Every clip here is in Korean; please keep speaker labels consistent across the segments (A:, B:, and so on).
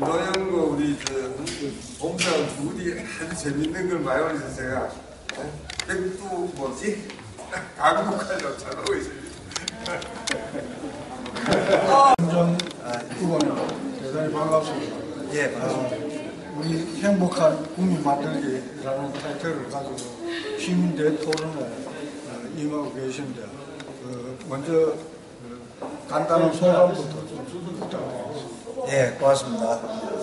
A: 노영과 우리 봉사원 둘이 아주 재밌는 걸 많이 올려서 제가 백두 뭐지? 강국하려고 잘하고 있습니다.
B: 전 후보님 대단히 반갑습니다.
A: 예, 반갑습니다.
B: 우리 행복한 국민 만들기라는 타이틀을 가지고 시민대 토론에 임하고 계신데 먼저 간단한 소감부터 좀 부탁드리겠습니다.
C: 예, 고맙습니다.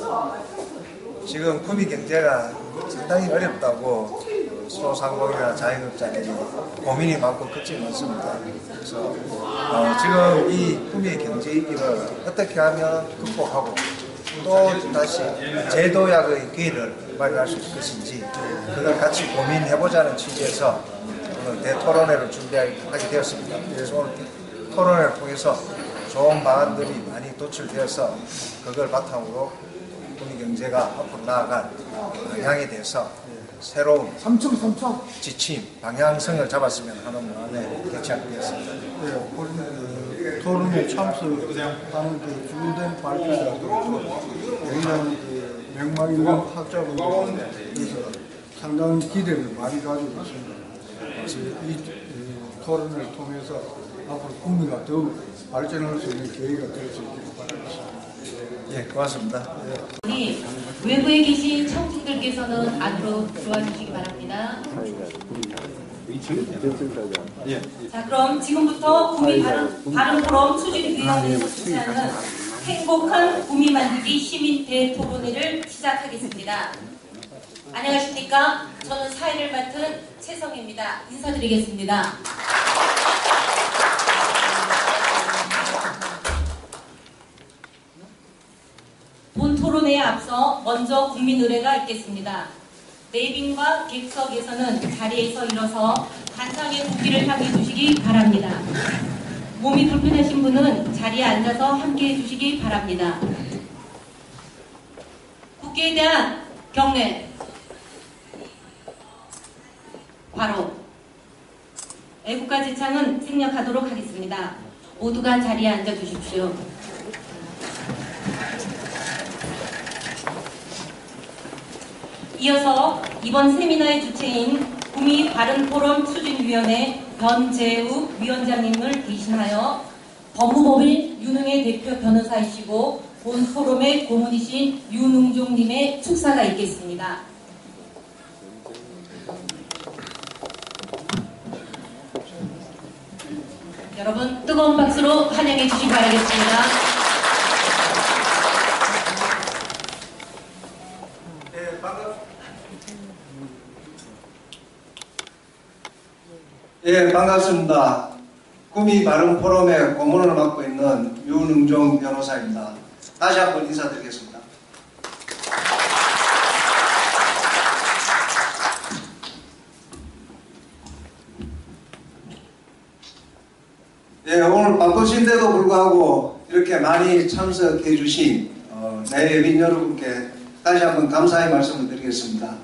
C: 지금 구미 경제가 상당히 어렵다고 소상공인이나 자영업자들이 고민이 많고 걱정이 많습니다. 그래서 지금 이 구미 경제 위기를 어떻게 하면 극복하고 또 다시 재도약의 기회를 마련할 수 있을 것인지 그걸 같이 고민해보자는 취지에서 오늘 대토론회를 준비하게 되었습니다. 그래서 오늘 토론회를 통해서 좋은 방안들이 많이 도출되어서 그걸 바탕으로 구미 경제가 앞으로 나아갈 방향에 대해서 새로운 지침, 방향성을 잡았으면 하는 마음에 개최하게 되었습니다.
B: 네, 우리 토론에 참석하는 주민된 발표자들도 굉장히 맥락 있는 학자분들께서 상당한 기대를 많이 가지고 있습니다. 그래서 이 토론을 통해서 앞으로 구미가 더욱 발전할 수 있는 계기가 될 수 있기를 바라겠습니다.
C: 예, 고맙습니다.
D: 우리 외부에 계신 청중들께서는 안으로 들어와 주시기 바랍니다. 자, 그럼 지금부터 구미 바른 포럼 추진위원회에서 주최하는 행복한 구미 만들기 시민 대토론회를 시작하겠습니다. 안녕하십니까? 저는 사회를 맡은 최성입니다. 인사드리겠습니다. 본 토론회에 앞서 먼저 국민 의례가 있겠습니다. 내빈과 객석에서는 자리에서 일어서 단상의 국기를 향해 주시기 바랍니다. 몸이 불편하신 분은 자리에 앉아서 함께 해주시기 바랍니다. 국기에 대한 경례. 바로 애국가 제창은 생략하도록 하겠습니다. 모두가 자리에 앉아 주십시오. 이어서 이번 세미나의 주체인 구미 바른포럼 추진위원회 변재우 위원장님을 대신하여 법무법인 유능의 대표 변호사이시고 본 포럼의 고문이신 유능종님의 축사가 있겠습니다. 여러분 뜨거운 박수로 환영해 주시기 바라겠습니다.
C: 예, 반갑습니다. 구미 바른 포럼의 고문을 맡고 있는 유능종 변호사입니다. 다시 한번 인사드리겠습니다. 예, 오늘 바쁘신데도 불구하고 이렇게 많이 참석해 주신 내외빈 여러분께 다시 한번 감사의 말씀을 드리겠습니다.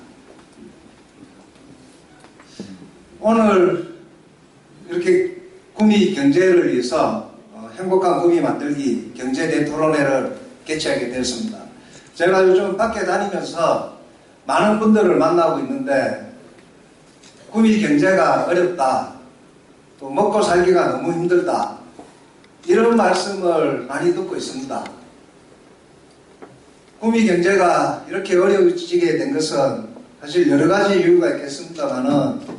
C: 오늘 이렇게 구미 경제를 위해서 행복한 구미 만들기 경제 대토론회를 개최하게 되었습니다. 제가 요즘 밖에 다니면서 많은 분들을 만나고 있는데 구미 경제가 어렵다, 또 먹고 살기가 너무 힘들다, 이런 말씀을 많이 듣고 있습니다. 구미 경제가 이렇게 어려워지게 된 것은 사실 여러 가지 이유가 있겠습니다만은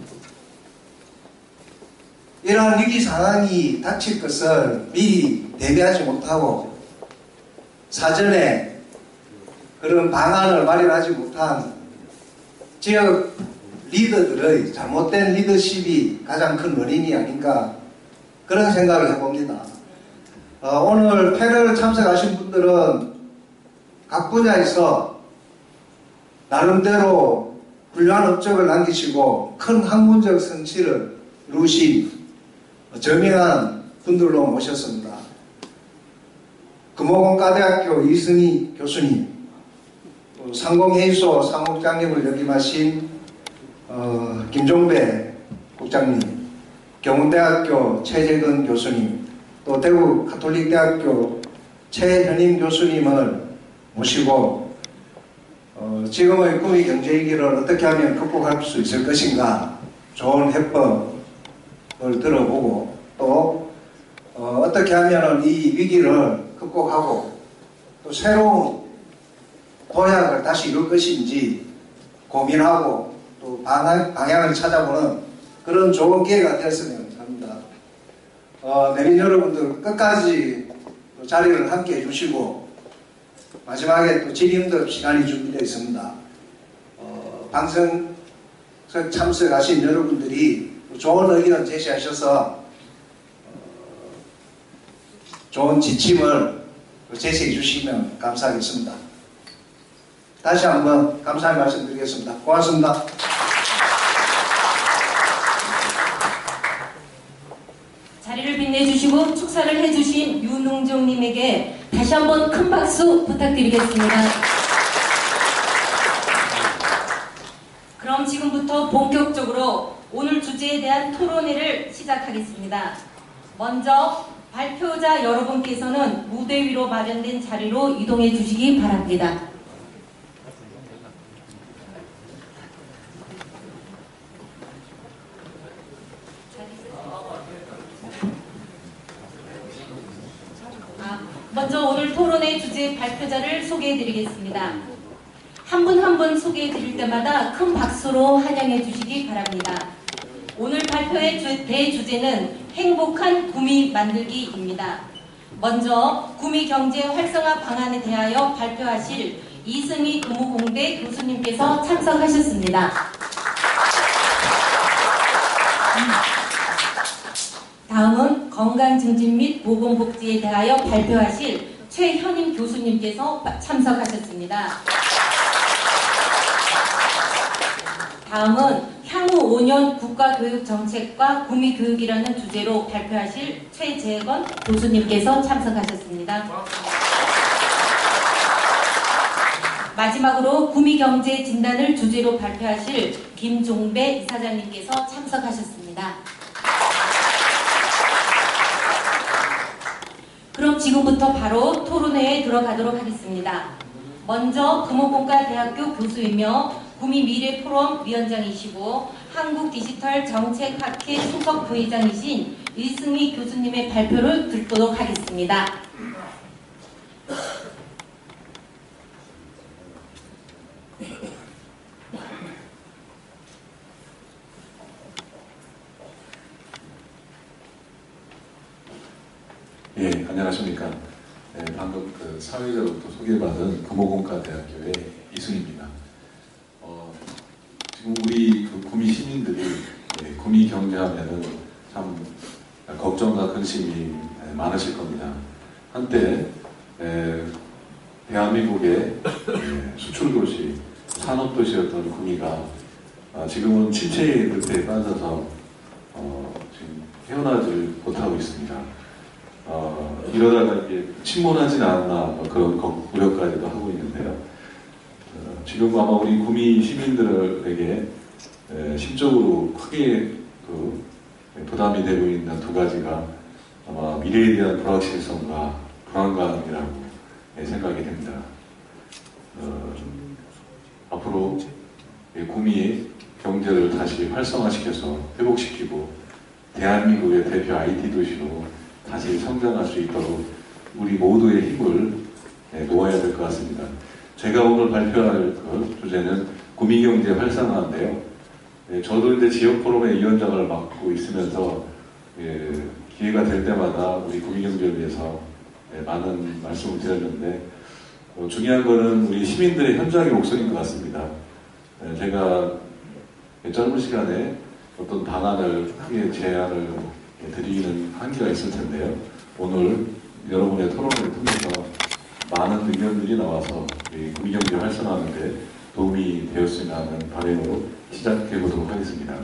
C: 이러한 위기 상황이 닥칠 것을 미리 대비하지 못하고 사전에 그런 방안을 마련하지 못한 지역 리더들의 잘못된 리더십이 가장 큰 원인이 아닌가, 그런 생각을 해봅니다. 오늘 패널 참석하신 분들은 각 분야에서 나름대로 훌륭한 업적을 남기시고 큰 학문적 성취를 이루신 저명한 분들로 모셨습니다. 금호공과대학교 이승희 교수님, 상공회의소 사무국장님을 역임하신 김종배 국장님, 경운대학교 최재근 교수님, 또 대구 가톨릭대학교 최현임 교수님을 모시고 지금의 구미 경제 위기를 어떻게 하면 극복할 수 있을 것인가 좋은 해법을 들어보고 또 어떻게 하면 이 위기를 극복하고 또 새로운 도약을 다시 이룰 것인지 고민하고 또 방향을 찾아보는 그런 좋은 기회가 되었으면 합니다. 내린 여러분들 끝까지 또 자리를 함께 해주시고 마지막에 또 질의응답 시간이 준비되어 있습니다. 방송 참석하신 여러분들이 좋은 의견 제시하셔서 좋은 지침을 제시해 주시면 감사하겠습니다. 다시 한번 감사의 말씀 드리겠습니다. 고맙습니다.
D: 자리를 빛내주시고 축사를 해주신 유농정님에게 다시 한번 큰 박수 부탁드리겠습니다. 그럼 지금부터 본격적으로 오늘 주제에 대한 토론회를 시작하겠습니다. 먼저 발표자 여러분께서는 무대 위로 마련된 자리로 이동해 주시기 바랍니다. 먼저 오늘 토론회 주제 발표자를 소개해 드리겠습니다. 한 분 한 분 소개해 드릴 때마다 큰 박수로 환영해 주시기 바랍니다. 오늘 발표의 대주제는 행복한 구미 만들기입니다. 먼저 구미 경제 활성화 방안에 대하여 발표하실 이승희 금호공대 교수님께서 참석하셨습니다. 다음은 건강증진 및 보건복지에 대하여 발표하실 최현임 교수님께서 참석하셨습니다. 다음은 향후 5년 국가교육정책과 구미교육이라는 주제로 발표하실 최재건 교수님께서 참석하셨습니다. 마지막으로 구미경제 진단을 주제로 발표하실 김종배 이사장님께서 참석하셨습니다. 그럼 지금부터 바로 토론회에 들어가도록 하겠습니다. 먼저 금호공과대학교 교수이며 구미 미래포럼 위원장이시고 한국디지털정책학회 수석 부회장이신 이승희 교수님의 발표를 듣도록 하겠습니다.
E: 예, 안녕하십니까. 방금 사회자로부터 소개받은 금호공과대학교의 이승희입니다. 지금 우리 구미 시민들이 구미 경제하면은 참 걱정과 근심이 많으실 겁니다. 한때 대한민국의 수출도시, 산업도시였던 구미가 지금은 침체의 늪에 빠져서 지금 헤어나질 못하고 있습니다. 이러다가 이게 침몰하지는 않나 그런 우려까지도 하고 있는데요. 지금 아마 우리 구미 시민들에게 심적으로 크게 부담이 되고 있는 두 가지가 아마 미래에 대한 불확실성과 불안감이라고 생각이 됩니다. 앞으로 구미의 경제를 다시 활성화시켜서 회복시키고 대한민국의 대표 IT 도시로 다시 성장할 수 있도록 우리 모두의 힘을 모아야 될 것 같습니다. 제가 오늘 발표할 주제는 구미경제 활성화인데요. 저도 이제 지역포럼의 위원장을 맡고 있으면서 기회가 될 때마다 우리 구미경제를 위해서 많은 말씀을 드렸는데 중요한 거는 우리 시민들의 현장의 목소리인 것 같습니다. 제가 짧은 시간에 어떤 방안을 크게 제안을 드리는 한계가 있을 텐데요. 오늘 여러분의 토론을 통해서 많은 의견들이 나와서 구미경제 활성화하는 데 도움이 되었으면 하는 바람으로 시작해 보도록 하겠습니다.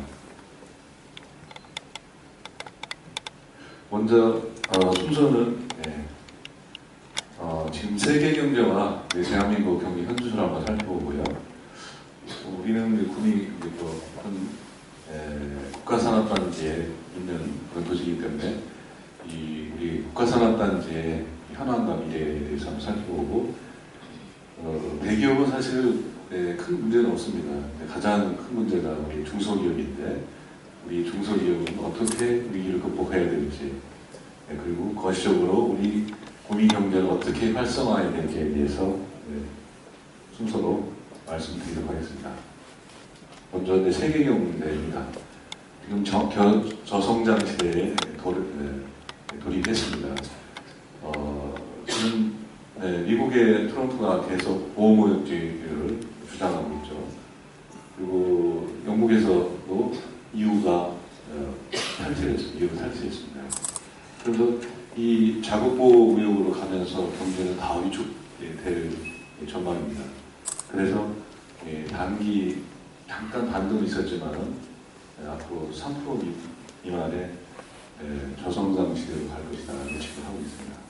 E: 먼저 순서는 지금 세계 경제와 대한민국 경기 현주소를 한번 살펴보고요. 우리는 구미 국가산업단지에 있는 그런 도시이기 때문에 우리 국가산업단지의 현황과 미래에 대해서 한번 살펴보고 대기업은 사실 큰 문제는 없습니다. 가장 큰 문제가 우리 중소기업인데 우리 중소기업은 어떻게 위기를 극복해야 될지 그리고 거시적으로 우리 구미 경제를 어떻게 활성화해야 될지에 대해서 순서로 말씀드리도록 하겠습니다. 먼저 세계 경제입니다. 지금 저성장 시대에 돌입했습니다. 지금 미국의 트럼프가 계속 보호무역주의를 주장하고 있죠. 그리고 영국에서도 EU가 탈퇴했습니다. 그래서 이 자국보호 무역으로 가면서 경제는 다 위축될 전망입니다. 그래서 단기 잠깐 반등이 있었지만은 앞으로 3% 미만의 저성장 시대로 갈 것이다 예측을 하고 있습니다.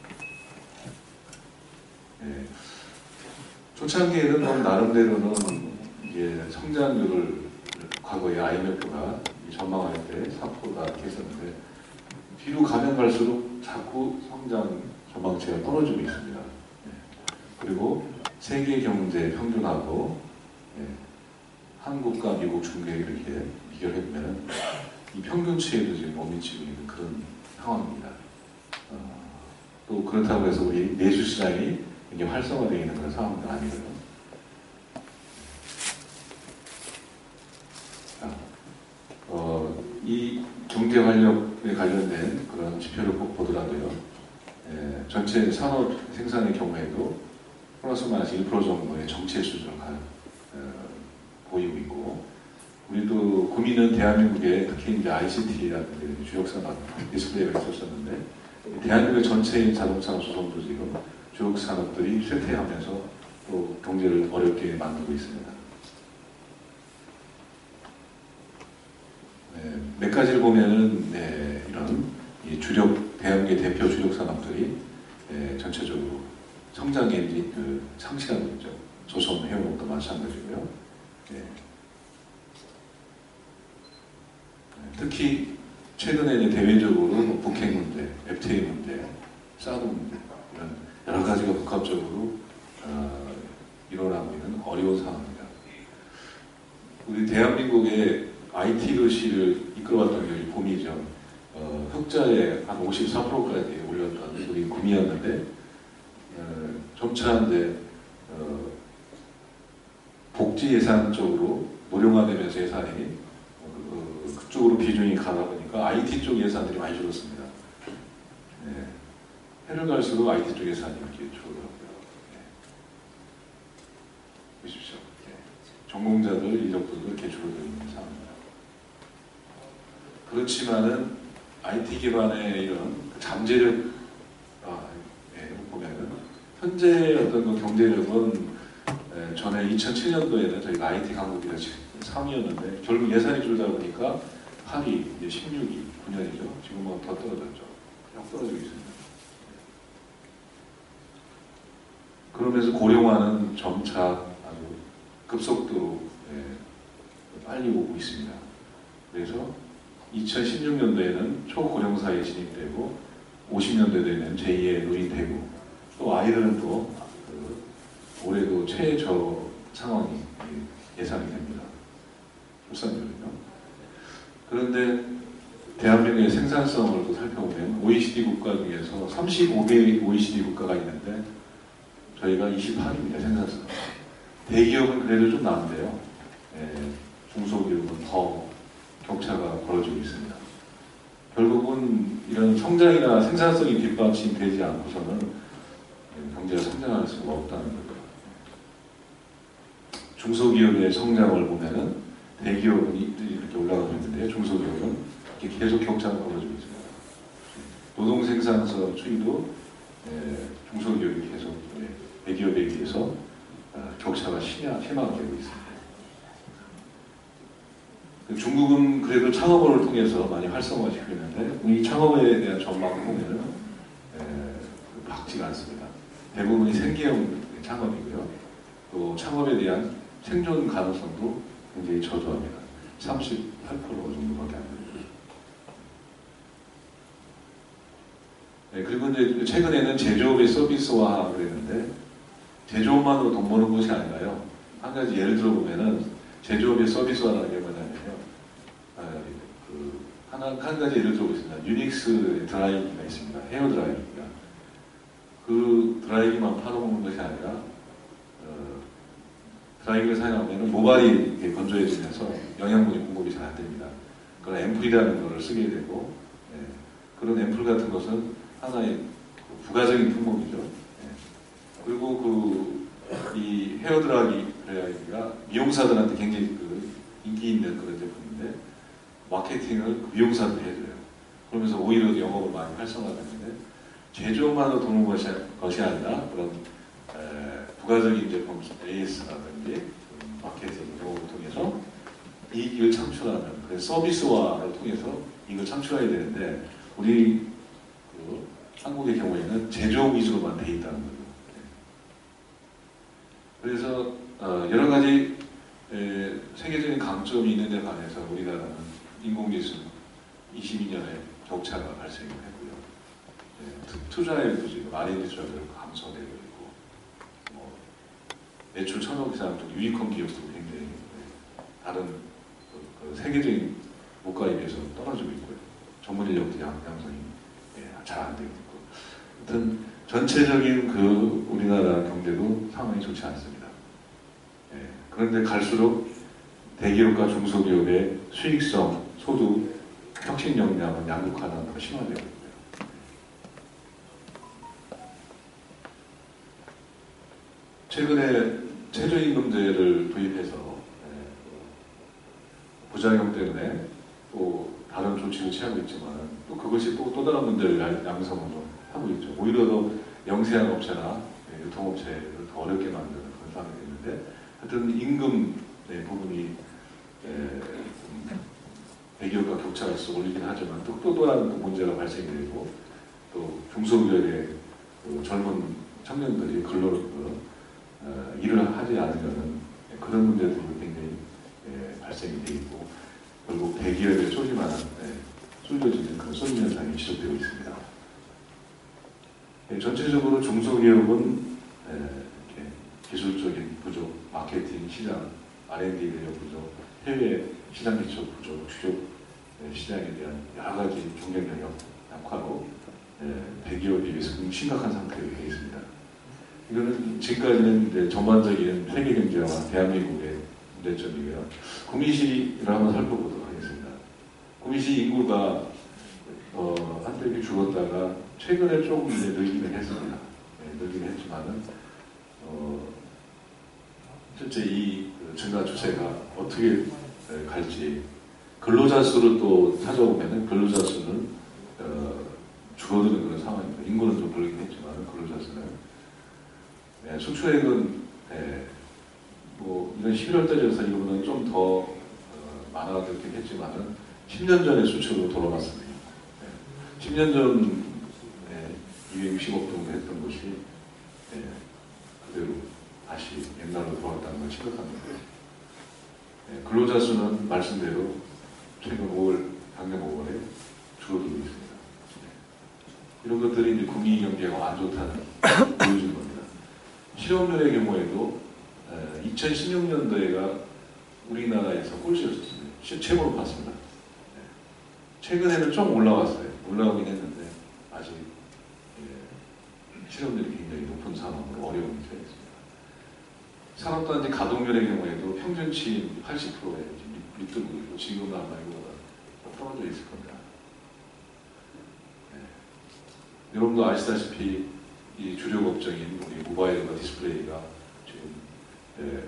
E: 초창기에는 나름대로는 이게 성장률을 과거에 IMF가 전망할 때 4%다 이렇게 했었는데 뒤로 가면 갈수록 자꾸 성장 전망치가 떨어지고 있습니다. 그리고 세계 경제 평균하고 한국과 미국, 중국에 이렇게 비교해보면 이 평균치에도 지금 못 미치고 있는 그런 상황입니다. 또 그렇다고 해서 우리 내수시장이 굉장히 활성화되어 있는 그런 상황도 아니고요. 이 경제 활력에 관련된 그런 지표를 보더라도요. 전체 산업 생산의 경우에도 플러스 마이너스 1% 정도의 정체 수준을 보이고 있고, 우리도 구미는 대한민국에 특히 이제 ICT라든지 주력산업 디스플레이가 있었었는데, 대한민국 전체인 자동차 조선도 지금 주력산업들이 쇠퇴하면서 또 경제를 어렵게 만들고 있습니다. 몇 가지를 보면은 이런 대한민국의 대표 주력 산업들이 전체적으로 성장 엔진 상실하고 있죠. 조선 해운업도 마찬가지고요. 특히 최근에 이제 대외적으로 북핵 문제, FTA 문제, 사드 문제 이런 여러 가지가 복합적으로 일어나고 있는 어려운 상황입니다. 우리 대한민국의 IT 도시를 이끌어왔던 게 구미죠. 흑자의 한 54%까지 올렸던 우리 구미였는데 점차 이제 복지 예산 쪽으로 노령화되면서 예산이 그쪽으로 비중이 가다 보니까 IT 쪽 예산들이 많이 줄었습니다. 해를 갈수록 IT 쪽 예산이 이렇게 줄어들었고요. 보십시오. 전공자들 인력들도 이렇게 줄어들고 있는 상황입니다. 그렇지만은 IT 기반의 이런 잠재력 보면은 현재 어떤 그 경제력은 전에 2007년도에는 저희가 IT 강국이라 3위였는데 결국 예산이 줄다 보니까 8위, 이제 16위, 9년이죠. 지금은 더 떨어졌죠. 그냥 떨어지고 있습니다. 그러면서 고령화는 점차 아주 급속도로 빨리 오고 있습니다. 그래서 2016년도에는 초고령사에 진입되고 50년도에는 제2의 노인되고 또 아이들은 또 올해도 최저 상황이 예상이 됩니다. 출산율은요. 그런데 대한민국의 생산성을 또 살펴보면 OECD 국가 중에서 35개의 OECD 국가가 있는데 저희가 28위입니다. 생산성. 대기업은 그래도 좀 나은데요. 중소기업은 더 격차가 벌어지고 있습니다. 결국은 이런 성장이나 생산성이 뒷받침되지 않고서는 경제가 성장할 수가 없다는 거죠. 중소기업의 성장을 보면은 대기업은 이렇게 올라가고 있는데 중소기업은 이렇게 계속 격차가 벌어지고 있습니다. 노동 생산성 추이도 중소기업이 계속 대기업에 비해서 격차가 심하게 되고 있습니다. 중국은 그래도 창업을 통해서 많이 활성화시키고 있는데 이 창업에 대한 전망을 보면은 밝지가 않습니다. 대부분이 생계형 창업이고요. 또 창업에 대한 생존 가능성도 굉장히 저조합니다. 38% 정도밖에 안 됩니다. 그리고 이제 최근에는 제조업의 서비스화를 했는데 제조업만으로 돈 버는 것이 아니라요. 한 가지 예를 들어보면은 제조업의 서비스화라는 게 뭐냐면요. 한 가지 예를 들어보겠습니다. 유닉스 드라이기가 있습니다. 헤어 드라이기가. 그 드라이기만 팔아먹는 것이 아니라 드라이기를 사용하면 모발이 이렇게 건조해지면서 영양분이 공급이 잘 안 됩니다. 그런 앰플이라는 것을 쓰게 되고 그런 앰플 같은 것은 하나의 부가적인 품목이죠. 그리고 이 헤어 드라이기가 미용사들한테 굉장히 인기 있는 그런 제품인데 마케팅을 미용사들이 해줘요. 그러면서 오히려 영업을 많이 활성화되는데 제조업만으로 도는 것이 아니라 그런 부가적인 제품 AS라든지 마케팅 영업을 통해서 이익을 창출하는 서비스화를 통해서 이걸 창출해야 되는데 우리 한국의 경우에는 제조업 위주로만 돼 있다는 거죠. 그래서 여러 가지 세계적인 강점이 있는 데 반해서 우리나라는 인공지수 22년에 격차가 발생을 했고요. 투자에도 지금 R&D 투자도 감소되고 있고 매출 1,000억 이상 유니콘 기업도 굉장히 다른 세계적인 물가에 비해서 떨어지고 있고요. 전문 인력도 양성이 잘 안 되고 있고. 아무튼 전체적인 우리나라 경제도 상황이 좋지 않습니다. 그런데 갈수록 대기업과 중소기업의 수익성, 소득, 혁신 역량은 양극화는 더 심화되고 있고요. 최근에 최저임금제를 도입해서 부작용 때문에 또 다른 조치를 취하고 있지만 또 그것이 또 다른 문제를 양성을 하고 있죠. 오히려 더 영세한 업체나 유통업체를 더 어렵게 만드는 그런 상황이 있는데 하여튼 임금 부분이 대기업과 격차가 있어 올리긴 하지만 또 다른 문제가 발생이 되고 또 중소기업의 젊은 청년들이 일을 하지 않으면 그런 문제들이 굉장히 발생이 되어 있고 결국 대기업에 쏠려지는 그런 쏠림 현상이 지속되고 있습니다. 전체적으로 중소기업은 기술적인 부족, 마케팅, 시장, R&D 인력 부족, 해외 시장 기초 부족, 주력 시장에 대한 여러 가지 경쟁력 약화로 대기업에 비해서 심각한 상태가 되어 있습니다. 이거는 지금까지는 이제 전반적인 세계 경제와 대한민국의 문제점이고요. 구미시를 한번 살펴보도록 하겠습니다. 구미시 인구가 한때 이렇게 줄었다가 최근에 조금 이제 늘기는 했습니다. 늘기는 했지만은 실제 이 증가 추세가 어떻게 갈지 근로자 수를 또 찾아보면은 근로자 수는 줄어드는 그런 상황입니다. 인구는 좀 늘긴 했지만 근로자 수는 수출액은 이건 11월 달이라서 이거보다는 좀 더 많아졌긴 했지만은 10년 전의 수출로 돌아갔습니다. 10년 전 260억 정도 했던 것이 그대로 다시 옛날로 돌아갔다는 건 심각합니다. 근로자 수는 말씀대로 최근 5월, 작년 5월에 줄어들고 있습니다. 이런 것들이 이제 국민 경제가 안 좋다는 보여주는 겁니다. 실업률의 경우에도 2016년도에가 우리나라에서 꼴찌였었습니다. 최고로 봤습니다. 최근에는 좀 올라왔어요. 올라오긴 했는데 아직 실업률이 굉장히 높은 상황으로 어려움이 처해있습니다. 산업단지 가동률의 경우에도 평균치 80%에 밑들고 있고 지금은 아마 이거보다 더 떨어져 있을 겁니다. 여러분도 아시다시피 이 주력 업종인 우리 모바일과 디스플레이가 지금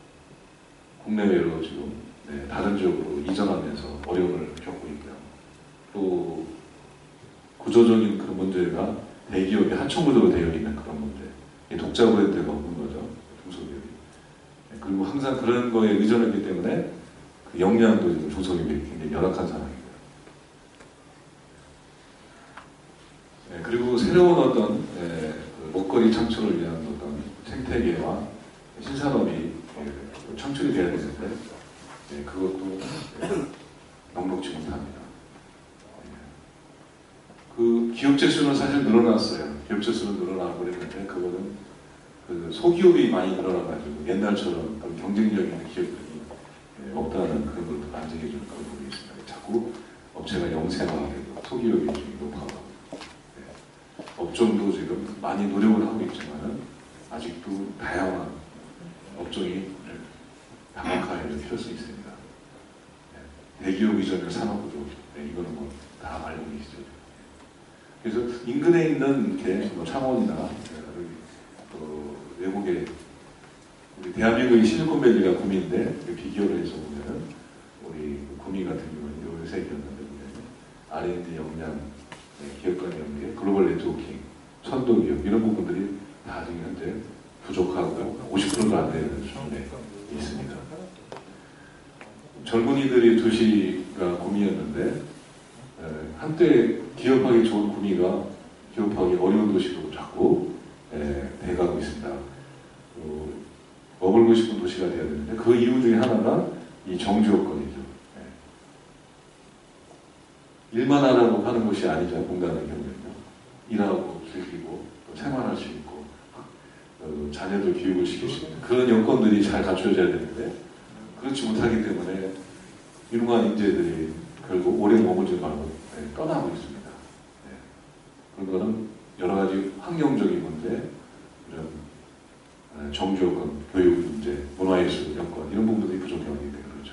E: 국내외로 지금 다른 지역으로 이전하면서 어려움을 겪고 있고요. 또 구조적인 그런 문제가 대기업이 하청구적으로 되어 있는 그런 문제, 독자 브랜드가 없는 거죠. 중소기업이. 그리고 항상 그런 거에 의존했기 때문에 그 역량도 지금 중소기업이 굉장히 열악한 상황입니다. 그리고 새로운 어떤 먹거리 창출을 위한 어떤 생태계와 신산업이 창출이 돼야 되는데 그것도 녹록지 못합니다. 그 기업체 수는 사실 늘어났어요. 기업체 수는 늘어나고 그랬는데 그거는 그 소기업이 많이 늘어나가지고 옛날처럼 그런 경쟁력 있는 기업들이 없다는 그런 걸 안정해주는 그런 부분이 있습니다. 자꾸 업체가 영세화되고 소기업이 좀 높아가고 업종도 지금 많이 노력을 하고 있지만 아직도 다양한 업종이 다각화해질 필요성이 있습니다. 대기업 이전의 산업구조, 이거는 뭐 다 알고 계시죠. 그래서 인근에 있는 이렇게 뭐 창원이나 외국의 우리 대한민국의 실리콘밸리가 구미인데 비교를 해서 보면 우리 구미 같은 경우는 요새 기업인데 R&D 역량, 기업 간 연계, 글로벌 네트워킹, 선도 기업 이런 부분들이 다 지금 현재 부족하고 50%도 안 되는 수준에 있습니다. 젊은이들이 도시가 구미였는데 한때 기업하기 좋은 구미가 기업하기 어려운 도시로 자꾸 돼가고 있습니다. 머물고 싶은 도시가 돼야 되는데 그 이유 중에 하나가 이 정주 여건이죠. 일만 하라고 하는 곳이 아니죠. 공단의 경우는요. 일하고 즐기고 생활할 수 있고 자녀들 교육을 시킬 수 있는 그런 여건들이 잘 갖춰져야 되는데 그렇지 못하기 때문에 유능한 인재들이 결국 오래 머물지 말고 떠나고 있습니다. 그런 거는 여러 가지 환경적인 문제, 이런 정주 여건, 교육 문제, 문화예술 여건 이런 부분들이 부족하기 때문에 그렇죠.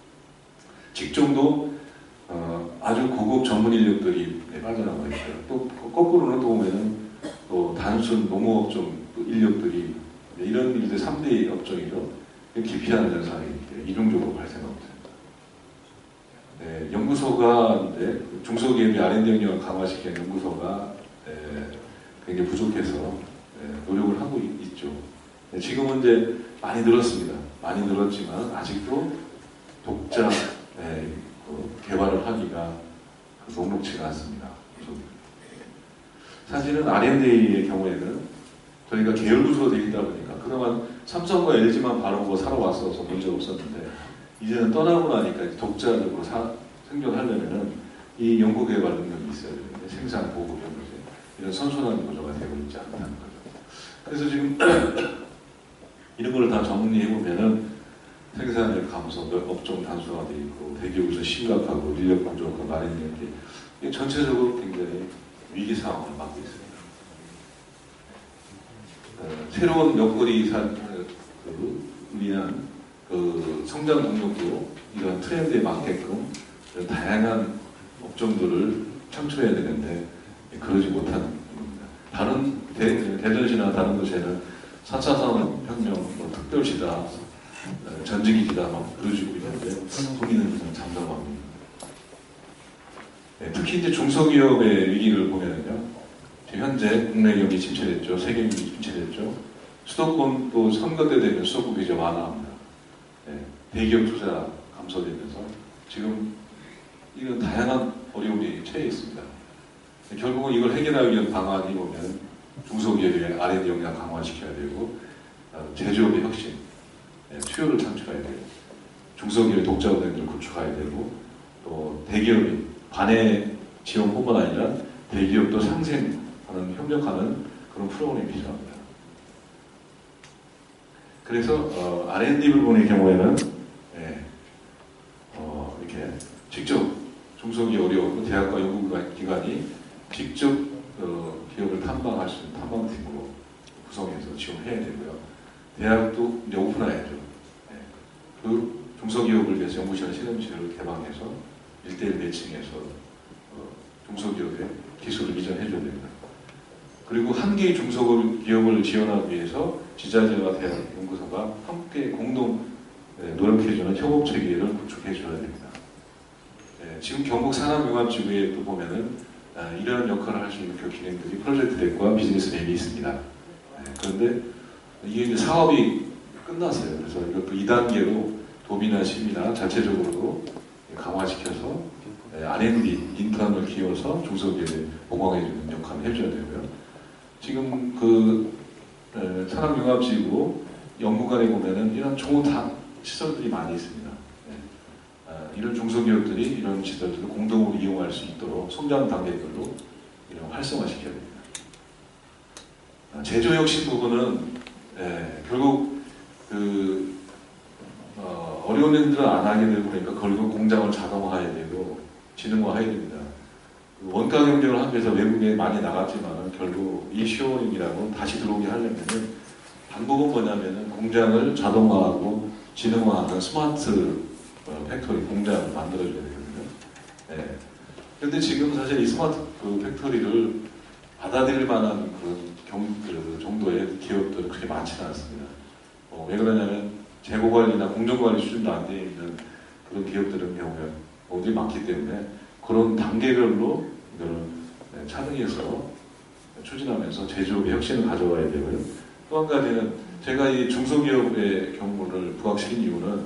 E: 직종도 아주 고급 전문 인력들이 빠져나가 있어요. 또 거꾸로는 또 보면은 또 단순 농업종 인력들이 이런 일들 3대 업종이죠. 기피하는 현상이 이중적으로 발생하고 있습니다. 연구소가 이제 중소기업의 R&D 역량을 강화시키는 연구소가 굉장히 부족해서 노력을 하고 있죠. 지금은 이제 많이 늘었습니다. 많이 늘었지만 아직도 독자 개발을 하기가 녹록치가 않습니다. 사실은 R&D의 경우에는 저희가 계열부서로 되어 있다 보니까 그동안 삼성과 LG만 바라보고 살아왔어서 문제가 없었는데 이제는 떠나고 나니까 독자적으로 생존하려면은 이 연구개발 능력이 있어야 되는데 생산, 보급, 연구제 이런 선순환 구조가 되고 있지 않다는 거죠. 그래서 지금 이런 걸 다 정리해보면은 생산력 감소, 업종 단순화되어 있고 대기업에서 심각하고 인력 부족하고 R&D 전체적으로 굉장히 위기 상황을 맞고 있습니다. 새로운 여건이 위한 성장 동력도 이런 트렌드에 맞게끔 다양한 업종들을 창출해야 되는데 그러지 못하는 겁니다. 다른 대전시나 다른 곳에는 4차 산업혁명 특별시다, 전지기지다 막 그러지고 있는데 거기는 그냥 잠잠합니다. 특히 이제 중소기업의 위기를 보면은요. 현재 국내 경기 침체됐죠. 세계 경기 침체됐죠. 수도권도 선거 때 되면 수도권 비자 완화합니다. 대기업 투자 감소되면서 지금 이런 다양한 어려움이 처해 있습니다. 결국은 이걸 해결하기 위한 방안이 보면 중소기업의 R&D 역량 강화시켜야 되고 제조업의 혁신, 수요를 창출해야 되고 중소기업의 독자은행들을 구축해야 되고 또 대기업이 반의 지원뿐만 아니라 대기업도 상생하는 협력하는 그런 프로그램이 필요합니다. 그래서 R&D 부분의 경우에는 이렇게 직접 중소기업 어려운 대학과 연구기관이 직접 기업을 탐방할 수 있는 탐방팀으로 구성해서 지원해야 되고요. 대학도 이제 오픈해야죠. 그 중소기업을 위해서 연구실과 실험실을 개방해서 1:1 매칭해서 중소기업의 기술을 이전해줘야 됩니다. 그리고 한 개의 중소기업을 지원하기 위해서 지자체와 대학 연구소가 함께 공동 노력해주는 협업체계를 구축해줘야 됩니다. 지금 경북 산업융합지구에 또 보면은 이런 역할을 할 수 있는 그 기능들이 프로젝트 랩과 비즈니스 랩이 있습니다. 그런데 이게 이제 사업이 끝났어요. 그래서 이것도 2단계로 도민이나 시민이나 자체적으로도 강화시켜서 R&D 인턴을 키워서 중소기업에 보강해주는 역할을 해줘야 되고요. 지금 그 산업융합지구 연구관에 보면은 이런 좋은 시설들이 많이 있습니다. 이런 중소기업들이 이런 시설들을 공동으로 이용할 수 있도록 성장 단계별로 이런 활성화시켜야 됩니다. 제조혁신 부분은 결국 어려운 일들을 안 하게 되고 그러니까 결국 공장을 자동화해야 되고 지능화해야 됩니다. 원가 경쟁을 하기 위해서 외국에 많이 나갔지만 결국 이 시어링이라고 다시 들어오게 하려면은 방법은 뭐냐면은 공장을 자동화하고 지능화하는 스마트 팩토리 공장을 만들어줘야 되거든요. 그런데 지금 사실 이 스마트 팩토리를 받아들일 만한 그 정도의 기업들은 그렇게 많지는 않습니다. 왜 그러냐면 재고관리나 공정관리 수준도 안 되어 있는 그런 기업들은 경우가 많기 때문에 그런 단계별로 이거를 차등해서 추진하면서 제조업의 혁신을 가져와야 되고요. 또 한 가지는 제가 이 중소기업의 경우를 부각시킨 이유는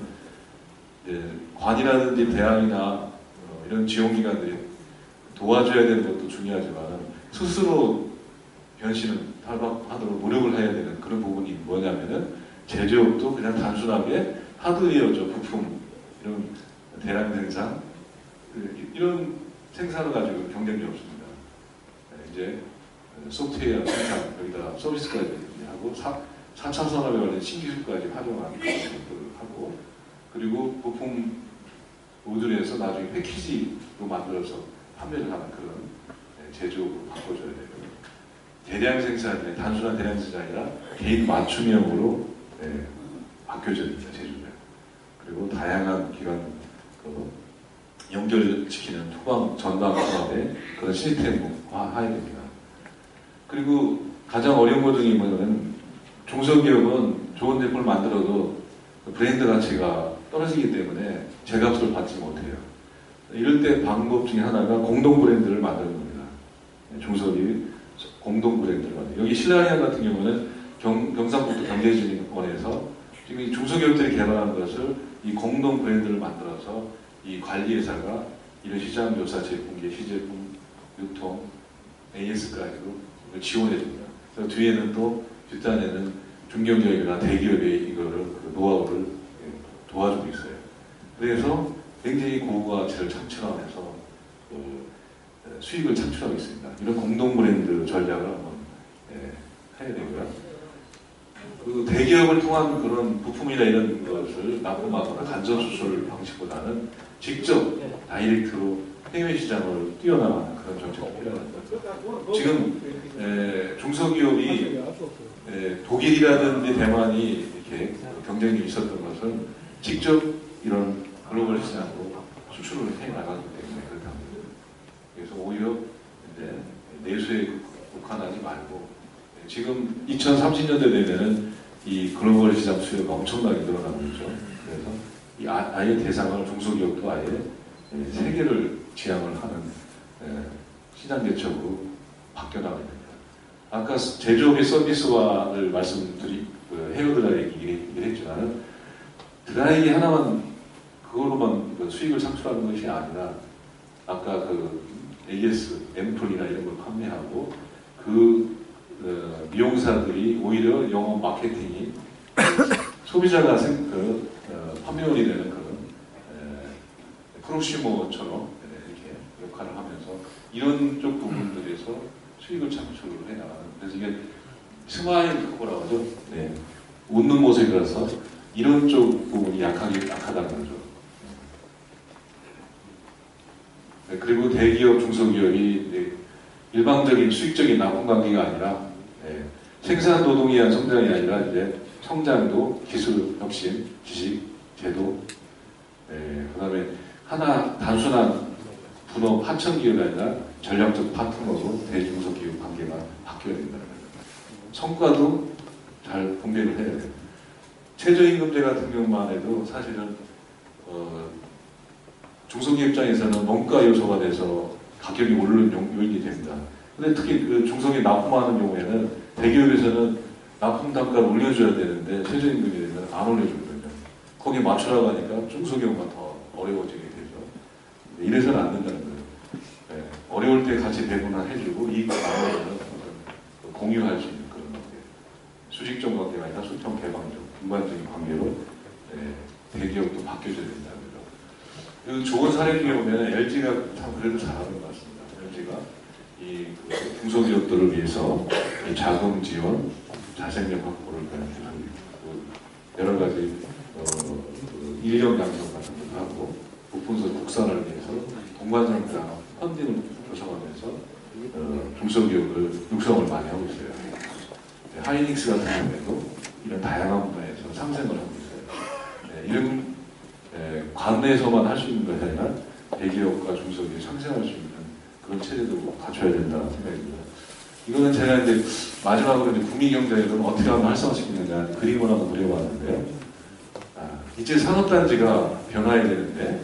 E: 관이라든지 대학이나 이런 지원기관들이 도와줘야 되는 것도 중요하지만 스스로 변신을 하도록 노력을 해야 되는 그런 부분이 뭐냐면은 제조업도 그냥 단순하게 하드웨어죠, 부품, 이런 대량 생산, 이런 생산을 가지고 경쟁이 없습니다. 이제 소프트웨어 생산, 여기다 서비스까지 하고 4차 산업에 관련 신기술까지 활용하는 것들을 하고, 그리고 부품 모듈에서 나중에 패키지로 만들어서 판매를 하는 그런 제조업으로 바꿔줘야 되고, 대량 생산이 단순한 대량 생산이 아니라 개인 맞춤형으로 바뀌어져야 됩니다. 제조업. 그리고 다양한 기관 연결을 시키는 전방 통합의 그런 시스템화해야 됩니다. 그리고 가장 어려운 것 중에 뭐냐면 중소기업은 좋은 제품을 만들어도 브랜드 가치가 떨어지기 때문에 제값을 받지 못해요. 이럴 때 방법 중에 하나가 공동 브랜드를 만드는 겁니다. 중소기업이 공동 브랜드를 만들어요. 여기 신라이언 같은 경우는 경상북도 경제진흥원에서 지금 이 중소기업들이 개발한 것을 이 공동 브랜드를 만들어서 이 관리회사가 이런 시장조사, 제품계, 시제품, 유통, AS까지도 지원해줍니다. 그래서 뒤에는 또 뒷단에는 중견기업이나 대기업의 이거를 노하우를 도와주고 있어요. 그래서 굉장히 고가치를 창출하면서 수익을 창출하고 있습니다. 이런 공동 브랜드 전략을 한번 해야 되고요. 그 대기업을 통한 그런 부품이나 이런 것을 납품하거나 간접 수출 방식보다는 직접 다이렉트로 해외 시장을 뛰어나가는 그런 정책이 필요합니다. 지금 중소기업이 독일이라든지 대만이 이렇게 경쟁이 있었던 것은 직접 이런 글로벌 시장으로 수출을 해 나가기 때문에 그렇답니다. 그래서 오히려 이제 내수에 국한하지 말고 지금 2030년대 되면은 이 글로벌 시장 수요가 엄청나게 늘어나고 있죠. 그래서 이 아예 대상을 중소기업도 아예 세계를 지향을 하는 시장 대책으로 바뀌어나가야 됩니다. 아까 제조업의 서비스화를 헤어드라이기 얘기를 했지만 드라이기 하나만 그거로만 수익을 창출하는 것이 아니라 아까 그 AS, 앰플이나 이런 걸 판매하고 미용사들이 오히려 영업 마케팅이 소비자가 판매원이 되는 그런 프로슈머처럼 이렇게 역할을 하면서 이런 쪽 부분들에서 수익을 창출을 해나가는, 그래서 이게 스마일 커버라고 하죠. 웃는 모습이라서 이런 쪽 부분이 약하다는 거죠. 그리고 대기업, 중소기업이 일방적인 수익적인 납품 관계가 아니라 생산 노동에 의한 성장이 아니라 이제 성장도 기술 혁신, 지식, 제도, 그다음에 단순한 분업 하청 기업이 아니라 전략적 파트너로 대중소기업 관계가 바뀌어야 된다는 거죠. 성과도 잘 분배를 해야 돼요. 최저임금제 같은 경우만 해도 사실은 중소기업 입장에서는 원가 요소가 돼서 가격이 오르는 요인이 됩니다. 근데 특히 그 중소기업 납품하는 경우에는 대기업에서는 납품 단가를 올려줘야 되는데 최저임금이 되면 안 올려주거든요. 거기에 맞추라고 하니까 중소기업만 더 어려워지게 되죠. 이래서는 안 된다는 거예요. 어려울 때 같이 배분을 해주고 이익 나눠주는 공유할 수 있는 그런 관계. 수직적 관계가 아니라 수평 개방적, 일반적인 관계로 대기업도 바뀌어져야 된다는 거죠. 그 좋은 사례 중에 보면 LG가 참 그래도 잘하는 것 같습니다. LG가 이 중소기업들을 위해서 자금 지원, 자생력 확보를 여러 가지 인력 양성 같은 것도 하고 북분서 국산을 위해서 동반상가 펀딩을 조성하면서 중소기업을 육성을 많이 하고 있어요. 하이닉스 같은 경우에도 이런 다양한 분야에서 상생을 하고 있어요. 이런 관내에서만 할 수 있는 것이 아니라 대기업과 중소기업이 상생할 수 있는 그런 체제도 갖춰야 된다는 생각입니다. 이거는 제가 이제 마지막으로 이제 구미경제를 어떻게 하면 활성화시키느냐 그림을 한번 그려봤는데요. 이제 산업단지가 변화해야 되는데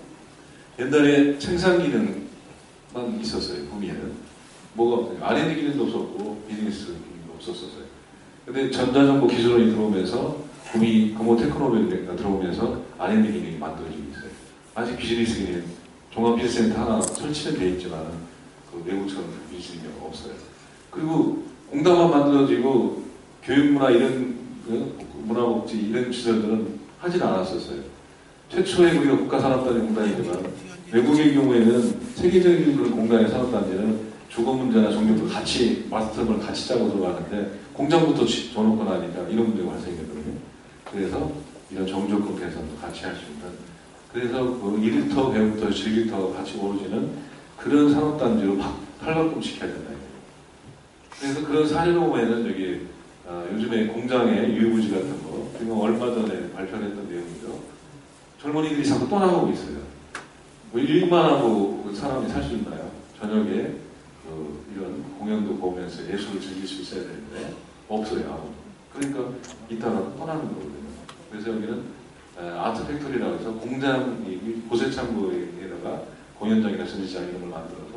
E: 옛날에 생산 기능만 있었어요. 구미에는 뭐가 없어요. R&D 기능도 없었고 비즈니스 기능도 없었어요. 근데 전자정보 기술원이 들어오면서 구미 금호 테크노밸리가 들어오면서 R&D 기능이 만들어지고 있어요. 아직 비즈니스 기능 종합 비즈센터 하나 설치는 돼 있지만 그 외국처럼 비즈니스 기능이 없어요. 그리고 공단만 만들어지고 교육문화 이런 문화복지 이런 시설들은 하진 않았었어요. 최초의 우리가 국가산업단지 공단이지만 외국의 경우에는 세계적인 그런 공단의 산업단지는 주거 문제나 정경도 같이 마스터를 같이 짜고 들어가는데 공장부터 줘놓고 나니까 이런 문제가 발생했거든요. 그래서 이런 정조권 개선도 같이 할 수 있는 그래서 그 일터 배부터 질기터 같이 오르지는 그런 산업단지로 탈바꿈시켜야 된다. 그래서 그런 사례로 보면은 여기 요즘에 공장의 유해부지 같은 거 지금 얼마 전에 발표했던 내용이죠. 젊은이들이 자꾸 떠나가고 있어요. 뭐 일만 하고 사람이 살 수 있나요? 저녁에 이런 공연도 보면서 예술을 즐길 수 있어야 되는데 없어요. 아무도. 그러니까 이따가 떠나는 거거든요. 그래서 여기는 아트 팩토리라고 해서 공장 고세창고에다가 공연장이나 전시장 이런 걸 만들어서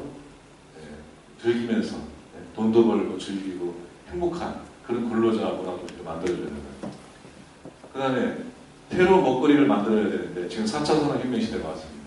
E: 즐기면서 돈도 벌고 즐기고 행복한 그런 근로자 문화도 만들어줘야 된다. 그 다음에 새로운 먹거리를 만들어야 되는데 지금 4차 산업혁명 시대가 왔습니다.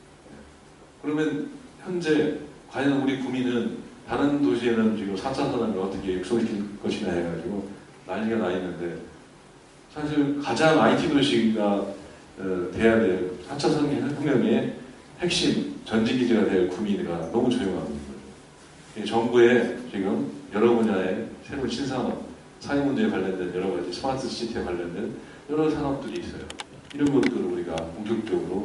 E: 그러면 현재 과연 우리 구민은 다른 도시에는 지금 4차 산업을 어떻게 육성시킬 것이냐 해가지고 난리가 나 있는데 사실 가장 IT 도시가 돼야 될 4차 산업혁명의 핵심 전지기지가 될 구민이가 너무 조용하고 있거든요. 정부에 지금 여러 분야의 새로운 신산업, 사회문제에 관련된 여러 가지 스마트 시티에 관련된 여러 산업들이 있어요. 이런 것들을 우리가 본격적으로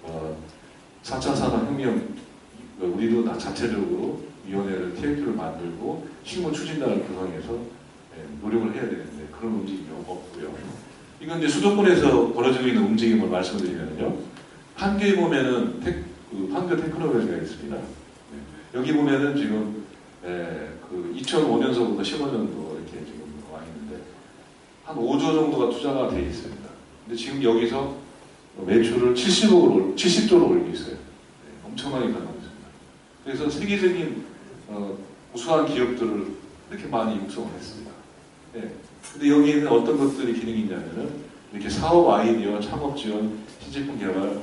E: 4차 산업혁명 우리도 자체적으로 위원회를 TF를 만들고 실무 추진단을 구성해서 노력을 해야 되는데 그런 움직임이 없고요. 이건 이제 수도권에서 벌어지고 있는 움직임을 말씀드리면요. 판교에 보면은 판교 테크노밸리가 있습니다. 여기 보면은 지금 2005년서부터 15년도 이렇게 지금 와 있는데 한 5조 정도가 투자가 돼 있습니다. 근데 지금 여기서 매출을 70조로 올리고 있어요. 엄청나게 가능하고 있습니다. 그래서 세계적인 우수한 기업들을 이렇게 많이 육성을 했습니다. 근데 여기에는 어떤 것들이 기능이 있냐면은 이렇게 사업 아이디어, 창업 지원, 신제품 개발,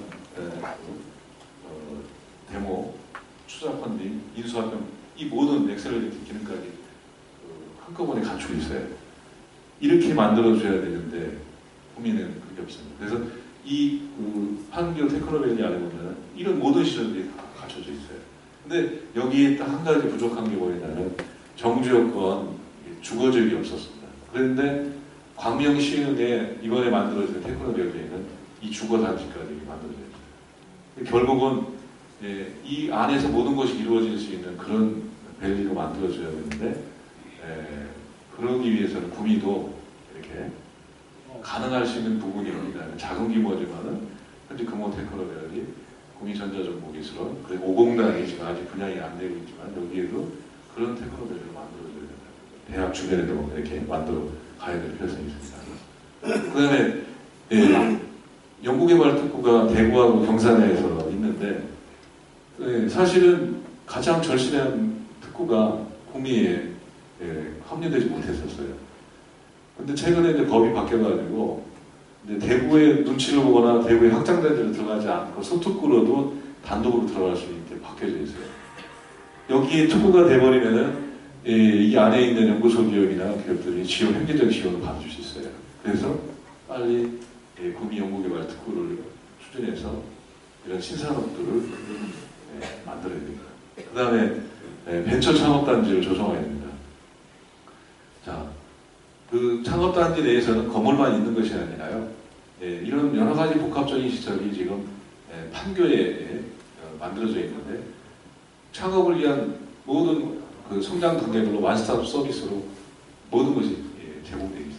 E: 데모, 투자 펀딩, 인수합병 이 모든 엑셀러리티 기능까지 한꺼번에 갖추고 있어요. 이렇게 만들어줘야 되는데 국민은 그게 없습니다. 그래서 이 판교 테크노밸리 안에 보면 이런 모든 시설들이 다 갖춰져 있어요. 근데 여기에 딱 한 가지 부족한 게 뭐냐면 정주여건 주거지역이 없었습니다. 그런데 광명시흥에 이번에 만들어진 테크노밸리에는 이 주거단지까지 만들어져 있어요. 결국은 이 안에서 모든 것이 이루어질 수 있는 그런 밸리가 만들어져야 되는데 그러기 위해서는 구미도 이렇게 가능할 수 있는 부분이 있습니다. 작은 규모지만은 현재 금호 테크노밸리, 구미전자정보기술원, 그리고 오공단이 지금 아직 분양이 안 되고 있지만 여기에도 그런 테크노밸리를 만들어줘야 된다. 대학 주변에도 이렇게 만들어 가야 될 필요성이 있습니다. 그 다음에 연구개발특구가 대구하고 경산에서 있는데 사실은 가장 절실한 특구가 구미에 합류되지 못했었어요. 근데 최근에 이제 법이 바뀌어가지고 이제 대구의 눈치를 보거나 대구의 확장단지로 들어가지 않고 소특구로도 단독으로 들어갈 수 있게 바뀌어져 있어요. 여기에 특구가 돼버리면은 이 안에 있는 연구소 기업이나 기업들이 획기적 지원을 받을 수 있어요. 그래서 빨리 구미 연구개발 특구를 추진해서 이런 신산업들을 만들어야 됩니다. 그 다음에 벤처 창업단지를 조성해야 됩니다. 자, 창업단지 내에서는 건물만 있는 것이 아니라요. 예, 이런 여러 가지 복합적인 시설이 지금 판교에 만들어져 있는데 창업을 위한 모든 그 성장 단계별로 원스톱 서비스로 모든 것이 제공되어 있습니다.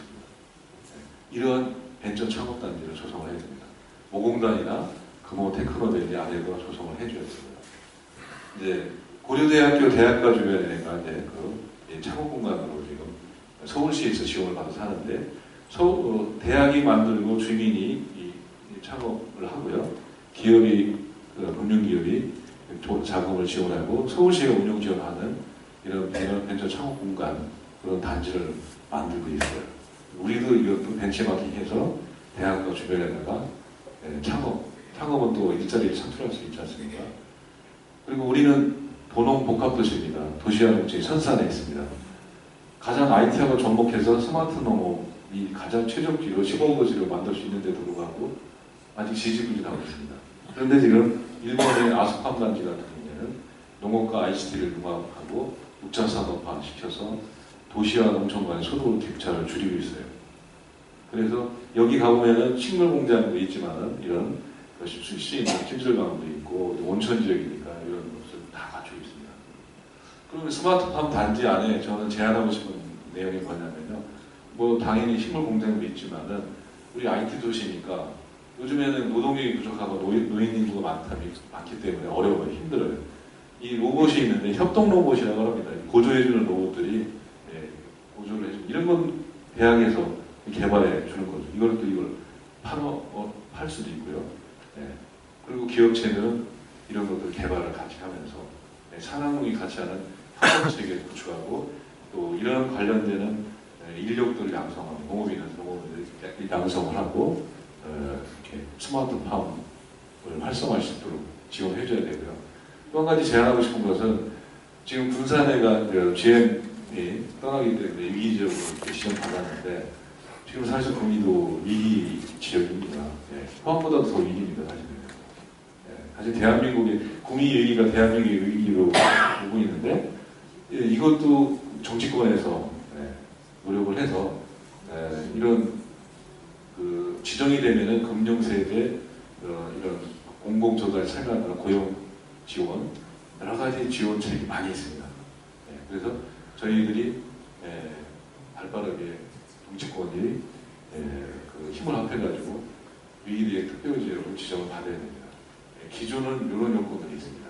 E: 이러한 벤처 창업단지를 조성을 해야 됩니다. 모공단이나 금호 테크노밸리 안에도 조성을 해줘야 됩니다. 이제 고려대학교 대학가 주변에가 이제 그 창업 공간으로 지금 서울시에서 지원을 받아서 하는데 대학이 만들고 주민이 이 창업을 하고요. 기업이 금융기업이 자금을 지원하고 서울시가 운영 지원하는 이런 벤처 창업 공간 그런 단지를 만들고 있어요. 우리도 이것도 벤치마킹해서 대학가 주변에다가 창업은 또 일자리를 창출할 수 있지 않습니까? 그리고 우리는 도농복합도시입니다. 도시화정책이 선산에 있습니다. 가장 IT하고 접목해서 스마트 농업이 가장 최적지로 15억 거지로 만들 수 있는데도 불구하고 아직 지지부진하고 있습니다. 그런데 지금 일본의 아스팜 단지 같은 경우에는 농업과 ICT를 융합하고 6차 산업화 시켜서 도시와 농촌 간의 소득 격차를 줄이고 있어요. 그래서 여기 가보면은 식물 공장도 있지만은 이런 쓸 수 있는 침실방도 있고 온천 지역이니까 이런 것을 다 갖추고 있습니다. 그러면 스마트팜 단지 안에 저는 제안하고 싶은 내용이 뭐냐면요. 뭐 당연히 식물 공장도 있지만은 우리 IT 도시니까 요즘에는 노동력이 부족하고 노인 인구가 많기 때문에 어려워요. 힘들어요. 이 로봇이 있는데 협동 로봇이라고 합니다. 고조해주는 로봇들이 고조를 해주는 이런 건 대학에서 개발해 주는 거죠. 이걸 팔 수도 있고요. 그리고 기업체는 이런 것들 개발을 같이 하면서 산학농이 같이 하는 협업 체계를 구축하고 또 이런 관련되는 인력들을 양성하고 농업인은 농업을 양성을 하고 이렇게 스마트팜을 활성화할 수 있도록 지원해 줘야 되고요. 또 한 가지 제안하고 싶은 것은 지금 군산에가 GM이 떠나기 때문에 위기적으로 지원 받았는데 지금 사실 구미도 위기 지역입니다. 포항보다도 더 위기입니다. 사실 대한민국의 구미 위기가 대한민국의 위기로 보고 있는데 이것도 정치권에서 노력을 해서 이런 그 지정이 되면은 금융세대 이런 공공조달 참여하는 고용 지원 여러 가지 지원책이 많이 있습니다. 그래서 저희들이 발빠르게 정치권이 그 힘을 합해가지고 위기지역 특별지역으로 지정을 받아야 됩니다. 기존은 이런 요건들이 있습니다.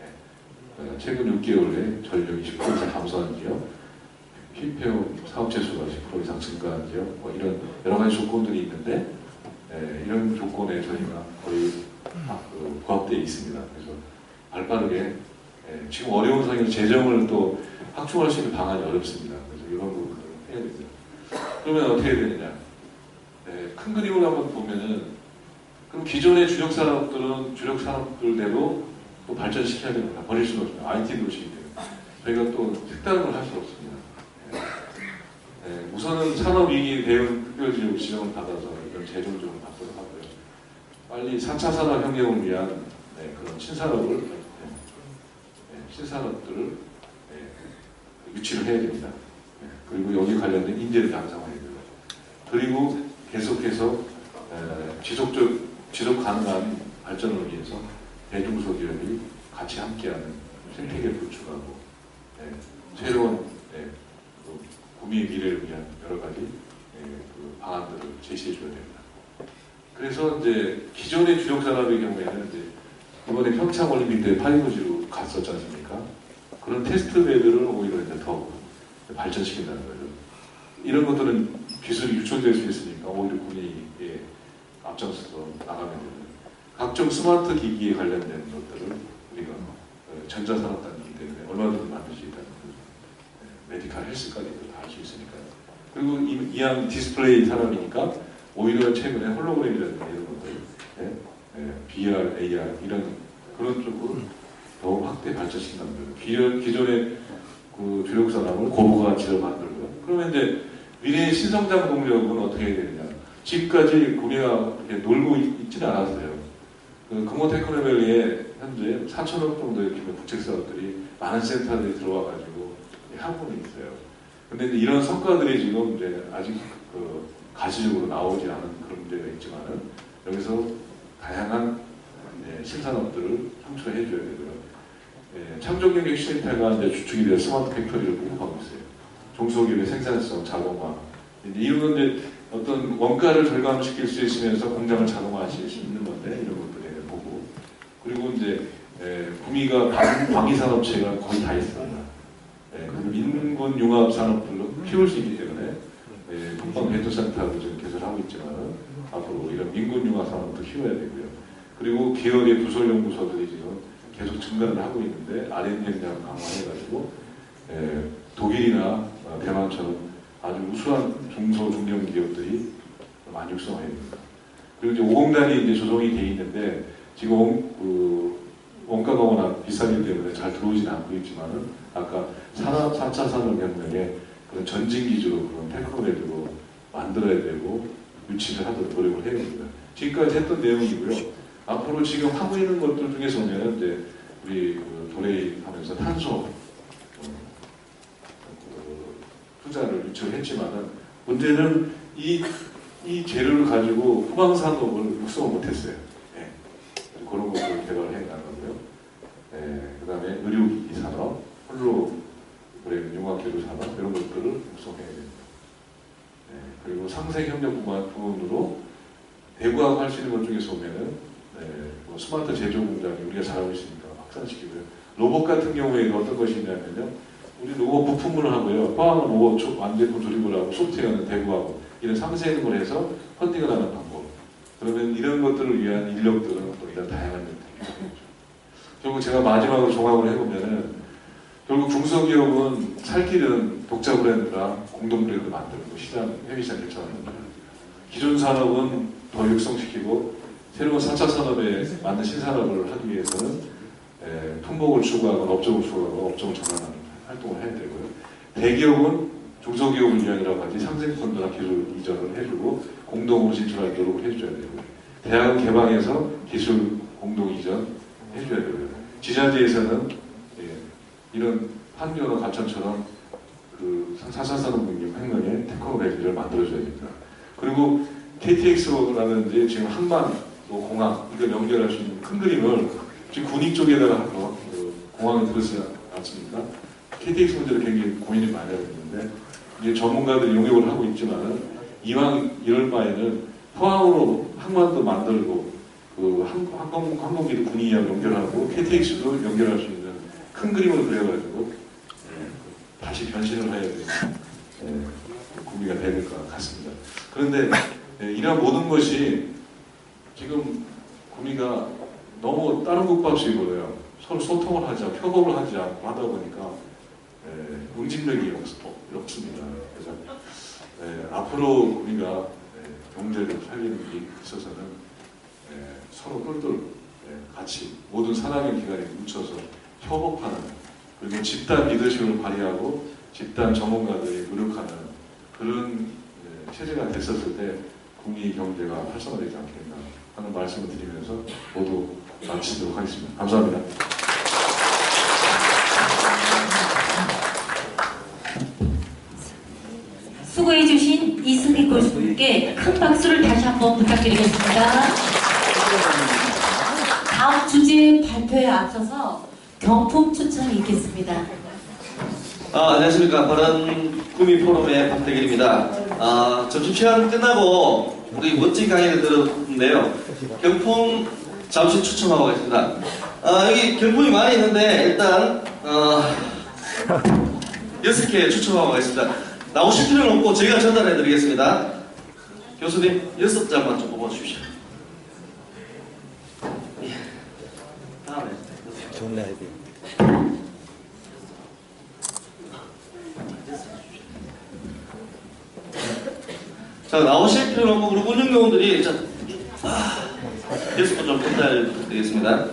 E: 최근 6개월에 전력 20% 감소한 지역, 필폐업 사업체 수가 10% 이상 증가한 지역, 뭐 이런 여러 가지 조건들이 있는데 이런 조건에 저희가 거의 부합되어 있습니다. 그래서 발빠르게 지금 어려운 상황에서 재정을 또 확충할 수 있는 방안이 어렵습니다. 그래서 이런 부분을 해야 됩니다. 그러면 어떻게 해야 되느냐? 큰 그림을 한번 보면은 그럼 기존의 주력 산업들대로 또 발전시켜야 됩니다. 버릴 수는 없습니다. IT 도시이기 때문에 저희가 또 색다른 걸 할 수 없습니다. 우선은 산업위기 대응 특별지역 지정을 받아서 이런 재정적으로 받도록 하고요. 빨리 4차 산업혁명을 위한 그런 신산업들을 유치를 해야 됩니다. 그리고 여기 관련된 인재를 양성해야 됩니다. 그리고 계속해서 지속 가능한 발전을 위해서 대중소기업이 같이 함께하는 생태계를 구축하고 새로운 구미의 미래를 위한 여러 가지 그 방안들을 제시해 줘야 됩니다. 그래서 이제 기존의 주력 산업의 경우에는 이제 이번에 평창 올림픽 때 파리부지로 갔었지 않습니까? 그런 테스트 베드를 오히려 이제 더 발전시킨다는 거죠. 이런 것들은 기술이 유출될 수 있으니까 오히려 구미에 앞장서서 나가면 됩니다. 각종 스마트 기기에 관련된 것들을 우리가 전자산업단이기 때문에 얼마든지 만들 수 있다는 거죠. 메디컬 헬스까지도 다 할 수 있으니까요. 그리고 이왕 디스플레이 산업이니까 오히려 최근에 홀로그램이라든가 이런 것들, VR, AR 이런 그런 쪽으로 더 확대 발전시킨다는 거예요. 기존의 그 주력 산업을 고부가치로 만들고요. 그러면 이제 미래의 신성장 동력은 어떻게 해야 되느냐? 지금까지 구미가 이렇게 놀고 있지는 않았어요. 그 금호 테크노밸리에 현재 4,000억 정도의 규모 국책사업들이 많은 센터들이 들어와가지고 하고는 있어요. 근데 이제 이런 성과들이 지금 이제 아직 그 가시적으로 나오지 않은 그런 문제가 있지만은 여기서 다양한 신산업들을 창출해 줘야 되고요. 창조경제혁신센터가 이제 주축이 되어 스마트 팩토리를 공급하고 있어요. 중소기업의 생산성 자동화. 이런 건 이제 어떤 원가를 절감시킬 수 있으면서 공장을 자동화하실 수 있는 건데 이런 것들을 보고 그리고 이제 구미가 방위산업체가 거의 다 있습니다. 그리고 민군 융합 산업들로 키울 수 있기 때문에 동방 벤처센터도 지금 개설하고 있지만 앞으로 이런 민군 융합 산업도 키워야 되고요. 그리고 기업의 부설연구소들이 지금 계속 증가를 하고 있는데 R&D 역량을 강화해가지고 독일이나 대만처럼 아주 우수한 중소 중견 기업들이 많이 육성해야 됩니다. 그리고 이제 5공단이 이제 조성이 돼 있는데 지금 원가가 워낙 비싸기 때문에 잘 들어오지는 않고 있지만은 아까 4차 산업혁명에 그런 전진 기주로 그런 테크놀로지로 만들어야 되고 유치를 하도록 노력을 해야 됩니다. 지금까지 했던 내용이고요. 앞으로 지금 하고 있는 것들 중에서 보면 이제 우리 도레이 하면서 탄소 투자를 유치를 했지만은 문제는 이 재료를 가지고 후방산업을 육성을 못했어요. 그런 것들을 개발을 해 나가고요. 그 다음에 의료기기 산업, 홀로그램 융합재료 산업 이런 것들을 육성해야 됩니다. 그리고 상생협력 부분으로 대구하고 할 수 있는 것 중에서 보면은 뭐 스마트 제조 공장이 우리가 잘하고 있으니까 확산시키고요. 로봇 같은 경우에는 어떤 것이 있냐면요. 우리 로봇 부품을 하고요. 포함 로봇 완제품 조립을 하고 소프트웨어는 대구하고 이런 상생을 해서 펀딩을 하는 방법. 그러면 이런 것들을 위한 인력들은 또 이런 다양한 것들이 필요하죠. 결국 제가 마지막으로 종합을 해보면은 결국 중소기업은 살 길은 독자 브랜드랑 공동 브랜드 만들고 시장, 해외 시장 개척하는 겁니다. 기존 산업은 더 육성시키고 새로운 4차 산업에 맞는 신산업을 하기 위해서는 품목을 추구하거나 업종을 추구하고 업종을 전환하는 활동을 해야 되고요. 대기업은 중소기업을 위한이라고 하지 상생펀드나 기술 이전을 해주고 공동으로 진출할 노력을 해줘야 되고요. 대학을 개방해서 기술 공동 이전 해줘야 되고요. 지자체에서는 이런 판교나 가천처럼 그 4차 산업혁명의 테크놀로지를 만들어줘야 됩니다. 그리고 KTX라든지 지금 항만, 공항 이걸 연결할 수 있는 큰 그림을 지금 군익 쪽에다가 한번 공항에 들었지 않습니까? KTX 문제를 굉장히 고민이 많이 하고 있는데 이제 전문가들이 용역을 하고 있지만 이왕 이럴 바에는 포항으로 항만도 만들고 그 항공기도 군인이랑 연결하고 KTX도 연결할 수 있는 큰 그림을 그려가지고 다시 변신을 해야 되는 구미가 될 것 같습니다. 그런데 이런 모든 것이 지금 구미가 너무 다른 국밥식으로요. 서로 소통을 하지 않고 협업을 하지 않고 하다 보니까 응집력이 없습니다. 그래서 앞으로 우리가 경제를 살리는 데 있어서는 서로 똘똘 같이 모든 산학의 기관에 뭉쳐서 협업하는 그리고 집단 리더십을 발휘하고 집단 전문가들이 노력하는 그런 체제가 됐었을 때 국민 경제가 활성화되지 않겠나 하는 말씀을 드리면서 모두 마치도록 하겠습니다. 감사합니다.
D: 수고해주신 이승기 교수님께 큰 박수를 다시 한번 부탁드리겠습니다. 다음 주제 발표에 앞서서 경품 추천이 있겠습니다.
F: 안녕하십니까. 바른 구미 포럼의 박대길입니다. 점심시간 끝나고 우리 멋진 강의를 들었는데요. 경품 잠시 추첨하고 가겠습니다. 여기 경품이 많이 있는데 일단 6개 추첨하고 가겠습니다. 나오실 필요는 없고 저희가 전달해 드리겠습니다. 교수님 6장만 좀 뽑아주십시오. 다음에
C: 좋은 아이디어.
F: 자, 나오실 필요는 없고 우리 운영요원들이 6분 좀 전달 부탁드리겠습니다.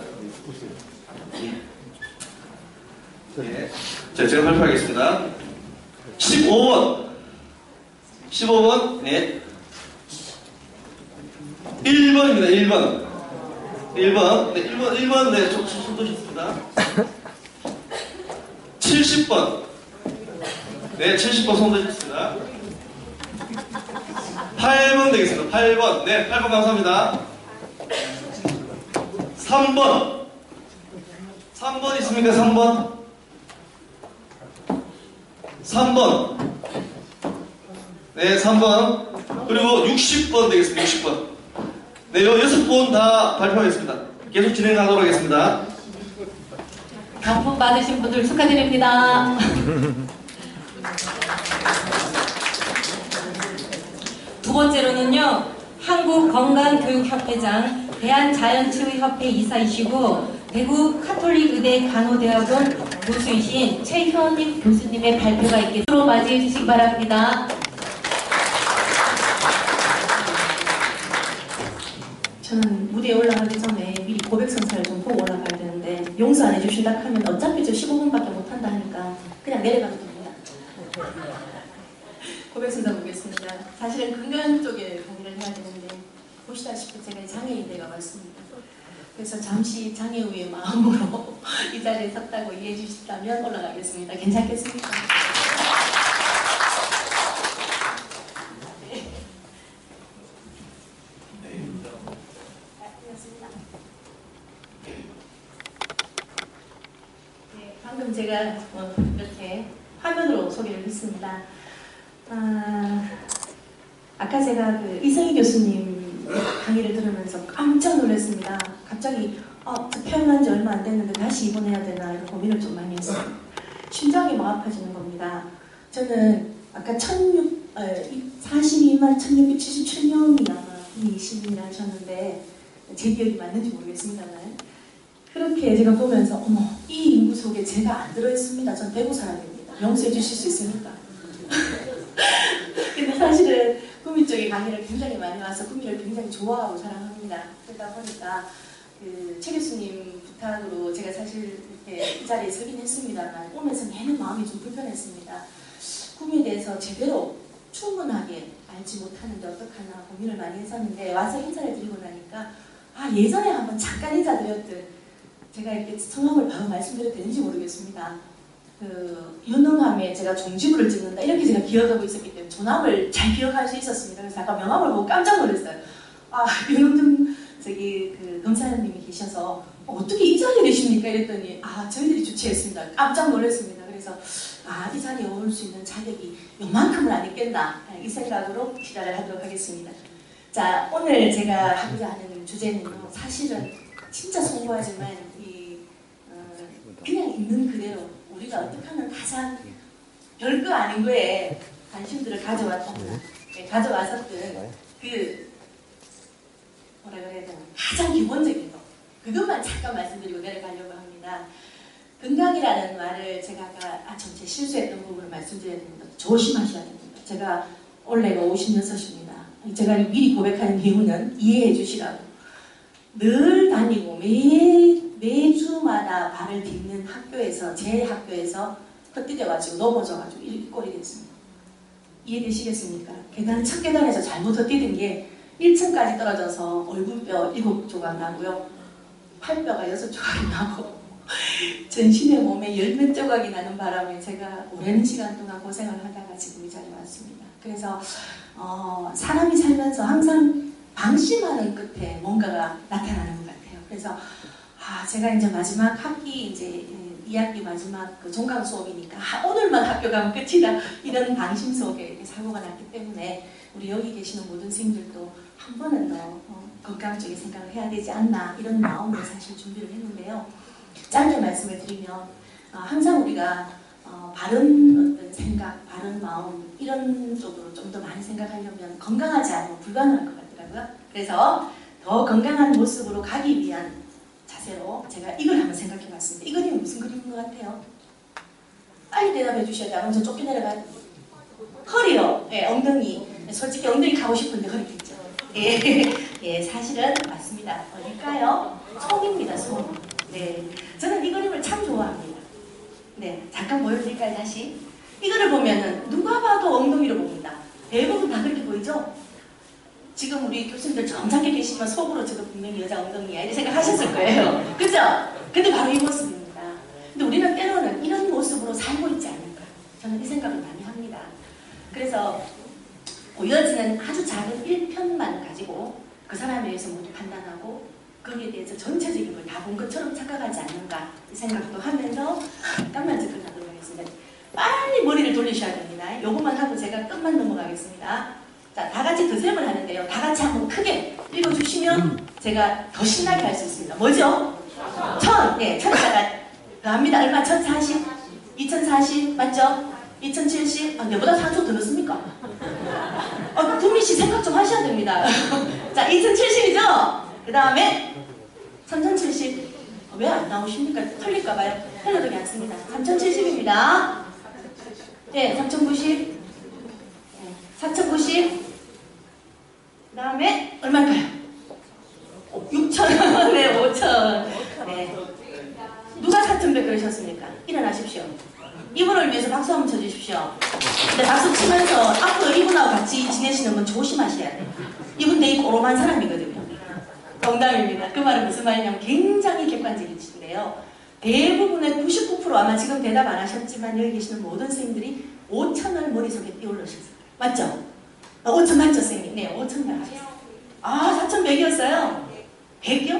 F: 네. 자, 제가 발표하겠습니다. 15번. 15번. 네. 1번입니다. 1번. 1번. 네, 1번. 네, 손 드셨습니다. 70번. 네, 70번 손 드셨습니다. 8번 되겠습니다. 8번. 네, 8번 감사합니다. 3번. 3번 있습니까? 3번. 3번. 네, 3번. 그리고 60번 되겠습니다. 60번. 네, 요 6분 다 발표하겠습니다. 계속 진행하도록 하겠습니다.
D: 경품 받으신 분들 축하드립니다. 두 번째로는요, 한국건강교육협회장, 대한자연치유협회 이사이시고 대구 카톨릭의대 간호대학원 교수이신 최현임 교수님의 발표가 있겠습니다. 맞이해 주시기 바랍니다.
G: 저는 무대에 올라가기 전에 미리 고백선사를 좀 보고 올라가야 되는데 용서 안 해주신다 하면 어차피 저 15분밖에 못한다 하니까 그냥 내려가도 됩니다. 고백선사 보겠습니다. 사실은 건강 쪽에 강의를 해야 되는데 보시다시피 제가 장애인대가 왔습니다. 그래서 잠시 장애우의 마음으로 이 자리에 섰다고 이해해 주신다면 올라가겠습니다. 괜찮겠습니까? 방금 제가 이렇게 화면으로 소개를 했습니다. 아까 제가 그 이성희 교수님 강의를 들으면서 깜짝 놀랐습니다. 갑자기 저 표현한 지 얼마 안 됐는데 다시 입원해야 되나 이런 고민을 좀 많이 했어요. 심장이 막 아파지는 겁니다. 저는 아까 42만 1677명이나 이 시민이 하셨는데 제 기억이 맞는지 모르겠습니다만 그렇게 제가 보면서 어머 이 인구 속에 제가 안 들어있습니다. 전 대구 사람입니다. 용서해 주실 수 있습니까? 근데 사실은 구미 쪽에 강의를 굉장히 많이 와서 구미를 굉장히 좋아하고 사랑합니다. 그러다 보니까 최 교수님 부탁으로 제가 사실 이렇게 이 자리에 서긴 했습니다만 오면서 내내 마음이 좀 불편했습니다. 구미에 대해서 제대로 충분하게 알지 못하는데 어떡하나 고민을 많이 했었는데 와서 인사를 드리고 나니까 예전에 한번 잠깐 인사드렸던 제가 이렇게 성함을 바로 말씀드려도 되는지 모르겠습니다. 유능함에 제가 종지부를 찍는다 이렇게 제가 기억하고 있었기 때문에 조남을 잘 기억할 수 있었습니다. 그래서 아까 명함을 보고 깜짝 놀랐어요. 윤영준 검사님이 계셔서 어떻게 이 자리에 계십니까? 이랬더니 저희들이 주최했습니다. 깜짝 놀랐습니다. 그래서 이 자리에 올 수 있는 자격이 요만큼은 아니겠나 이 생각으로 시작을 하도록 하겠습니다. 자, 오늘 제가 하고자 하는 주제는요, 사실은 진짜 송구하지만 그냥 있는 그대로 우리가 어떻게 하면 가장 별거 아닌 거에 관심들을 가져왔었던 뭐라 그래야 되나 가장 기본적인 거 그것만 잠깐 말씀드리고 내려가려고 합니다. 건강이라는 말을 제가 아까 전체 실수했던 부분을 말씀드려야 됩니다. 조심하셔야 됩니다. 제가 올해가 56입니다. 제가 미리 고백하는 이유는 이해해 주시라고 늘 다니고 매주마다 발을 딛는 학교에서 제 학교에서 헛디뎌가지고 넘어져가지고 이 꼴이 됐습니다. 이해되시겠습니까? 첫 계단에서 잘못 헛디딘 게 1층까지 떨어져서 얼굴뼈 7조각 나고요. 팔뼈가 6조각이 나고 전신의 몸에 10몇 조각이 나는 바람에 제가 오랜 시간 동안 고생을 하다가 지금 이 자리에 왔습니다. 그래서 사람이 살면서 항상 방심하는 끝에 뭔가가 나타나는 것 같아요. 그래서 제가 이제 마지막 학기 이제 2학기 마지막 종강 수업이니까 오늘만 학교 가면 끝이다 이런 방심 속에 이렇게 사고가 났기 때문에 우리 여기 계시는 모든 선생님들도 한 번은 더 건강적인 생각을 해야 되지 않나 이런 마음으로 사실 준비를 했는데요. 짧게 말씀을 드리면 항상 우리가 바른 어떤 생각, 바른 마음 이런 쪽으로 좀 더 많이 생각하려면 건강하지 않으면 불가능할 것 같더라고요. 그래서 더 건강한 모습으로 가기 위한 자세로 제가 이걸 한번 생각해 봤습니다. 이 그림은 무슨 그림인 것 같아요? 빨리 대답해 주셔야 돼요. 먼저 쫓겨 내려가요. 허리요. 예, 엉덩이. 솔직히 엉덩이 가고 싶은데 허리 있죠. 예, 사실은 맞습니다. 어딜까요? 손입니다, 손. 네, 저는 이 그림을 참 좋아합니다. 네, 잠깐 보여드릴까요, 다시? 이거를 보면은 누가 봐도 엉덩이를 봅니다. 대부분 다 그렇게 보이죠? 지금 우리 교수님들 점잖게 계시지만 속으로 저도 분명히 여자 엉덩이야 이렇게 생각하셨을 거예요. 그죠? 근데 바로 이 모습입니다. 근데 우리는 때로는 이런 모습으로 살고 있지 않을까. 저는 이 생각을 많이 합니다. 그래서 보여지는 아주 작은 1편만 가지고 그 사람에 대해서 모두 판단하고 거기에 대해서 전체적인 걸 다 본 것처럼 착각하지 않는가 이 생각도 하면서 잠깐만 접근하도록 하겠습니다. 빨리 머리를 돌리셔야 됩니다. 요것만 하고 제가 끝만 넘어가겠습니다. 자, 다 같이 드셈을 하는데요. 다 같이 한번 크게 읽어주시면 제가 더 신나게 할 수 있습니다. 뭐죠? 천! 네, 천자가 더합니다. 얼마? 1040? 2040? 맞죠? 2070? 아, 내보다 산소 더 넣습니까? 구미씨 생각 좀 하셔야 됩니다. 자, 2070이죠? 그 다음에 3070. 왜 안 나오십니까? 틀릴까봐요. 틀려도 괜찮습니다. 3070입니다. 네, 3090. 4090. 그 다음에 얼마일까요? 6000. 네, 5000. 네. 누가 4100 그러셨습니까? 일어나십시오. 이분을 위해서 박수 한번 쳐주십시오. 근데 박수 치면서 앞으로 이분하고 같이 지내시는 분 조심하셔야 돼요. 이분 되게 꼬롬한 사람이거든요. 농담입니다. 그 말은 무슨 말이냐면 굉장히 객관적이신데요. 대부분의 99% 아마 지금 대답 안 하셨지만 여기 계시는 모든 선생님들이 5000을 머릿속에 띄워놓으셨어요. 맞죠? 5000 맞죠, 선생님? 네, 5000을 하셨어요. 아, 4100이었어요? 100이요?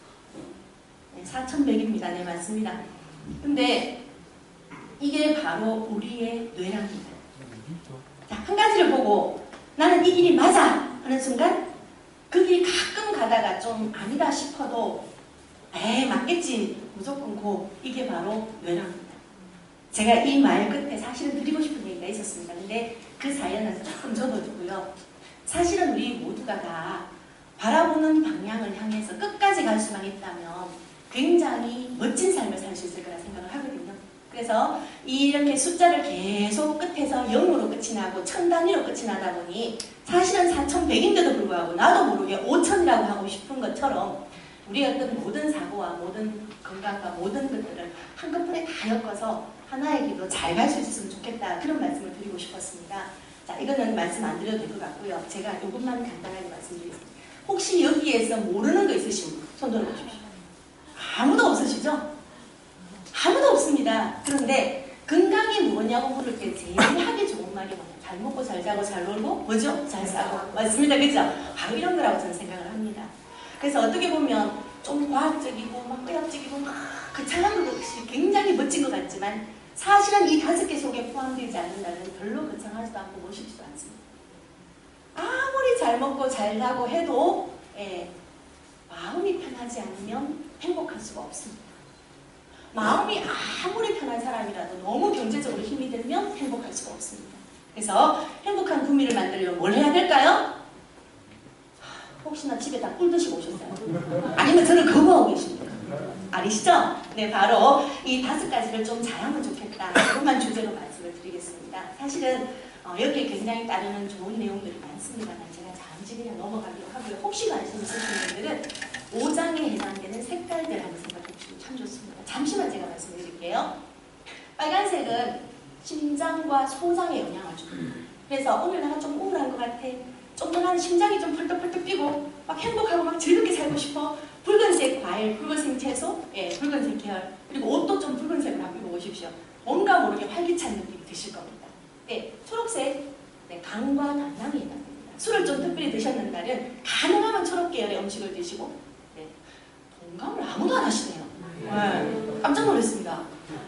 G: 네, 4100입니다. 네, 맞습니다. 근데 이게 바로 우리의 뇌랍니다. 자, 한 가지를 보고 나는 이 길이 맞아 하는 순간 그 길이 가끔 가다가 좀 아니다 싶어도 에이 맞겠지 무조건 고 이게 바로 뇌랍니다. 제가 이 말 끝에 사실은 드리고 싶은 얘기가 있었습니다. 근데 그 사연은 조금 접어두고요. 사실은 우리 모두가 다 바라보는 방향을 향해서 끝까지 갈 수만 있다면 굉장히 멋진 삶을 살 수 있을 거라 생각을 하거든요. 그래서 이렇게 숫자를 계속 끝에서 0으로 끝이 나고 1000 단위로 끝이 나다 보니 사실은 4100인데도 불구하고 나도 모르게 5000이라고 하고 싶은 것처럼 우리의 어떤 모든 사고와 모든 건강과 모든 것들을 한꺼번에 다 엮어서 하나의 길로 잘 갈 수 있었으면 좋겠다. 그런 말씀을 드리고 싶었습니다. 자, 이거는 말씀 안 드려도 될 것 같고요. 제가 이것만 간단하게 말씀드리겠습니다. 혹시 여기에서 모르는 거 있으신 분? 손 들어보십시오. 아무도 없으시죠? 아무도 없습니다. 그런데 건강이 무엇냐고 물을 때 제일 하기 좋은 말이 뭐냐? 잘 먹고 잘 자고 잘 놀고 뭐죠? 잘 싸고 맞습니다. 그죠? 바로 이런 거라고 저는 생각을 합니다. 그래서 어떻게 보면 좀 과학적이고 막 의학적이고 막 거창한 것이 굉장히 멋진 것 같지만 사실은 이 5개 속에 포함되지 않는다면 별로 거창하지도 않고 멋있지도 않습니다. 아무리 잘 먹고 잘 자고 해도 마음이 편하지 않으면 행복할 수가 없습니다. 마음이 아무리 편한 사람이라도 너무 경제적으로 힘이 들면 행복할 수가 없습니다. 그래서 행복한 구미를 만들려면 뭘 해야 될까요? 혹시나 집에 다 꿀 드시고 오셨어요? 아니면 저를 거부하고 계십니까? 아니시죠? 네, 바로 이 5가지를 좀 잘하면 좋겠다. 그것만 주제로 말씀을 드리겠습니다. 사실은 여기에 굉장히 따르는 좋은 내용들이 많습니다만 제가 잠시 그냥 넘어가기로 하고요. 혹시 관심 있으신 분들은 5장에 해당되는 색깔들 한번 생각해 주시면 참 좋습니다. 잠시만 제가 말씀을 드릴게요. 빨간색은 심장과 소장에 영향을 줍니다. 그래서 오늘 내가 좀 우울한 것 같아. 좀 더 나는 심장이 좀 펄떡펄떡 뛰고 막 행복하고 막 즐겁게 살고 싶어. 붉은색 과일, 붉은색 채소, 붉은색 계열, 그리고 옷도 좀 붉은색으로 한번 입어보십시오. 뭔가 모르게 활기찬 느낌이 드실 겁니다. 네, 초록색, 강과 담낭이 해당됩니다. 술을 좀 특별히 드셨는 날은 가능하면 초록 계열의 음식을 드시고, 동감을 아무도 안 하시네요. 깜짝 놀랐습니다.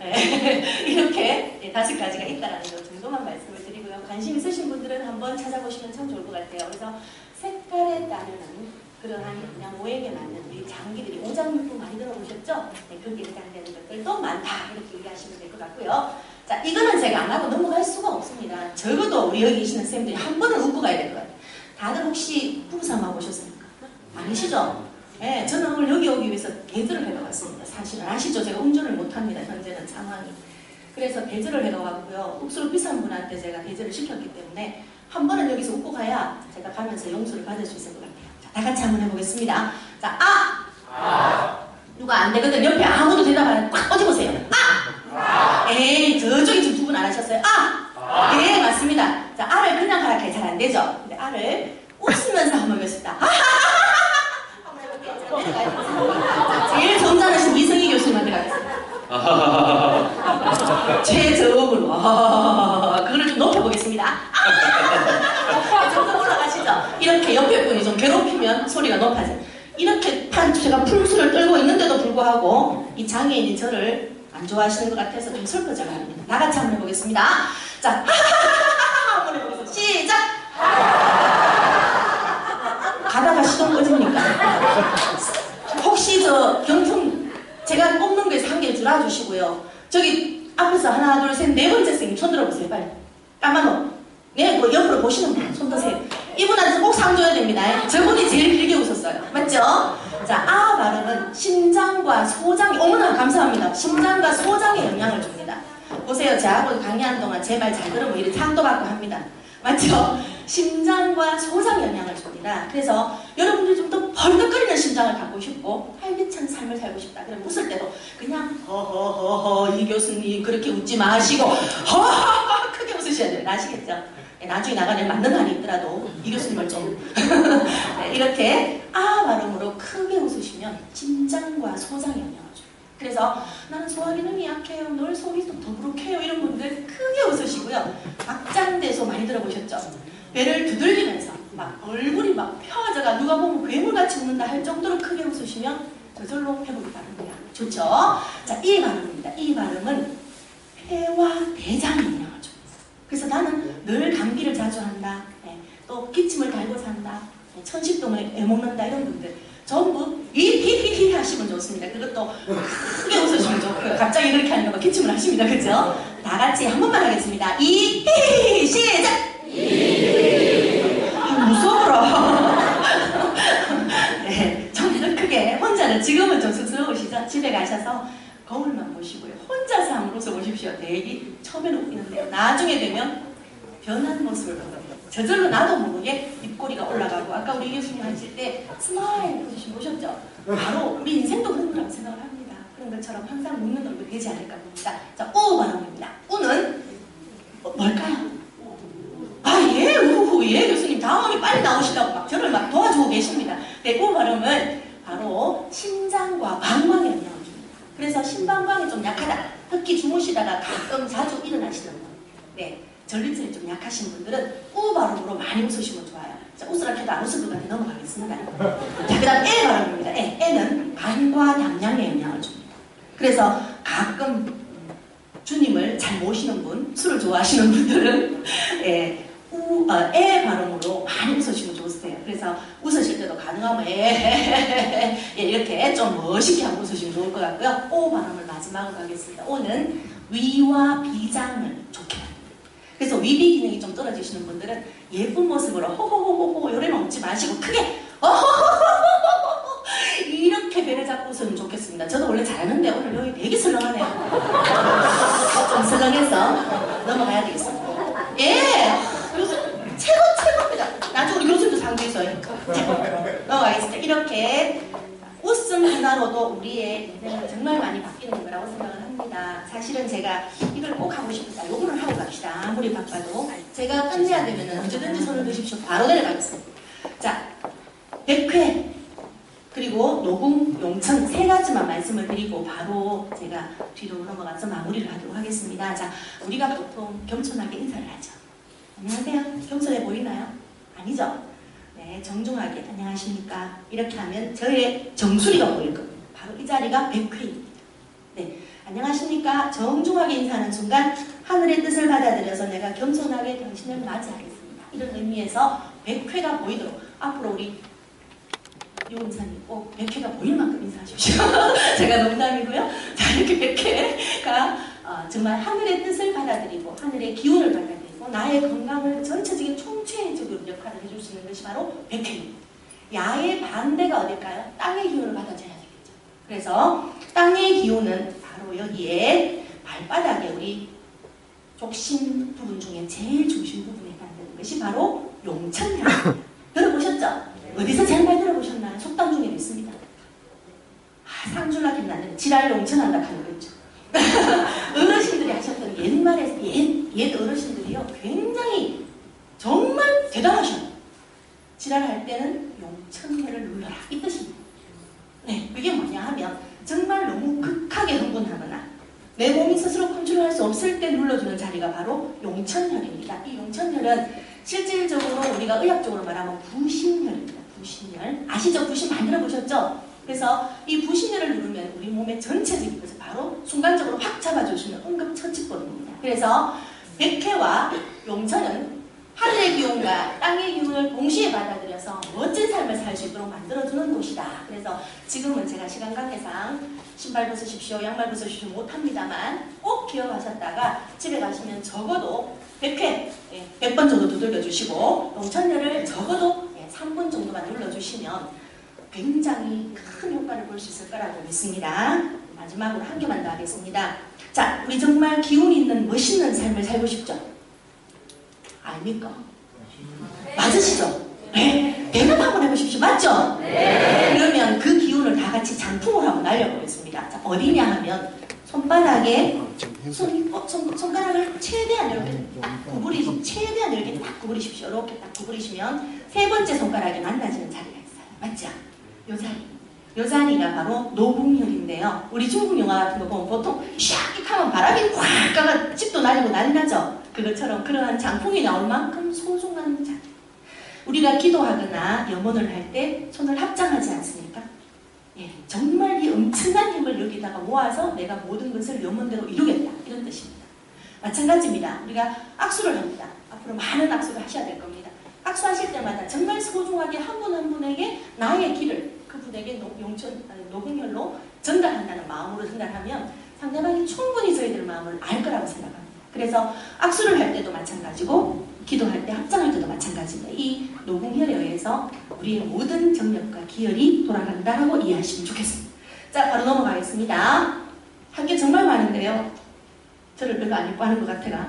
G: 이렇게 5가지가 있다는 것 정도만 말씀을 드리고요. 관심 있으신 분들은 한번 찾아보시면 참 좋을 것 같아요. 그래서 색깔에 따르는 그러한 그냥 모에게 맞는 우리 장기들이 오장육부 많이 들어보셨죠? 거기에 해당되는 것들도 많다 이렇게 얘기하시면 될 것 같고요. 자, 이거는 제가 안 하고 넘어갈 수가 없습니다. 적어도 우리 여기 계시는 선생님들이 한 번은 웃고 가야 될 것 같아요. 다들 혹시 부부싸움 오셨습니까? 아니시죠? 네, 저는 오늘 여기 오기 위해서 대절을 해가 왔습니다. 사실은 아시죠? 제가 운전을 못합니다. 현재는 상황이. 그래서 대절을 해가 왔고요. 옥수로 비싼 분한테 제가 대절을 시켰기 때문에 한 번은 여기서 웃고 가야 제가 가면서 용서를 받을 수 있을 것 같아요. 자, 다 같이 한번 해보겠습니다. 자, 누가 안 되거든. 옆에 아무도 대답 안 하고 꽉 어디보세요. 에이, 저쪽에 지금 2분 안 하셨어요. 네, 맞습니다. 자, 아를 그냥 하락해 잘 안 되죠. 근데 아를 웃으면서 한번 해보겠습니다. 제일 점잖으신 이승희 교수님한테 가겠습니다. 최저음으로 그거를 좀 높여보겠습니다. 옆에 분이 좀 괴롭히면 소리가 높아져요. 이렇게 제가 풀수를 떨고 있는데도 불구하고 이 장애인이 저를 안 좋아하시는 것 같아서 좀 슬퍼져가 합니다. 다 같이 한번 해보겠습니다. 자, 하하하하하 한번 해보겠습니다. 시작! 가다가 시동 꺼집니까? 혹시 저 경품 제가 뽑는 거에서 한 개 줄여주시고요. 저기 앞에서 하나, 둘, 셋, 네 번째 선생님 손 들어보세요. 빨리. 까만호. 네, 뭐 옆으로 보시는 분 손 드세요. 이분한테 꼭 상 줘야 됩니다. 저분이 제일 길게 웃었어요. 맞죠? 자, 아 발음은 심장과 소장에, 어머나 감사합니다. 심장과 소장에 영향을 줍니다. 보세요. 저하고 강의하는 동안 제 말 잘 들으면 이렇게 상도 받고 합니다. 맞죠? 심장과 소장에 영향을 줍니다. 그래서 여러분들이 좀 더 벌떡거리는 심장을 갖고 싶고 활기찬 삶을 살고 싶다. 그럼 웃을 때도 그냥 허허허허 이 교수님 그렇게 웃지 마시고 허허허 크게 웃으셔야 돼요. 아시겠죠? 네, 나중에 나가면 맞는 말이 있더라도 이 교수님을 좀 네, 이렇게 아 발음으로 크게 웃으시면 심장과 소장에 영향을 줘요. 그래서 나는 소화 기능이 약해요. 늘 속이 좀 더부룩해요. 이런 분들 크게 웃으시고요. 막장대소 많이 들어보셨죠? 배를 두들리면서 막 얼굴이 막 펴져가 누가 보면 괴물같이 웃는다 할 정도로 크게 웃으시면 저절로 회복이 빠릅니다. 좋죠? 자, 이 발음입니다. 이 발음은 폐와 대장에 영향을 줍니다. 그래서 나는 늘 감기를 자주 한다. 네, 또 기침을 달고 산다. 네, 천식동을 애먹는다. 이런 분들 전부 히히히히 하시면 좋습니다. 그것도 크게 웃으시면 좋고요. 갑자기 그렇게 하니까 막 기침을 하십니다. 그죠? 다 같이 한 번만 하겠습니다. 히히히 시작! 무서워라. 네, 좀 더 크게 혼자는 지금은 좀 쑥스러우시죠? 집에 가셔서 거울만 보시고요. 혼자서 한번 웃어보십시오. 되게 처음에는 웃기는데요. 나중에 되면 변한 모습을 보거든요. 저절로 나도 모르게 입꼬리가 올라가고 아까 우리 교수님 하실 때 스마일 해주신 보셨죠? 바로 우리 인생도 그런 거라고 생각을 합니다. 그런 것처럼 항상 웃는 얼굴이 되지 않을까 봅니다. 자, 우 발음입니다. 우는 뭘까요? 아, 예, 우후, 예, 교수님 다음이 빨리 나오시라고 막 저를 막 도와주고 계십니다. 네, 우 발음은 바로 심장과 방광에 영향을 줍니다. 그래서 심방광이 좀 약하다. 특히 주무시다가 가끔 자주 일어나시는 분. 네. 전립선이 좀 약하신 분들은 우 발음으로 많이 웃으시면 좋아요. 자, 웃으라 해도 안 웃을 것 같아 넘어가겠습니다. 자, 그 다음 에 발음입니다. 에는 간과 양양에 영향을 줍니다. 그래서 가끔 주님을 잘 모시는 분, 술을 좋아하시는 분들은 에 발음으로 많이 웃으시면 좋으세요. 그래서 웃으실 때도 가능하면 이렇게 좀 멋있게 하고 웃으시면 좋을 것 같고요. 오 발음을 마지막으로 하겠습니다. 오는 위와 비장을 좋게 합니다. 그래서 위비 기능이 좀 떨어지시는 분들은 예쁜 모습으로 호호호호호 요래만 웃지 마시고 크게 어호호호호호 이렇게 배를 잡고 웃으면 좋겠습니다. 저도 원래 잘하는데 오늘 여기 되게 설렁하네요. 좀 설렁해서 넘어가야 되겠습니다. 예, 교수님 최고입니다. 나중에 우리 교수님도 상주 있어요. 넘어가겠습니다. 이렇게 웃음 하나로도 우리의 인생은 정말 많이 바뀌는 거라고 생각을 합니다. 사실은 제가 이걸 꼭 하고 싶다. 요거는 하고 갑시다. 아무리 바빠도. 제가 끝내야 되면 언제든지 손을 드십시오. 바로 내려가겠습니다. 자, 백회 그리고 노궁, 용천 세 가지만 말씀을 드리고 바로 제가 뒤로 넘어가서 마무리를 하도록 하겠습니다. 자, 우리가 보통 겸손하게 인사를 하죠. 안녕하세요. 겸손해 보이나요? 아니죠? 네, 정중하게 안녕하십니까 이렇게 하면 저의 정수리가 보일 겁니다. 바로 이 자리가 백회입니다. 네, 안녕하십니까 정중하게 인사하는 순간 하늘의 뜻을 받아들여서 내가 겸손하게 당신을 맞이하겠습니다. 이런 의미에서 백회가 보이도록 앞으로 우리 요인사님 꼭 백회가 보일 만큼 인사하십시오. 제가 농담이고요. 자, 이렇게 백회가 정말 하늘의 뜻을 받아들이고 하늘의 기운을 받아들이고 나의 건강을 전체적인 총체적으로 역할을 해줄 수 있는 것이 바로 백회입니다. 야의 반대가 어딜까요? 땅의 기운을 받아줘야 되겠죠. 그래서 땅의 기운은 바로 여기에 발바닥에 우리 족심 부분 중에 제일 중심 부분에 해당되는 것이 바로 용천혈입니다. 들어보셨죠? 어디서 제일 많이 들어보셨나요? 속담 중에 있습니다. 상줄라 빛나는 지랄 용천한다 하는 거 있죠. 어르신들이 하셨던 옛말에 옛 어르신들이요 굉장히 정말 대단하셔요. 지랄할 때는 용천혈을 눌러라 이 뜻입니다. 네, 그게 뭐냐 하면 정말 너무 극하게 흥분하거나 내 몸이 스스로 컨트롤할 수 없을 때 눌러주는 자리가 바로 용천혈입니다. 이 용천혈은 실질적으로 우리가 의학적으로 말하면 부신혈입니다. 부신혈. 아시죠? 부신 많이 들어보셨죠? 그래서 이 부신혈을 누르면 우리 몸의 전체적인 것을 바로 순간적으로 확 잡아주시는 응급처치법입니다. 그래서 백회와 용천은 하늘의 기운과 땅의 기운을 동시에 받아들여서 멋진 삶을 살 수 있도록 만들어주는 곳이다. 그래서 지금은 제가 시간 관계상 신발 벗으십시오, 양말 벗으십시오 못합니다만 꼭 기억하셨다가 집에 가시면 적어도 100회, 100번 정도 두들겨 주시고 용천혈을 적어도 3분 정도만 눌러주시면 굉장히 큰 효과를 볼 수 있을 거라고 믿습니다. 마지막으로 한 개만 더 하겠습니다. 자, 우리 정말 기운 있는 멋있는 삶을 살고 싶죠? 아닙니까? 맞으시죠? 네. 대답 한번 해보십시오. 맞죠? 네. 그러면 그 기운을 다 같이 장풍을 한번 날려보겠습니다. 자, 어디냐 하면 손바닥에 손가락을 최대한 이렇게 딱 최대한 이렇게 딱 구부리십시오. 이렇게 딱 구부리시면 세 번째 손가락이 만나지는 자리가 있어요. 맞죠? 요 자리. 요 자리가 바로 노궁혈인데요. 우리 중국 영화 같은 거 보면 보통 샥 하면 바람이 확 가가 집도 날리고 난리나죠. 그것처럼 그러한 장풍이 나올 만큼 소중한 자리. 우리가 기도하거나 염원을 할 때 손을 합장하지 않습니까? 예, 정말 이 엄청난 힘을 여기다가 모아서 내가 모든 것을 염원대로 이루겠다. 이런 뜻입니다. 마찬가지입니다. 우리가 악수를 합니다. 앞으로 많은 악수를 하셔야 될 겁니다. 악수하실 때마다 정말 소중하게 한 분 한 분에게 나의 길을 그분에게 노궁혈로 전달한다는 마음으로 전달하면 상대방이 충분히 저희들 마음을 알 거라고 생각합니다. 그래서 악수를 할 때도 마찬가지고 기도할 때 합장할 때도 마찬가지입니다. 이 노궁혈에 의해서 우리의 모든 정력과 기혈이 돌아간다고 이해하시면 좋겠습니다. 자, 바로 넘어가겠습니다. 할 게 정말 많은데요. 저를 별로 안 예뻐하는 것 같아요.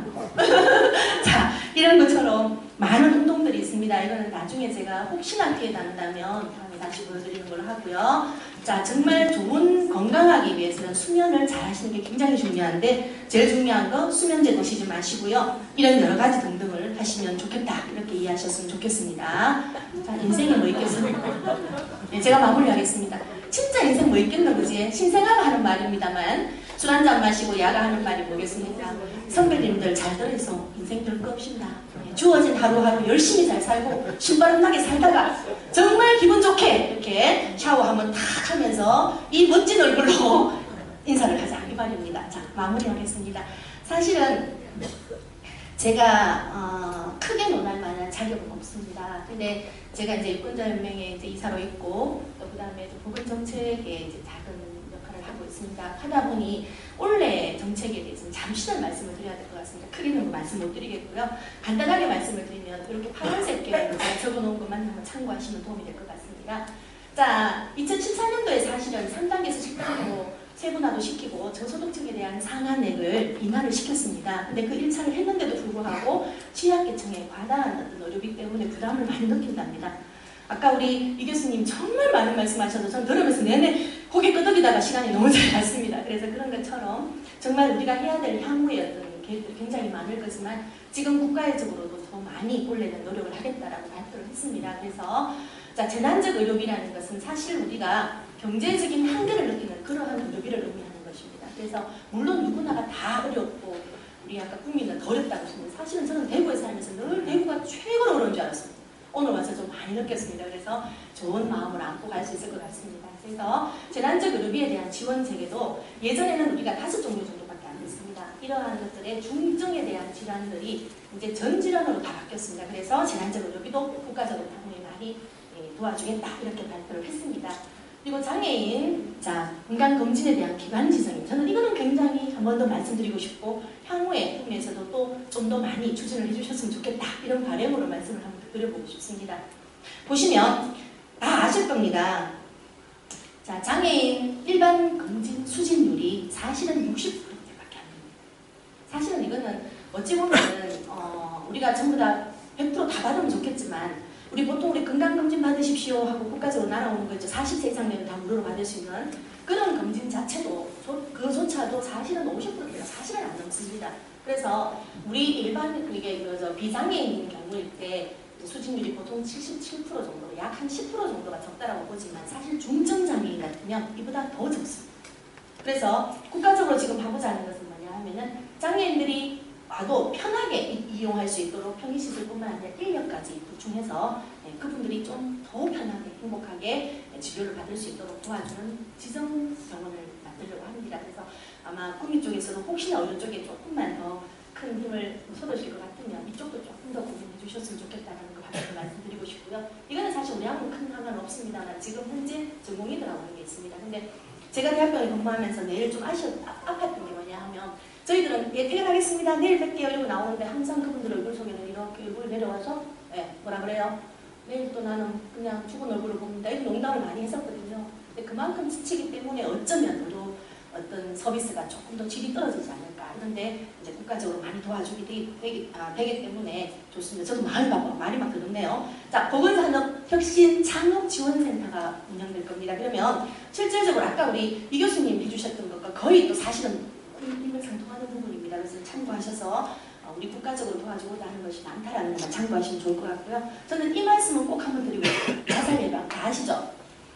G: 자, 이런 것처럼 많은 운동들이 있습니다. 이거는 나중에 제가 혹시나 기회 난다면 다시 보여드리는 걸로 하고요. 자, 정말 좋은 건강하기 위해서는 수면을 잘 하시는 게 굉장히 중요한데 제일 중요한 건 수면제 드시지 마시고요. 이런 여러 가지 등등을 하시면 좋겠다. 이렇게 이해하셨으면 좋겠습니다. 자, 인생에 뭐 있겠습니까? 네, 제가 마무리하겠습니다. 진짜 인생 뭐 있겠노, 그지? 신생아가 하는 말입니다만 술 한잔 마시고 야가 하는 말이 뭐겠습니까? 선배님들 잘 들어서 인생 별거 없습니다. 주어진 하루하루 열심히 잘 살고 신바람나게 살다가 정말 기분 좋게 이렇게 샤워하면 탁 하면서 이 멋진 얼굴로 인사를 하자 이 말입니다. 자, 마무리하겠습니다. 사실은 제가 크게 논할 만한 자격은 없습니다. 근데 제가 이제 유권자연맹에 이제 이사로 있고 또 그다음에 보건정책에 이제 작은 역할을 하고 있습니다. 하다 보니 올해 정책에 대해서는 잠시만 말씀을 드려야 될 것 같습니다. 크게는 말씀 못 드리겠고요. 간단하게 말씀을 드리면 이렇게 파란색에 제가 적어놓은 것만 한번 참고하시면 도움이 될 것 같습니다. 자, 2014년도에 사실은 3단계에서 10단계로 세분화도 시키고 저소득층에 대한 상한액을 인하를 시켰습니다. 근데 그 1차를 했는데도 불구하고 취약계층에 과다한 어떤 의료비 때문에 부담을 많이 느낀답니다. 아까 우리 이 교수님 정말 많은 말씀하셔서 전 들으면서 내내 고개 끄덕이다가 시간이 너무 잘 갔습니다. 그래서 그런 것처럼 정말 우리가 해야 될 향후의 어떤 계획들이 굉장히 많을 거지만 지금 국가적으로도 더 많이 올해는 노력을 하겠다라고 발표를 했습니다. 그래서 자, 재난적 의료비라는 것은 사실 우리가 경제적인 한계를 느끼는 그러한 의료비를 의미하는 것입니다. 그래서 물론 누구나가 다 어렵고 우리 아까 국민은 더 어렵다고 하시는데 사실은 저는 대구에 살면서 늘 대구가 최고로 어려운 줄 알았습니다. 오늘 와서 좀 많이 느꼈습니다. 그래서 좋은 마음을 안고 갈 수 있을 것 같습니다. 그래서 재난적 의료비에 대한 지원 체계도 예전에는 우리가 5종류 정도밖에 안 됐습니다. 이러한 것들의 중증에 대한 질환들이 이제 전 질환으로 다 바뀌었습니다. 그래서 재난적 의료비도 국가적으로 당연히 많이 도와주겠다 이렇게 발표를 했습니다. 그리고 장애인, 자, 건강검진에 대한 기관 지정입니다. 저는 이거는 굉장히 한 번 더 말씀드리고 싶고 향후에 국내에서도 또 좀 더 많이 추진을 해주셨으면 좋겠다 이런 바람으로 말씀을 한번 드려보고 싶습니다. 보시면 다 아실 겁니다. 자, 장애인 일반 검진 수진율이 사실은 60%밖에 안 됩니다. 사실은 이거는 어찌 보면은 우리가 전부 다 100% 다 받으면 좋겠지만 우리 보통 우리 건강검진 받으십시오 하고 국가적으로 날아오는 거 있죠. 40세 이상 되면 다 무료로 받을 수 있는 그런 검진 자체도 그조차도 사실은 50%가 사실은 안 넘습니다. 그래서 우리 일반 그게 비장애인인 경우일 때 수진율이 보통 77% 정도, 약 한 10% 정도가 적다라고 보지만 사실 중증 장애인 같으면 이보다 더 적습니다. 그래서 국가적으로 지금 하고자 하는 것은 뭐냐 하면은 장애인들이 와도 편하게 이용할 수 있도록 편의시설뿐만 아니라 인력까지 보충해서 그분들이 좀 더 편하게 행복하게 치료를 받을 수 있도록 도와주는 지성병원을 만들려고 합니다. 그래서 아마 구미 쪽에서도 혹시나 의료 쪽에 조금만 더 큰 힘을 쏟으실 것 같으면 이쪽도 조금 더 고민해 주셨으면 좋겠다는 거 반드시 말씀드리고 싶고요. 이거는 사실 우리하고는 큰 상관 없습니다만 지금 현재 전공의들하고 하는 게 있습니다. 근데 제가 대학병원에 근무하면서 내일 좀 아팠던 게 뭐냐 하면 저희들은 퇴근하겠습니다. 내일 뵐게요 이러고 나오는데 항상 그분들 얼굴 속에는 이렇게 얼굴이 내려와서 뭐라 그래요? 내일 또 나는 그냥 죽은 얼굴을 봅니다. 이런 농담을 많이 했었거든요. 근데 그만큼 지치기 때문에 어쩌면 우리 어떤 서비스가 조금 더 질이 떨어지지 않을까. 그런데 이제 국가적으로 많이 도와주기 되기 때문에 좋습니다. 저도 말이 막 들었네요. 자, 보건산업혁신창업지원센터가 운영될 겁니다. 그러면 실질적으로 아까 우리 이 교수님 해주셨던 것과 거의 또 사실은 힘을 상통하는 부분입니다. 그래서 참고하셔서 우리 국가적으로 도와주고자 하는 것이 많다라는 것만 참고하시면 좋을 것 같고요. 저는 이 말씀은 꼭 한번 드리고 싶어요. 자살 예방 다 아시죠?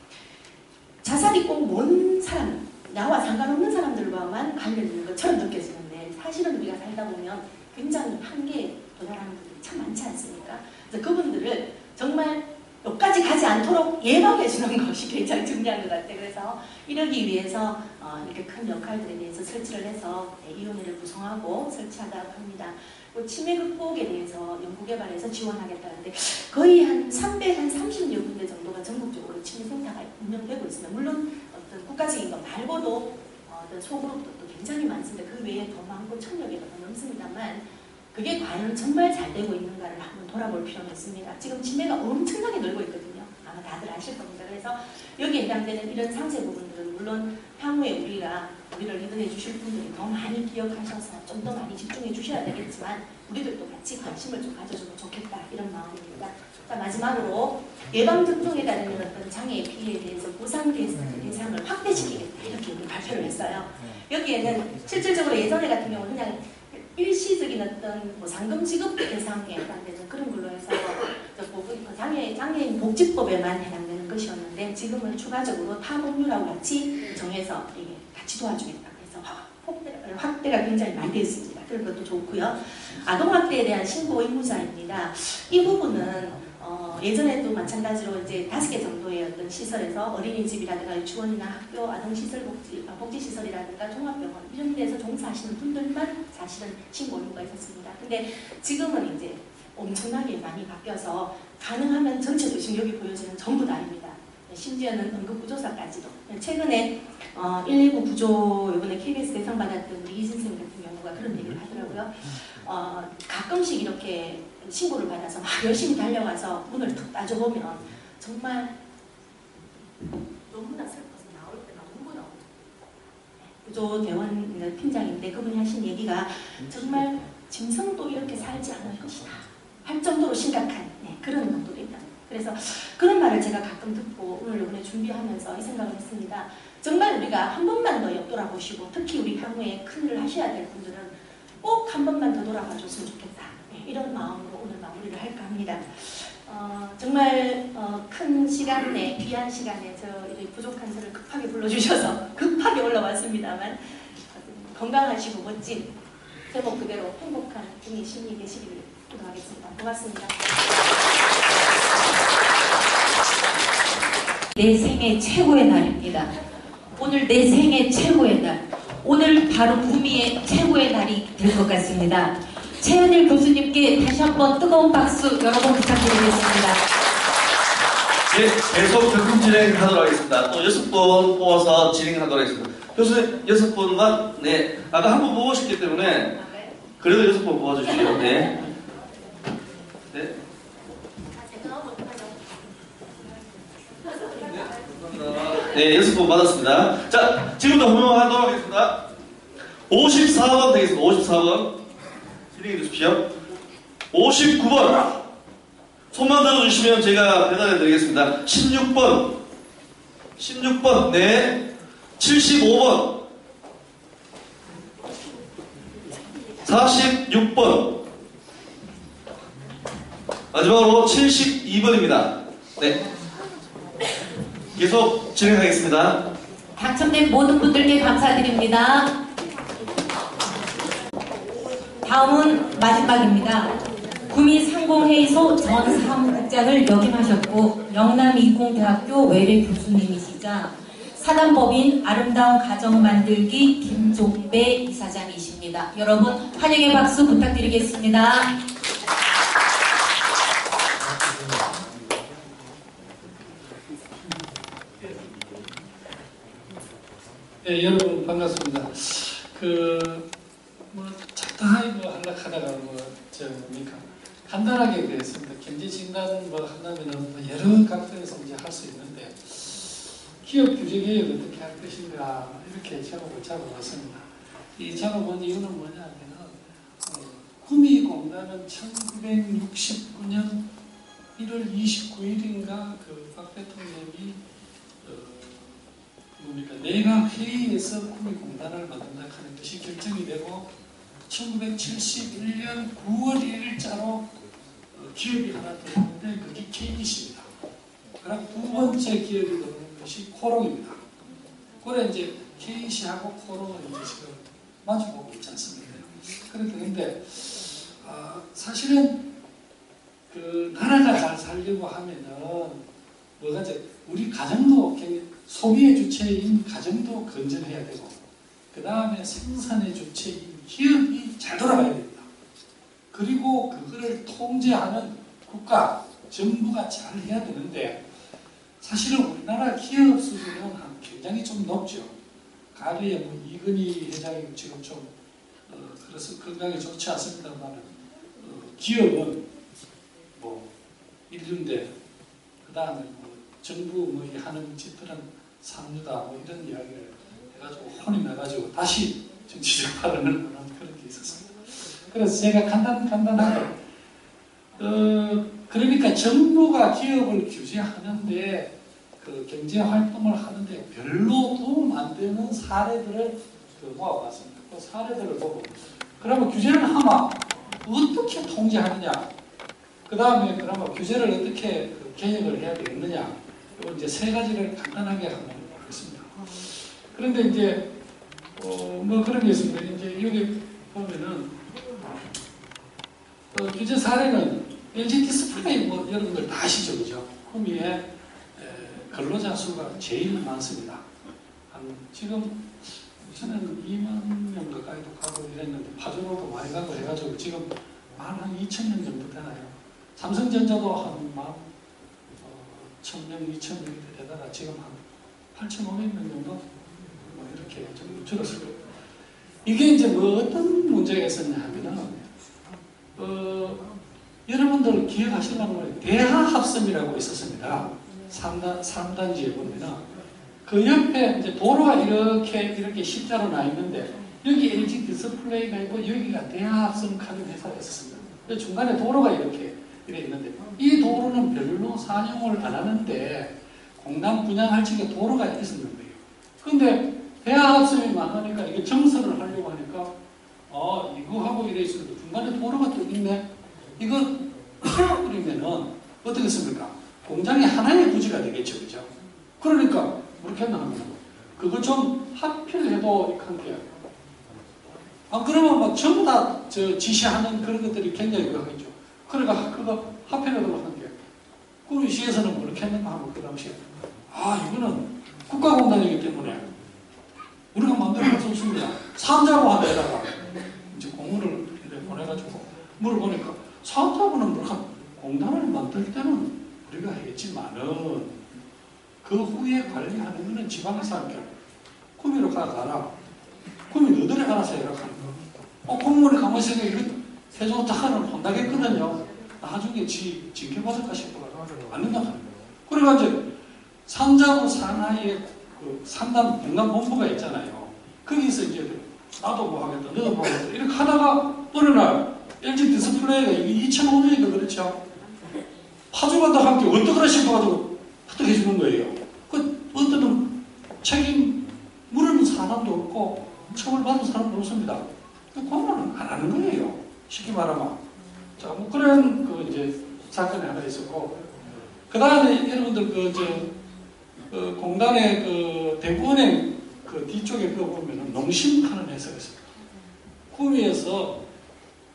G: 자살이 꼭 뭔 사람, 나와 상관없는 사람들과만 관련 있는 것처럼 느껴지는데 사실은 우리가 살다 보면 굉장히 한계에 도달하는 분들이 참 많지 않습니까? 그래서 그분들을 정말 여기까지 가지 않도록 예방해 주는 것이 굉장히 중요한 것 같아요. 그래서 이러기 위해서 이렇게 큰 역할들에 대해서 설치를 해서 위원회를 구성하고 설치하다고 합니다. 치매 극복에 대해서 연구개발해서 지원하겠다는데 거의 한 330여 군데 정도가 전국적으로 치매센터가 운영되고 있습니다. 물론 어떤 국가적인 것 말고도 어떤 소그룹도 굉장히 많습니다. 그 외에 더 많고 1000여 개가 더 넘습니다만 그게 과연 정말 잘 되고 있는가를 한번 돌아볼 필요가 있습니다. 지금 치매가 엄청나게 늘고 있거든요. 아마 다들 아실 겁니다. 그래서 여기에 해당되는 이런 상세 부분들은 물론 향후에 우리를 리드해 주실 분들이 더 많이 기억하셔서 좀 더 많이 집중해 주셔야 되겠지만 우리들도 같이 관심을 좀 가져주면 좋겠다 이런 마음입니다. 자, 마지막으로 예방접종에 따른 어떤 장애 피해에 대해서 보상 대상을 확대시키겠다 이렇게 우리 발표를 했어요. 여기에는 실질적으로 예전에 같은 경우는 그냥 일시적인 어떤 상금 지급 대상에 해당되는 그런 걸로 해서 장애인 복지법에만 해당되는 것이었는데 지금은 추가적으로 타법률하고 같이 정해서 이게 같이 도와주겠다. 그래서 확대가 굉장히 많이 되었습니다. 그런 것도 좋고요. 아동학대에 대한 신고 의무자입니다. 이 부분은 예전에도 마찬가지로 이제 5개 정도의 어떤 시설에서 어린이집이라든가 유치원이나 학교, 아동시설, 복지시설이라든가 종합병원 이런 데서 종사하시는 분들만 사실은 신고 의무가 있었습니다. 근데 지금은 이제 엄청나게 많이 바뀌어서 가능하면 전체도 지금 여기 보여지는 전부 다입니다. 심지어는 응급구조사까지도. 최근에 119 구조 이번에 KBS 대상 받았던 우리 이진생 같은 경우가 그런 얘기를 하더라고요. 가끔씩 이렇게 신고를 받아서 막 열심히 달려가서 문을 툭 따져보면 정말 너무나 슬퍼서 나올 때가 너무 나옵니다. 구조대원 팀장인데 그분이 하신 얘기가 정말 짐승도 이렇게 살지 않을 것이다 할 정도로 심각한 그런 정도입니다. 그래서 그런 말을 제가 가끔 듣고 오늘 이번에 준비하면서 이 생각을 했습니다. 정말 우리가 한 번만 더 옆돌아보시고 특히 우리 향후에 큰 일을 하셔야 될 분들은 꼭 한 번만 더 돌아봐 줬으면 좋겠다. 이런 마음으로 오늘 마무리를 할까 합니다. 정말 큰 시간에 귀한 시간에 저 이렇게 부족한 저를 급하게 불러주셔서 급하게 올라왔습니다만 건강하시고 멋진 제목 그대로 행복한 분이 신이 되시기를 기도하겠습니다. 고맙습니다.
D: 내 생애 최고의 날입니다. 오늘 내 생애 최고의 날. 오늘 바로 구미의 최고의 날이 될 것 같습니다. 최은일 교수님께 다시 한번 뜨거운 박수 여러 번 부탁드리겠습니다.
F: 네, 계속 경품 진행하도록 하겠습니다. 또 6분 뽑아서 진행하도록 하겠습니다. 교수님 6분만, 네, 아까 한 분 뽑으셨기 때문에 그래도 6분 뽑아주시죠. 네. 네. 네, 6분 받았습니다. 자, 지금부터 호명하도록 하겠습니다. 54번 되겠습니다. 54번. 진행해 주십시오. 59번. 손만 들어주시면 제가 배달해 드리겠습니다. 16번. 16번. 네. 75번. 46번. 마지막으로 72번입니다. 네. 계속 진행하겠습니다.
D: 당첨된 모든 분들께 감사드립니다. 다음은 마지막입니다. 구미 상공회의소 전 사무국장을 역임하셨고 영남이공대학교 외래 교수님이시자 사단법인 아름다운 가정 만들기 김종배 이사장이십니다. 여러분 환영의 박수 부탁드리겠습니다.
H: 네, 여러분 반갑습니다. 적당하게 하려고 하다가 뭡니까? 간단하게 그랬습니다. 경제진단 한다면은 여러 각도에서 이제 할 수 있는데 기업 규제 개혁 어떻게 할 것인가 이렇게 작업을 잡아봤습니다. 이 작업은 이유는 뭐냐면은 구미공단은 1969년 1월 29일인가 박 대통령이 내각 회의에서 구미공단을 만든다 하는 것이 결정이 되고 1971년 9월 1일자로 기업이 하나 들어오는데 그게 KBC입니다. 그럼 두 번째 기업이 들어오는 것이 코롱입니다. 그래 이제 KC하고 코롱은 이제 지금 마주보고 있지 않습니까? 그런데 사실은 나라가 잘 살려고 하면은 뭐가 이제 우리 가정도 소비의 주체인 가정도 건전해야 되고 그 다음에 생산의 주체인 기업이 잘 돌아가야 됩니다. 그리고 그거를 통제하는 국가, 정부가 잘 해야 되는데 사실은 우리나라 기업 수준은 굉장히 좀 높죠. 가리에 이건희 회장이 지금 좀 그래서 건강에 좋지 않습니다만 기업은 인류인데 그 다음에 정부 하는 짓들은 삼류다 이런 이야기를 해가지고 혼인해가지고 다시 정치적 발언을 하는 그런 게 있었습니다. 그래서 제가 간단하게 그러니까 정부가 기업을 규제하는데 경제 활동을 하는데 별로 도움 안 되는 사례들을 모아봤습니다. 그 사례들을 보고 그러면 규제를 하면 어떻게 통제하느냐, 그 다음에 그러면 규제를 어떻게 개혁을 해야 되겠느냐, 이건 이제 세 가지를 간단하게 한번 보겠습니다. 그런데 이제 그런 게 있습니다. 이제 여기 보면은 규제 사례는 LG 디스플레이 여러분들 다 아시죠, 그죠? 구미에 근로자 수가 제일 많습니다. 지금 저는 2만 명 가까이도 가고 이랬는데 파주로도 많이 가고 해가지고 지금 한 2,000명 정도 되나요? 삼성전자도 한 1,000명, 2,000명 되다가 지금 한 8,500명 정도 이렇게 좀 줄었을 거예요. 이게 이제 어떤 문제가 있었냐 하면은 여러분들 기억하시려면 대하합섬이라고 있었습니다. 3단지에 보면은 그 옆에 이제 도로가 이렇게 십자로 나 있는데 여기 LG 디스플레이가 있고 여기가 대하합섬 카드 회사가 있었습니다. 중간에 도로가 이렇게 있는데 이 도로는 별로 사용을 안 하는데 공단 분양할 적에 도로가 있었는 거예요. 근데 대하합섬이 많으니까 이게 정설을 하려고 하니까 이거 하고 이래 있었는데 중간에 도로가 또 있네. 이거 태워버리면은 어떻겠습니까? 공장이 하나의 부지가 되겠죠, 그죠? 그러니까 그렇게 하면 그거 좀 합필해도 이렇게 안 그러면 막 전부 다 지시하는 그런 것들이 굉장히 그거겠죠. 그러니까 그거 합필해도 한 게. 그 시에서는 그렇게 했는가 하면 그 당시에 이거는 국가공단이기 때문에 우리가 마음대로 할 수 없습니다. 사업자부 하나에다가 이제 공문을 보내가지고 물어보니까 사업자부는 공단을 만들 때는 우리가 했지만은 그 후에 관리하는 거는 지방사업결 구미로 가라. 구미 너들이 알아서 해라 하는 거. 공무원이 가만히 생각해 이거 해줬다가는 혼나겠거든요. 나중에 징계받을까 싶어가지고 안 된다 하는 거예요. 그래가지고 산자부 산하에 산단 공단본부가 있잖아요. 거기서 이제 나도 뭐 하겠다, 너도 뭐 하겠다 이렇게 하다가 어느 날 LG 디스플레이가 이게 2005년인가 그렇죠. 파주간다 함께 어떡하라 싶어가지고 어떻게 해주는 거예요. 어떤 책임 물은 사람도 없고 처벌받은 사람도 없습니다. 그거는 안 하는 거예요. 쉽게 말하면. 자, 그런 이제 사건이 하나 있었고, 그 다음에 여러분들 공단의 대구은행 뒤쪽에 보면은 농심 파는 회사가 있습니다. 구미에서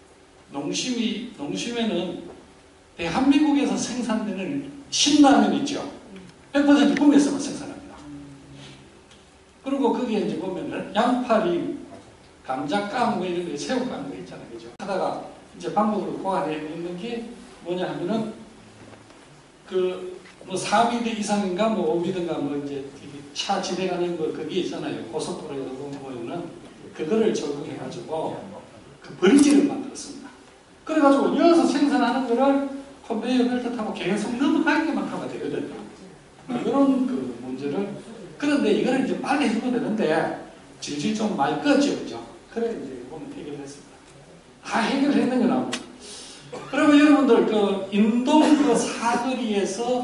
H: 농심에는 대한민국에서 생산되는 신라면 있죠. 100% 국내에서만 생산합니다. 그리고 거기에 이제 보면은 양파림, 감자깡 뭐 이런 거, 새우깡 뭐 있잖아요. 그죠? 하다가 이제 방법으로 고안해 있는 게 뭐냐 하면은 뭐 4미터 이상인가 뭐 5미터인가 뭐 이제 차 진행하는 거 거기 있잖아요. 고속도로에서 보면은 그거를 적용해가지고 그 버리지를 만들었습니다. 그래가지고 이어서 생산하는 거를 컨베이어 벨트 타고 계속 넘어가기만 하면 되거든요. 이런 그 문제를 그런데 이거를 이제 빨리 해주면 되는데 질질 좀 많이 껐죠, 그죠? 그래 이제 보면 해결했습니다. 다 해결했는 건 아무. 그러면 여러분들 그 인동 그 사거리에서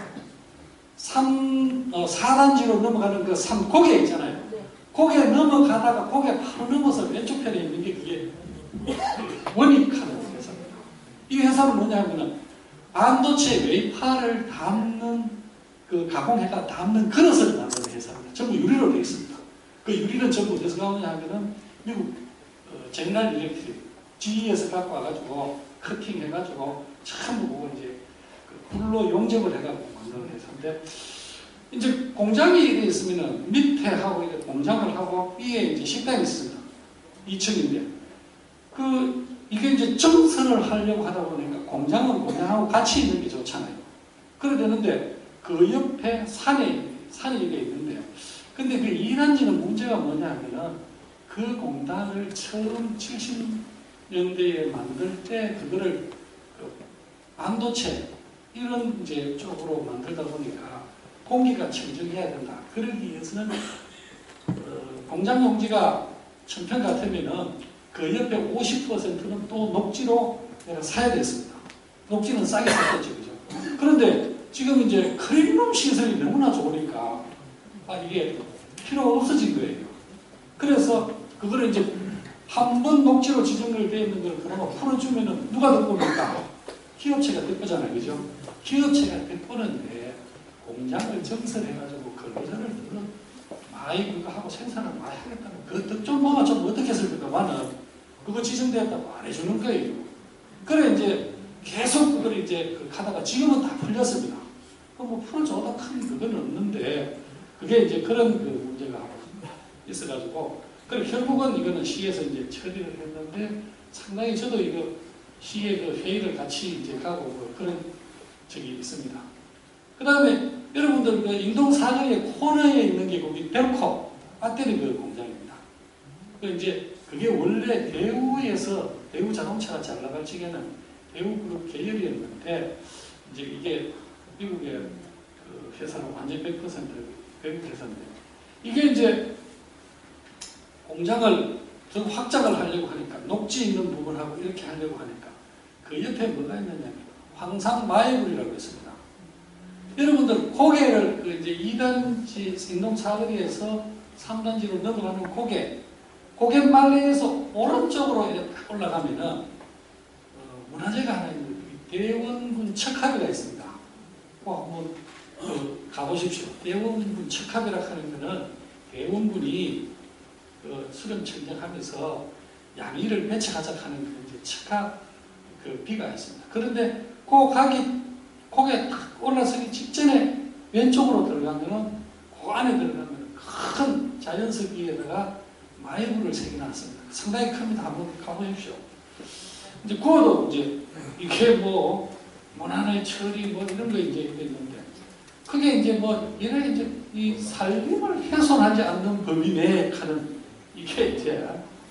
H: 4단지로 넘어가는 그 고개 있잖아요. 고개 넘어가다가 고개 바로 넘어서 왼쪽 편에 있는 게 그게 원익하는 회사입니다. 이 회사는 뭐냐면은 반도체 웨이파를 담는 그 가공해가 담는 그릇을 만드는 회사입니다. 전부 유리로 되어 있습니다. 그 유리는 전부 어디서 나오냐 하면은 미국 제너럴 일렉트릭 GE에서 갖고 와가지고 커팅해가지고 전부 그거 이제 그 굴로 용접을 해가지고 만드는 회사인데 이제 공장이 이렇게 있으면은 밑에 하고 이렇게 공장을 하고 위에 이제 식당이 있습니다. 2층인데 이게 이제 정선을 하려고 하다 보니까 공장은 공장하고 같이 있는 게 좋잖아요. 그래 되는데 그 옆에 산이 이게 있는데요. 근데 그 2단지는 문제가 뭐냐 하면은 그 공단을 처음 70년대에 만들 때 그거를 반도체 이런 이제 쪽으로 만들다 보니까 공기가 청정해야 된다. 그러기 위해서는 공장 용지가 1000평 같으면은 그 옆에 50%는 또 녹지로 내가 사야 됐습니다. 녹지는 싸게 샀겠죠, 그죠? 그런데 지금 이제 클린룸 시설이 너무나 좋으니까 이게 필요가 없어진 거예요. 그래서 그거를 이제 한 번 녹지로 지정을 되어 있는 걸 그나마 풀어주면은 누가 덮습니까? 기업체가 덮잖아요, 그죠? 기업체가 덮는데 공장을 정설해가지고 근로자를 많이 그거 하고 생산을 많이 하겠다는 그 좀 뭐가 좀 어떻게 했을까만은 그거 지정되었다고 안 해주는 거예요. 그래 이제 계속 그걸 이제 하다가 지금은 다 풀렸습니다. 뭐 풀어줘도 큰 그건 없는데 그게 이제 그런 그 문제가 있어가지고 그래 결국은 이거는 시에서 이제 처리를 했는데 상당히 저도 이거 시의 그 회의를 같이 이제 가고 뭐 그런 적이 있습니다. 그 다음에 여러분들 그 인동 사거리의 코너에 있는 게 거기 벨코 배터리 그 공장입니다. 그 이제 그게 원래 대우 자동차가 잘 나갈 적에는 대우그룹 계열이었는데 이제 이게 미국의 그 회사는 완전 100% 외국 회사인데 이게 이제 공장을 더 확장을 하려고 하니까 녹지 있는 부분하고 이렇게 하려고 하니까 그 옆에 뭐가 있느냐면 황상 마애굴이라고 있습니다. 여러분들 고개를 그 이제 2단지 인동 사거리에서 3단지로 넘어가는 고개 말레에서 오른쪽으로 이렇게 올라가면은 문화재가 하나 있는 대원군 척합이가 있습니다. 꼭 한번 가보십시오. 대원군 척합이라고 하는 거는 대원군이 수령 청정하면서 양의를 배척하자 하는 그 이제 척합 그 비가 있습니다. 그런데 고개 딱 올라서기 직전에 왼쪽으로 들어가면은 그 안에 들어가면 큰 자연석 위에다가 마이불을 새겨놨습니다. 상당히 큽니다. 한번 가보십시오. 이제 그것도 이제 이게 뭐 문화의 처리 뭐 이런 거 이제 있는데 그게 이제 뭐 이래 이제 이 살림을 훼손하지 않는 법이 내에 하는 이게 이제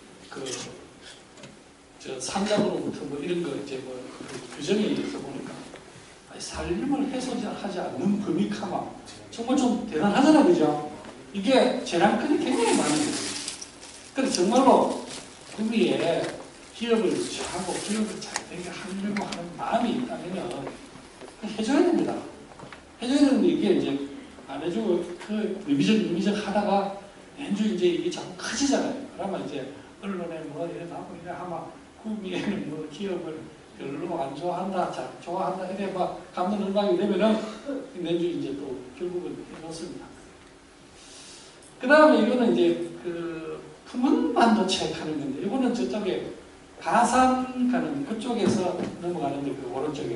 H: 저 삼장으로부터 뭐 이런 거 이제 뭐 규정에 있어 보니까 살림을 훼손하지 않는 법이 카마 정말 좀 대단하잖아요, 그죠? 이게 재량권이 굉장히 많은 거예요. 그래서 정말로 구미에 기업을 유치하고 기업을 잘 되게 하려고 하는 마음이 있다면 해줘야 됩니다. 해줘야 되는데 이게 이제 안 해주고 그 의미적 하다가 연주 이제 이게 자꾸 커지잖아요. 그러면 이제 언론에 뭐 이래 나고 이래 하면 구미에는 뭐 기업을 별로 안 좋아한다, 좋아한다 이래 막 감는 음악이 되면은 연주 이제 또 결국은 해놓습니다. 그 다음에 이거는 이제 그 품은 반도체 하는 건데 이거는 저쪽에 가산 가는 그쪽에서 넘어가는데 그 오른쪽에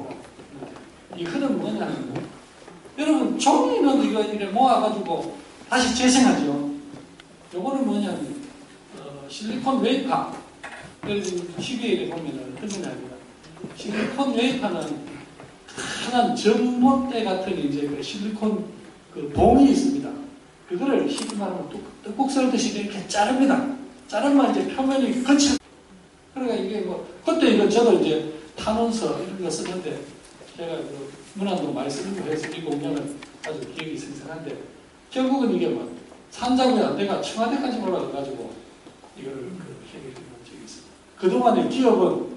H: 이 흐름 뭐냐면 여러분 종이는 이거 이래 모아가지고 다시 재생하죠. 요거는 뭐냐면 실리콘 웨이파. 그래서 12일에 보면은 흔히납니다. 실리콘 웨이파는 하나 전봇대 같은 이제 그 실리콘 그 봉이 있습니다. 그거를 쉽게 말하면 떡국 썰듯이 이렇게 자릅니다. 자르면 이제 표면이 거칠. 그러니까 이게 뭐 그때 이거 저도 이제 탄원서 이런 거 쓰는데 제가 그 문안도 많이 쓰는 거 해서 이 공장은 아주 기억이 생생한데 결국은 이게 뭐 산자부에 안 돼가 청와대까지 올라가가지고 이거를 그 해결해 본 적이 있습니다. 그동안에 기업은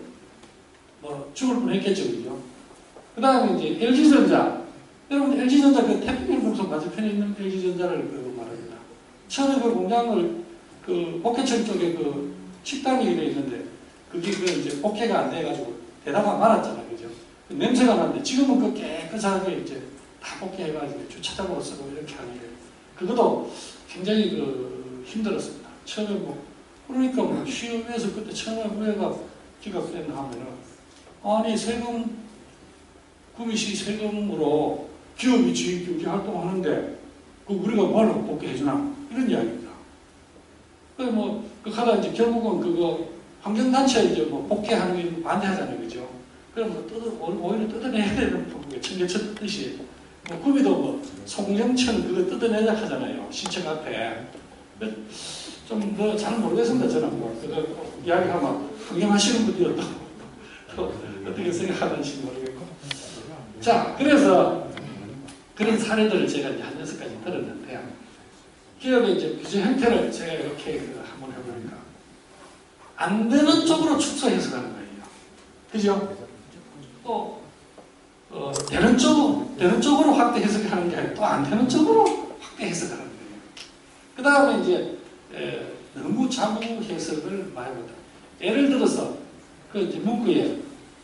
H: 뭐 죽을 뻔했겠죠, 그죠? 그 다음에 이제 LG전자. 여러분 LG전자 그 태평양공소 맞은편에 있는 LG전자를 그 말합니다. 처음에 그 공장을 그 복해천 쪽에 그 식당이 있는데 그게 그 이제 복해가 안 돼가지고 대다가 말았잖아요, 그죠? 그 냄새가 나는데 지금은 그 깨끗하게 이제 다 복해해가지고 주차장으로 쓰고 이렇게 하는데 그것도 굉장히 그 힘들었습니다. 처음에 뭐 그러니까 뭐 시험에서 그때 처음에 우리가 기각됐나 하면은 아니 세금 구미시 세금으로 기업이 주인 경제 활동하는데 그 우리가 뭐라고 복귀해주나 이런 이야기입니다. 그래서 뭐 그 하다 이제 결국은 그거 환경단체 이제 뭐 복귀하는 게 반대하잖아요, 그죠? 그럼 뭐 오히려 뜯어내야 되는 부분에 청계천 뜯듯이 뭐 구미도 뭐 송정천 그거 뜯어내자 하잖아요, 시청 앞에. 좀 더 잘 모르겠습니다, 저는 뭐 그거 이야기하면 흥행하시는 분들이 또 어떻게 생각하는지 모르겠고. 자, 그래서 그런 사례들을 제가 이제 한 6가지 들었는데요. 기업의 이제 규제 형태를 제가 이렇게 한번 해보니까 안 되는 쪽으로 축소 해석하는 거예요. 그죠? 또 되는 쪽으로 확대 해석하는 게 아니라 또 안 되는 쪽으로 확대 해석하는 거예요. 그 다음에 이제 너무 자부 해석을 많이 합니다. 예를 들어서 그 이제 문구에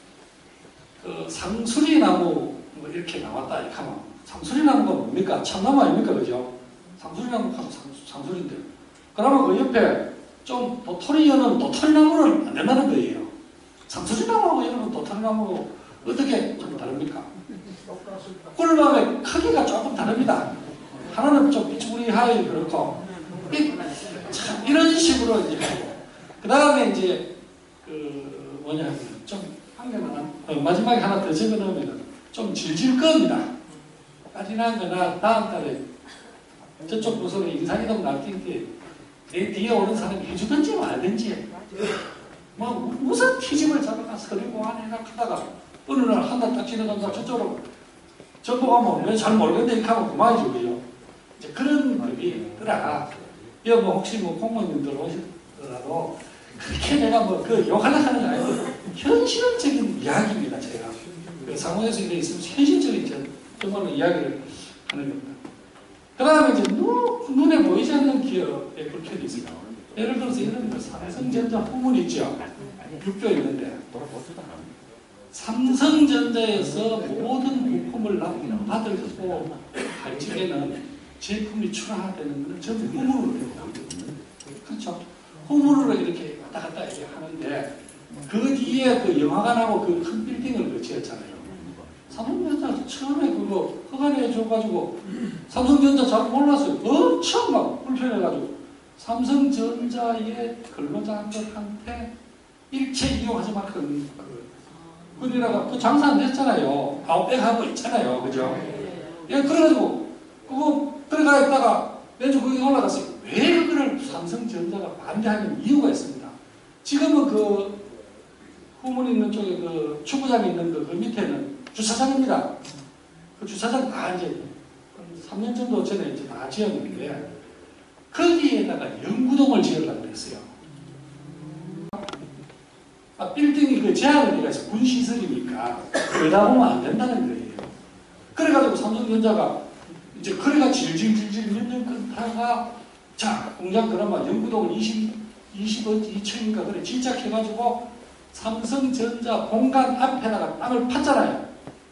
H: 그 상수리나무 뭐 이렇게 나왔다 이렇게 하면 상수리나무가 뭡니까? 참나무 아닙니까? 그죠? 상수리나무 하면 상수리인데 그러면 그 옆에 좀 도토리 여는 도토리나무는 안 된다는 거예요. 상수리나무하고 여는 도토리나무하고 어떻게 좀 다릅니까? 꿀밤의 크기가 조금 다릅니다. 하나는 좀 삐쭈구리하게 그렇고 참 이런 식으로 이제 하고 그 다음에 이제 그 뭐냐면 좀 한 개만 마지막에 하나 더 적어 놓으면 좀 질질 겁니다. 까지난 거나 다음 달에 저쪽 부서로 인사이동 낚인 게 내 뒤에 오는 사람이 해주든지 말든지 뭐 무슨 티집을 잡아가서 그리고 안에가 하다가 어느 날 한 달 딱 지나간다 저쪽으로 전부 가면 왜 잘 모르겠는데 이렇게 하면 그만이죠, 그죠? 이제 그런 법이 있더라. 이거 뭐 혹시 뭐 공무원님들 오시더라도 그렇게 내가 뭐 그 욕하려고 하는 거 아니고 현실적인 이야기입니다, 제가. 그 상호에서 이래 있으면 현실적인 정말로 이야기를 하는 겁니다. 그 다음에 이제 눈에 보이지 않는 기업의 불편이 있습니다. 예를 들어서 이런 거 삼성전자 후문이 있죠. 6조 있는데 삼성전자에서 모든 부품을 받으려고 할 적에는 제품이 출하되는 것은 전부 후문으로 됩니다. 그렇죠? 후문으로 이렇게 왔다 갔다 이렇게 하는데 그 뒤에 그 영화관하고 그 큰 빌딩을 지었잖아요. 삼성전자 처음에 그거 허가를 해줘가지고 삼성전자 잘 몰랐어요. 엄청 막 불편해가지고 삼성전자의 근로자들한테 일체 이용하지 말고 그니라가 그 장사 안 됐잖아요. 아웃백하고 있잖아요, 그죠? 예, 그래가지고 그거 들어가 있다가 매주 거기 올라갔어요. 왜 그걸 삼성전자가 반대하는 이유가 있습니다. 지금은 그 후문 있는 쪽에 그 축구장이 있는 그 밑에는 주차장입니다. 그 주차장 다 이제 3년 정도 전에 이제 다 지었는데 거기에다가 연구동을 지으려고 그랬어요. 빌딩이 그 제한을 해서 군시설이니까 그러다 보면 안 된다는 거예요. 그래가지고 삼성전자가 이제 그래가 질질질질 몇 년 끊다가 자 공장 그나마 연구동을 20억 2천인가 그래 진작해가지고 삼성전자 공간 앞에다가 땅을 팠잖아요.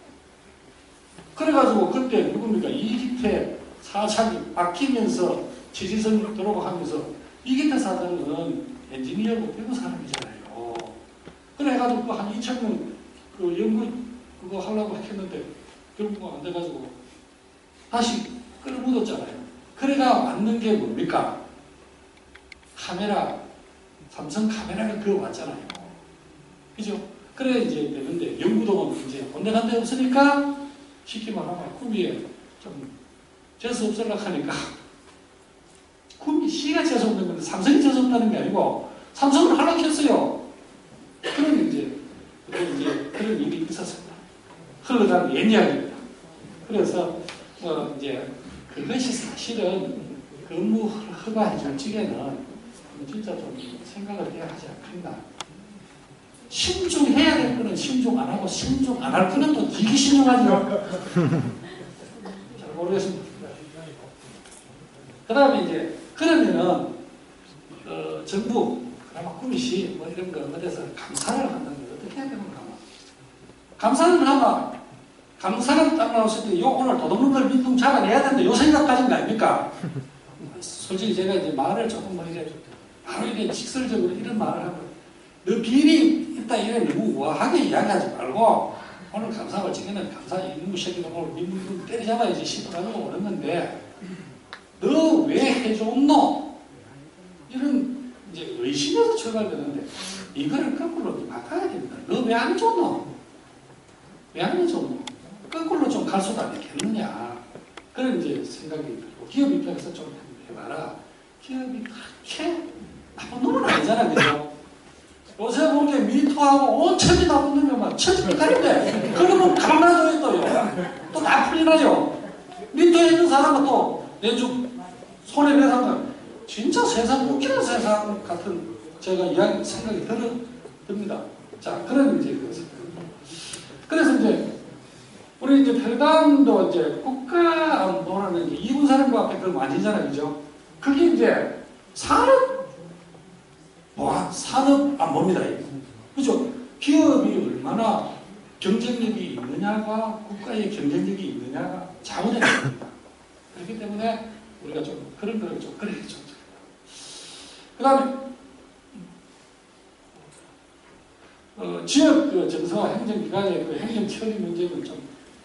H: 그래가지고 그때 누굽니까 이기태 사장이 바뀌면서 지지선 들어오고 하면서 이기태 사장은 엔지니어고 배우 사람이잖아요. 그래 해가지고 한 2,000명 그 연구 그거 하려고 했는데 결국 안 돼가지고 다시 끌어묻었잖아요. 그래가 맞는 게 뭡니까? 카메라, 삼성 카메라가 그거 왔잖아요. 그죠? 그래 이제 되는데 연구도 이제 온데간데 없으니까 쉽게 말하면 구미에 좀 재수 없으려고 하니까 구미 시가 재수 없는 건데 삼성이 재수 없다는 게 아니고 삼성을 하려고 했어요. 그런 이제 그런 일이 있었습니다. 흘러가는 옛 이야기입니다. 그래서 이제 그것이 사실은 근무 허가해줄 적에는 진짜 좀 생각을 해야 하지 않겠나. 신중해야 될 거는 신중 안 하고 신중 안 할 거는 또 되게 신중하죠. 잘 모르겠습니다. 그 다음에 이제 그러면은 정부 그나마 구미시 뭐 이런 거 어디서 감사를 한다는 게 어떻게 해야 되는가. 감사를 하면 감사를 딱 나왔을 때 요 오늘 도둑놈들 민둥 잡아내야 된다 요 생각까지인 거 아닙니까? 솔직히 제가 이제 말을 조금 뭐 이래 바로 이래 직설적으로 이런 말을 하고 너 비리 있다 이래 너무 우아하게 이야기하지 말고 오늘 감사를 지금은 감사 이놈의 새끼가 오늘 민둥 때려잡아야지 싶어가지고 오는 건데 너 왜 해줬노? 이런 이제 의심에서 출발되는데 이거를 거꾸로 바꿔야 됩니다. 너 왜 안 해줬노? 왜 안 해줬노? 거꾸로 좀 갈 수도 않겠느냐. 그런 이제 생각이 들고 기업 입장에서 좀 해봐라. 기업이 그렇게 나쁜 놈은 아니잖아, 그죠? 요새 보게 미투하고 온 천지 나쁜 놈이만 천지빛깔인데 그러면 가만히 둬있어요. 또 나쁜이 나죠. 미투에 있는 사람은 또 내주 손해배상을 진짜 세상 웃기는 세상 같은 제가 이야기 생각이 듭니다. 자, 그런 이제 그래서 이제 우리 이제 별당도 이제 국가안보라는 게 이군사령부 앞에 그걸 만지잖아요, 그죠? 그게 이제 산업안보입니다. 그죠? 기업이 얼마나 경쟁력이 있느냐가 국가의 경쟁력이 있느냐가 자원의 겁니다. 그렇기 때문에 우리가 좀 그런 거를 좀 그래 좀. 그 다음에 지역 그 정서와 행정기관의 그 행정 처리 문제는 좀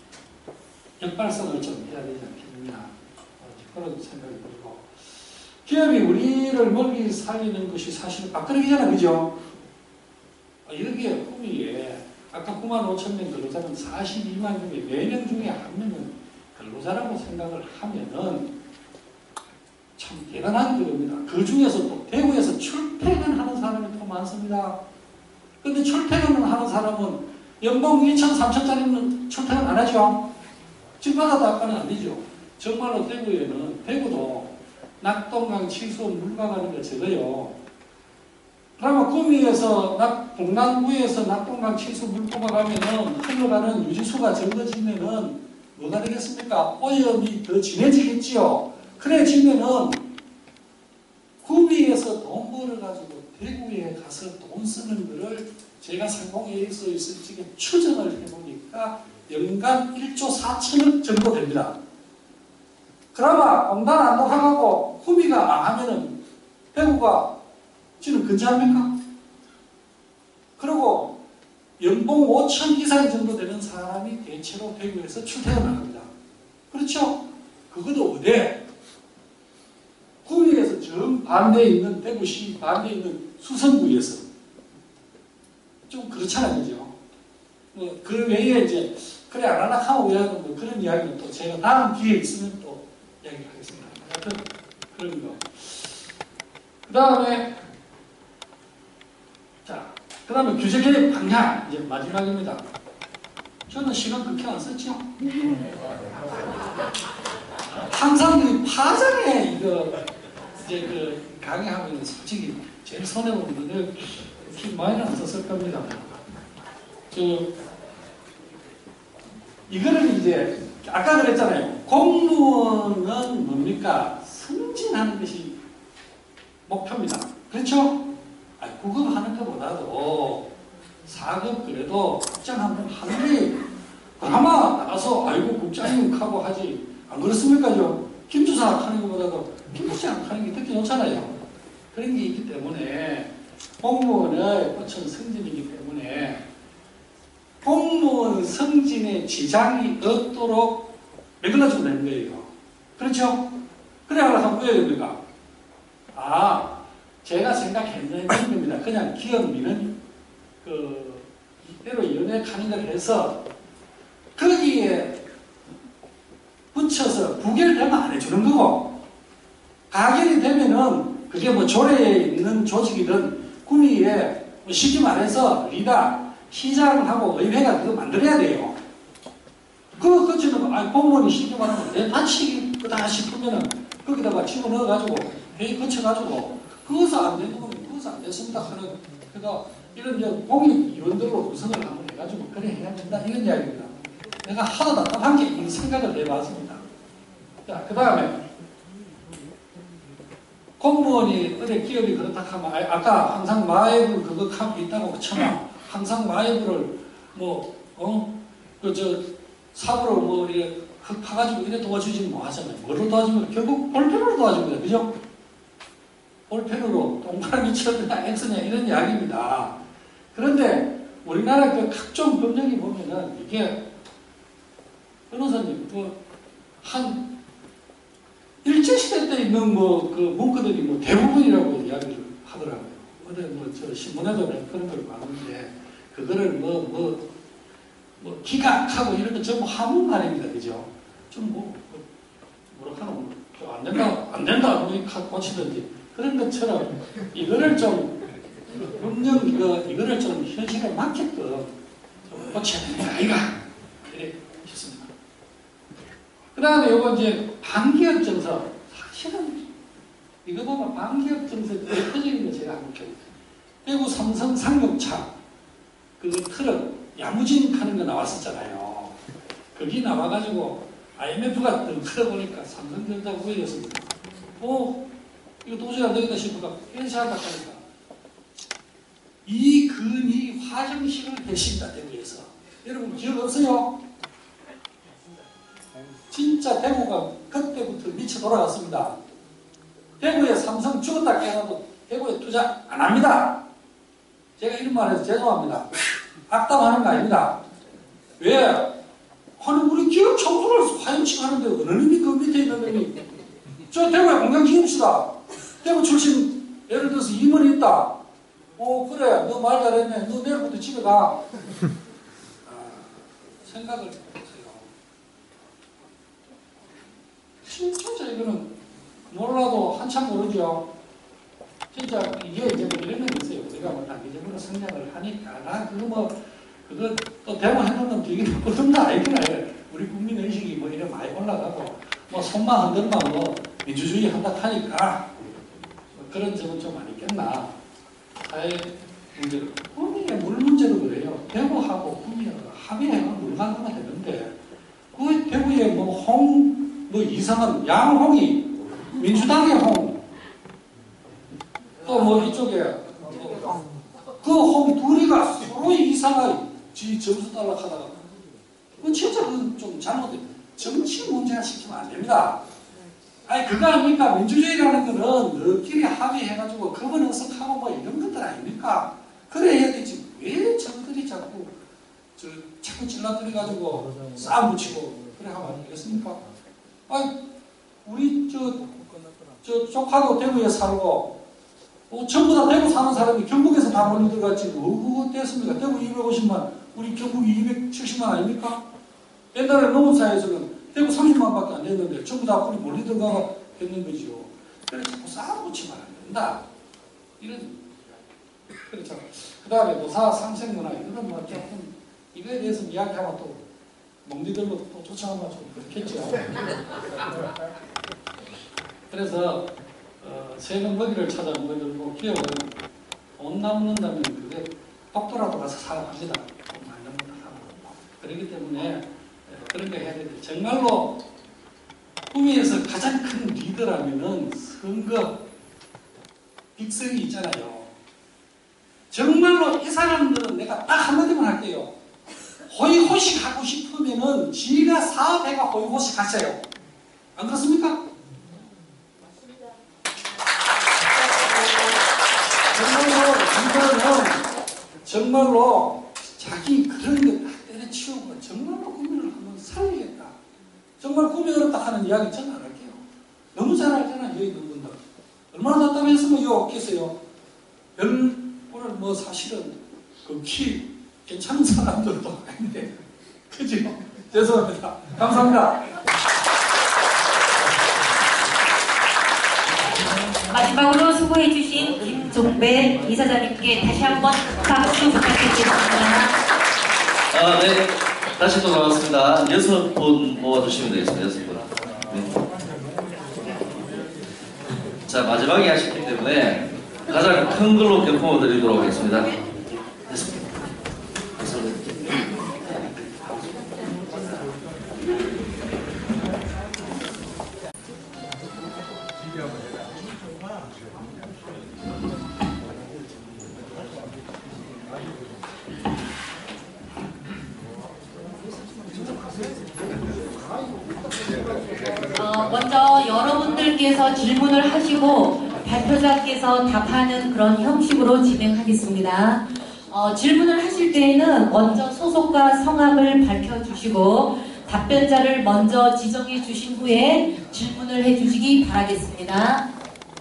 H: 역발상을 좀 해야 되지 않겠느냐 그런 생각이 들고 기업이 우리를 먹이 살리는 것이 사실 막그러기잖아, 그죠? 여기에 구미에 아까 95,000명 근로자는 42만 중에 4명 중에 1명은 근로자라고 생각을 하면은 참 대단한 겁니다. 그 중에서 또 대구에서 출퇴근하는 사람이 더 많습니다. 근데 출퇴근을 하는 사람은 연봉 2천, 3천짜리는 출퇴근 안 하죠? 집마다도 아까는 안 되죠. 정말로 대구도 낙동강 치수 물가 가는 게 적어요. 그러면 구미에서 동남구에서 낙동강 치수 물가가 가면은 흘러가는 유지수가 적어지면은 뭐가 되겠습니까? 오염이 더 진해지겠지요. 그래지면은 구미에서 돈 벌어가지고 대구에 가서 돈 쓰는 거를 제가 상공회의소에 있을 적에 추정을 해보니까 연간 1조 4천억 정도 됩니다. 그나마 공단 안 녹아가고 구미가 안 하면은 대구가 지금 근처합니까? 그리고 연봉 5천 이상 정도 되는 사람이 대체로 대구에서 출퇴근을 합니다. 그렇죠? 그것도 어디? 구미에서 정반대에 있는 대구시 반대에 있는 수성구에서 좀 그렇잖아요, 그죠? 그 외에 이제 그래 안 하나 하고 뭐 그런 이야기는 또 제가 다음 기회에 있으면 또 이야기를 하겠습니다. 하여튼 그런 거. 그 다음에 그 다음에 규제 개혁 방향 이제 마지막입니다. 저는 시간 그렇게 안 썼죠. 항상 이 파장에 이거 이제 그 강의하면 솔직히 제일 손해보는 거는 이렇게 많이는 안 썼을 겁니다. 이거를 이제 아까 그랬잖아요. 공무원은 뭡니까? 승진하는 것이 목표입니다. 그렇죠? 국업 하는 것보다도 4급 그래도 국장 한번 하는데 아마 나가서 아이고 국장님 하고 하지 안 그렇습니까? 김주사 하는 것보다도 김부장 하는 게 특히 좋잖아요. 그런 게 있기 때문에 공무원의 꽃은 승진이기 때문에 때문에 공무원 승진에 지장이 없도록 매글러주면 되는 거예요. 그렇죠? 그래야 왜 됩니까? 제가 생각했는 겁니다. 그냥 기업민은 이대로 연예카니를 해서 거기에 붙여서 부결되면 안 해주는 거고, 가결이 되면은 그게 뭐 조례에 있는 조직이든 구미에 쉽게 말해서 리다 시장하고 의회가 그거 만들어야 돼요. 그거는 공무원이 쉽게 말하면 내 다치기 그다 싶으면은 거기다가 집어넣어가지고 회의 거쳐가지고 그것은 안 되는 거면 그것은 안 됐습니다 하는, 그러니까 이런 이제 공익위원들로 구성을 한번 해가지고 그래 해야 된다 이런 이야기입니다. 내가 하도 답답한 게 이 생각을 해봤습니다. 자, 그 다음에 공무원이 어디 기업이 그렇다 하면 아까 항상 마애불 그거 하고 있다고 쳐나 항상 마애불을 사부로 이렇게 흙 파가지고 이래 도와주지는 뭐 하잖아요. 뭐로 도와주면 결국 볼펜으로 도와줍니다. 그죠? 볼펜으로 동그라미 치었다 X냐 이런 이야기입니다. 그런데 우리나라 그 각종 법령이 보면은 이게 변호사님 한 일제시대 때 있는 그 문구들이 대부분이라고 이야기를 하더라고요. 어제 저 신문에도 그런 걸 봤는데 그거를 기각하고 이런 거 전부 한문말입니다. 그죠? 좀 뭐라고 하나 안 된다 고치든지 그런 것처럼 이거를 좀 법령 이거를 좀 현실에 맞게끔 좀 고쳐야 되는 거 아이가 이래 싶습니다. 그 다음에 요거 이제 반기업 정서. 사실은 이거 보면 반기업 정서 대표적인 거 제가 한번 켜볼게요. 대구 삼성 상용차 그 트럭 야무진 하는 거 나왔었잖아요. 거기 나와가지고 IMF가 들어보니까 삼성전자 후회였습니다. 이거 도저히 안 되겠다 싶어가 회사가 하니까 이근희 화정식을 했습니다. 대구에서. 여러분 기억 없어요? 진짜 대구가 그때부터 미쳐 돌아갔습니다. 대구에 삼성 죽었다 깨어나도 대구에 투자 안 합니다. 제가 이런 말 해서 죄송합니다. 악담하는 거 아닙니다. 왜? 아니 우리 기업 청소를 화염식 하는데 어느 놈이 그 밑에 있는 놈이 저 대구에 공장 지읍시다. 대구 출신 예를 들어서 임원이 있다. 그래 너 말 잘했네. 너 내일부터 집에 가. 생각을 해보세요. 진짜 이거는 몰라도 한참 모르죠. 진짜 이게 이제 이런 게 있어요. 우리가 단기적으로 성장을 하니까 그거 또 대모 해놓는 되게 나쁜 거 아니구나. 우리 국민의식이 이래 많이 올라가고 손만 흔들면 민주주의 한다 하니까 그런 점은 좀 많이 있겠나. 사회 문제로 국민의 물 문제도 그래요. 대구하고 국민하고 합의해가 물 만들면 되는데 그 대구에 이상한 양홍이 민주당의 홍 또 이쪽에 그 홍 둘이가 서로 이상하게 점수 달락하다가 그건 진짜 좀 잘못된 정치 문제화 시키면 안 됩니다. 그거 아닙니까? 민주주의라는 거는 너끼리 합의해가지고 거버넌스하고 이런 것들 아닙니까? 그래 해야 되지. 왜 저들이 자꾸 찔러들여가지고 싸움 붙이고 그래 하면 안 되겠습니까? 우리 조카도 대구에 살고 전부 다 대구 사는 사람이 경북에서 다 몰려들어갔지 그거 됐습니까? 대구 250만 우리 경북이 270만 아닙니까? 옛날에 농업사회에서는 대구 30만밖에 안 됐는데 전부 다 우리 몰려들어가 됐는 거죠. 그래서 자꾸 싸움 붙이면 안 된다. 그렇죠. 그 다음에 노사 삼색문화 이런 조금 이거에 대해서 이야기하면 또 멍디들로 또 쫓아가면 좀 그렇겠죠. 그래서 새는 먹이를 찾아 먹이고 기업은 돈 남는다면 그게 독도라도 가서 사업합니다. 돈 많이 남는다 하고. 그렇기 때문에 그런 거 해야 되는데 정말로 구미에서 가장 큰 리더라면은 선거 빅성이 있잖아요. 정말로 이 사람들은 내가 딱 한마디만 할게요. 호의호식 하고 싶으면은 지가 사업해가 호의호식 하세요. 안 그렇습니까? 정말로 정말로 자기 그런 거 때려치우고 정말로 구미를 한번 살리겠다. 정말 구미 어렵다 하는 이야기 저는 안 할게요. 너무 잘 알잖아요. 여기 있는 분들. 얼마나 답답했으면 이거 없겠어요. 오늘 뭐 사실은 그 키 괜찮은 사람들도 아닌데 그죠? 죄송합니다. 감사합니다.
D: 마지막으로 수고해주신 김종배 이사장님께 다시 한번 박수 부탁드리겠습니다.
F: 네. 다시 또 나왔습니다. 6분 모아주시면 되겠습니다. 6분. 네. 자, 마지막에 하셨기 때문에 가장 큰 걸로 경품을 드리도록 하겠습니다. 됐습니다.
D: 먼저 여러분들께서 질문을 하시고 발표자께서 답하는 그런 형식으로 진행하겠습니다. 질문을 하실 때에는 먼저 소속과 성함을 밝혀주시고 답변자를 먼저 지정해 주신 후에 질문을 해주시기 바라겠습니다.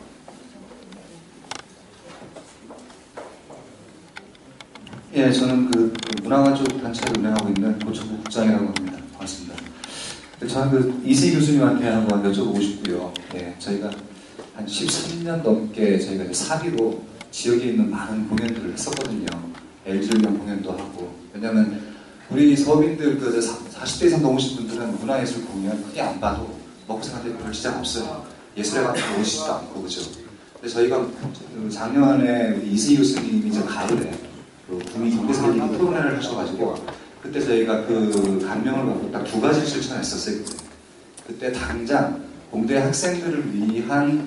I: 예, 저는 그 문화가족 단체를 운영하고 있는 고천국 국장이라고 합니다. 반갑습니다. 저는 그 이세희 교수님한테 한번 여쭤보고 싶고요. 예, 저희가 한 13년 넘게 저희가 이제 사비로 지역에 있는 많은 공연들을 했었거든요. LG를 위한 공연도 하고. 왜냐면 우리 서민들 그 40대 이상 넘으신 분들은 문화예술 공연 크게 안 봐도 먹고 사는 데 별 지장 없어요. 예술에 같은 오시지도 않고, 그죠? 근데 저희가 작년에 우리 이세희 교수님이 이제 가을에 국민 경제살리기 프로그램을 하셔가지고 그때 저희가 그 감명을 받고 딱 두 가지를 실천했었어요. 그때 당장 공대 학생들을 위한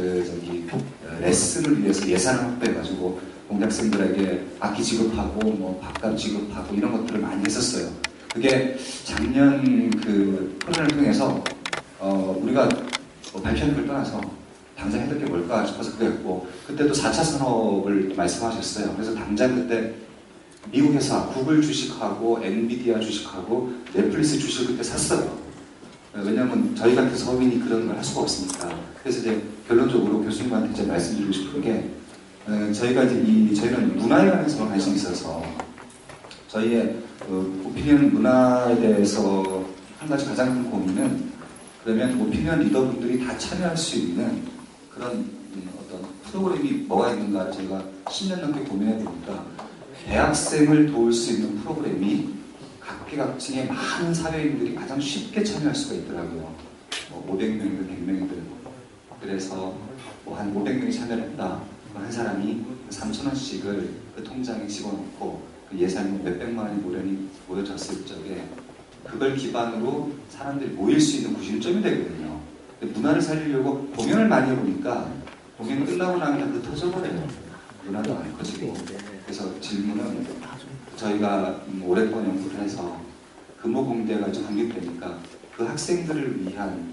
I: 레슨을 위해서 예산을 확보해가지고 공대 학생들에게 악기 지급하고 뭐 밥값 지급하고 이런 것들을 많이 했었어요. 그게 작년 그 프로그램을 통해서 우리가 발표하는 걸 떠나서 당장 해야 될 게 뭘까 싶어서 그랬고, 그때도 4차 산업을 말씀하셨어요. 그래서 당장 그때 미국 회사 구글 주식하고 엔비디아 주식하고 넷플릭스 주식을 그때 샀어요. 왜냐하면 저희 같은 서민이 그런 걸 할 수가 없으니까. 그래서 이제 결론적으로 교수님한테 이제 말씀드리고 싶은 게, 저희가 이제 저희는 문화에 관해서 관심이 있어서 저희의 오피니언 문화에 대해서 한 가지 가장 큰 고민은, 그러면 오피니언 리더분들이 다 참여할 수 있는 그런 어떤 프로그램이 뭐가 있는가 제가 10년 넘게 고민해 보니까 대학생을 도울 수 있는 프로그램이 각계각층의 많은 사회인들이 가장 쉽게 참여할 수가 있더라고요. 500명이든 100명이든. 그래서 한 500명이 참여를 했다. 한 사람이 3,000원씩을 그 통장에 집어넣고 그 예산이 몇백만 원이 모여졌을 적에 그걸 기반으로 사람들이 모일 수 있는 구심점이 되거든요. 문화를 살리려고 공연을 많이 해보니까 공연이 끝나고 나면 다 터져버려요. 문화도 안 커지고. 그래서 질문은 저희가 오랫동안 연구를 해서 금호공대가 이제 국립되니까 그 학생들을 위한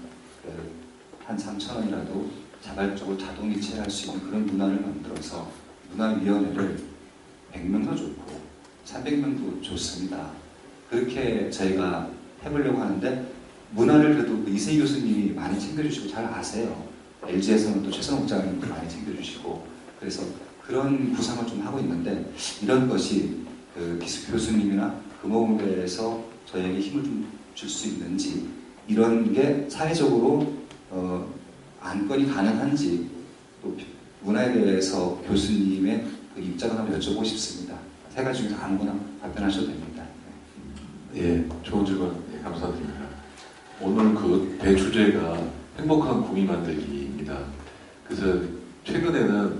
I: 한 3,000원이라도 자발적으로 자동이체할 수 있는 그런 문화를 만들어서 문화위원회를 100명도 좋고 300명도 좋습니다. 그렇게 저희가 해보려고 하는데, 문화를 그래도 이세희 교수님이 많이 챙겨주시고 잘 아세요. LG에서는 또 최선호 국장님도 많이 챙겨주시고, 그래서 그런 구상을 좀 하고 있는데, 이런 것이 기숙 교수님이나 금호공대에서 저희에게 힘을 좀 줄 수 있는지, 이런 게 사회적으로 안건이 가능한지, 또 문화에 대해서 교수님의 그 입장을 한번 여쭤보고 싶습니다. 세 가지 중에서 아무거나 답변하셔도 됩니다.
E: 예, 좋은 질문 감사드립니다. 오늘 그 대주제가 행복한 구미 만들기입니다. 그래서 최근에는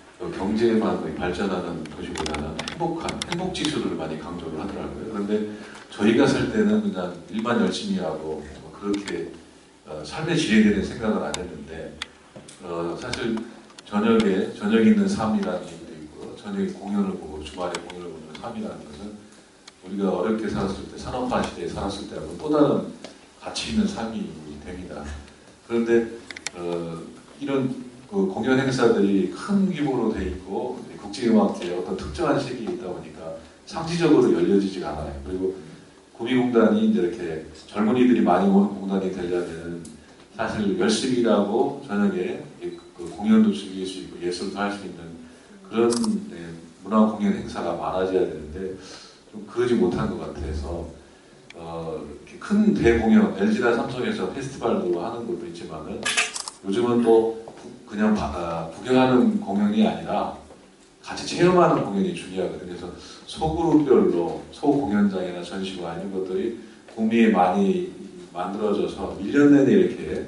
E: 경제만 발전하는 도시보다는 행복 지수를 많이 강조를 하더라고요. 그런데 저희가 살 때는 그냥 일만 열심히 하고 그렇게 삶의 질에 대한 생각을 안 했는데, 사실 저녁에 있는 삶이라는 얘기도 있고, 저녁에 공연을 보고 주말에 공연을 보는 삶이라는 것은 우리가 어렵게 살았을 때, 산업화 시대에 살았을 때하고 또 다른 가치 있는 삶이 됩니다. 그런데 이런 그 공연 행사들이 큰 규모로 돼 있고 국제음악제에 어떤 특정한 시기에 있다 보니까 상시적으로 열려지지가 않아요. 그리고 구미공단이 이제 이렇게 젊은이들이 많이 오는 공단이 되려면 사실 열심히 일하고 저녁에 그 공연도 즐길 수 있고 예술도 할 수 있는 그런 문화 공연 행사가 많아져야 되는데 좀 그러지 못한 것 같아서 이렇게 큰 대공연, LG나 삼성에서 페스티벌도 하는 것도 있지만은 요즘은 또 그냥 구경하는 공연이 아니라 같이 체험하는 공연이 중요하거든요. 그래서 소그룹별로 소공연장이나 전시관 이런 것들이 구미에 많이 만들어져서 1년 내내 이렇게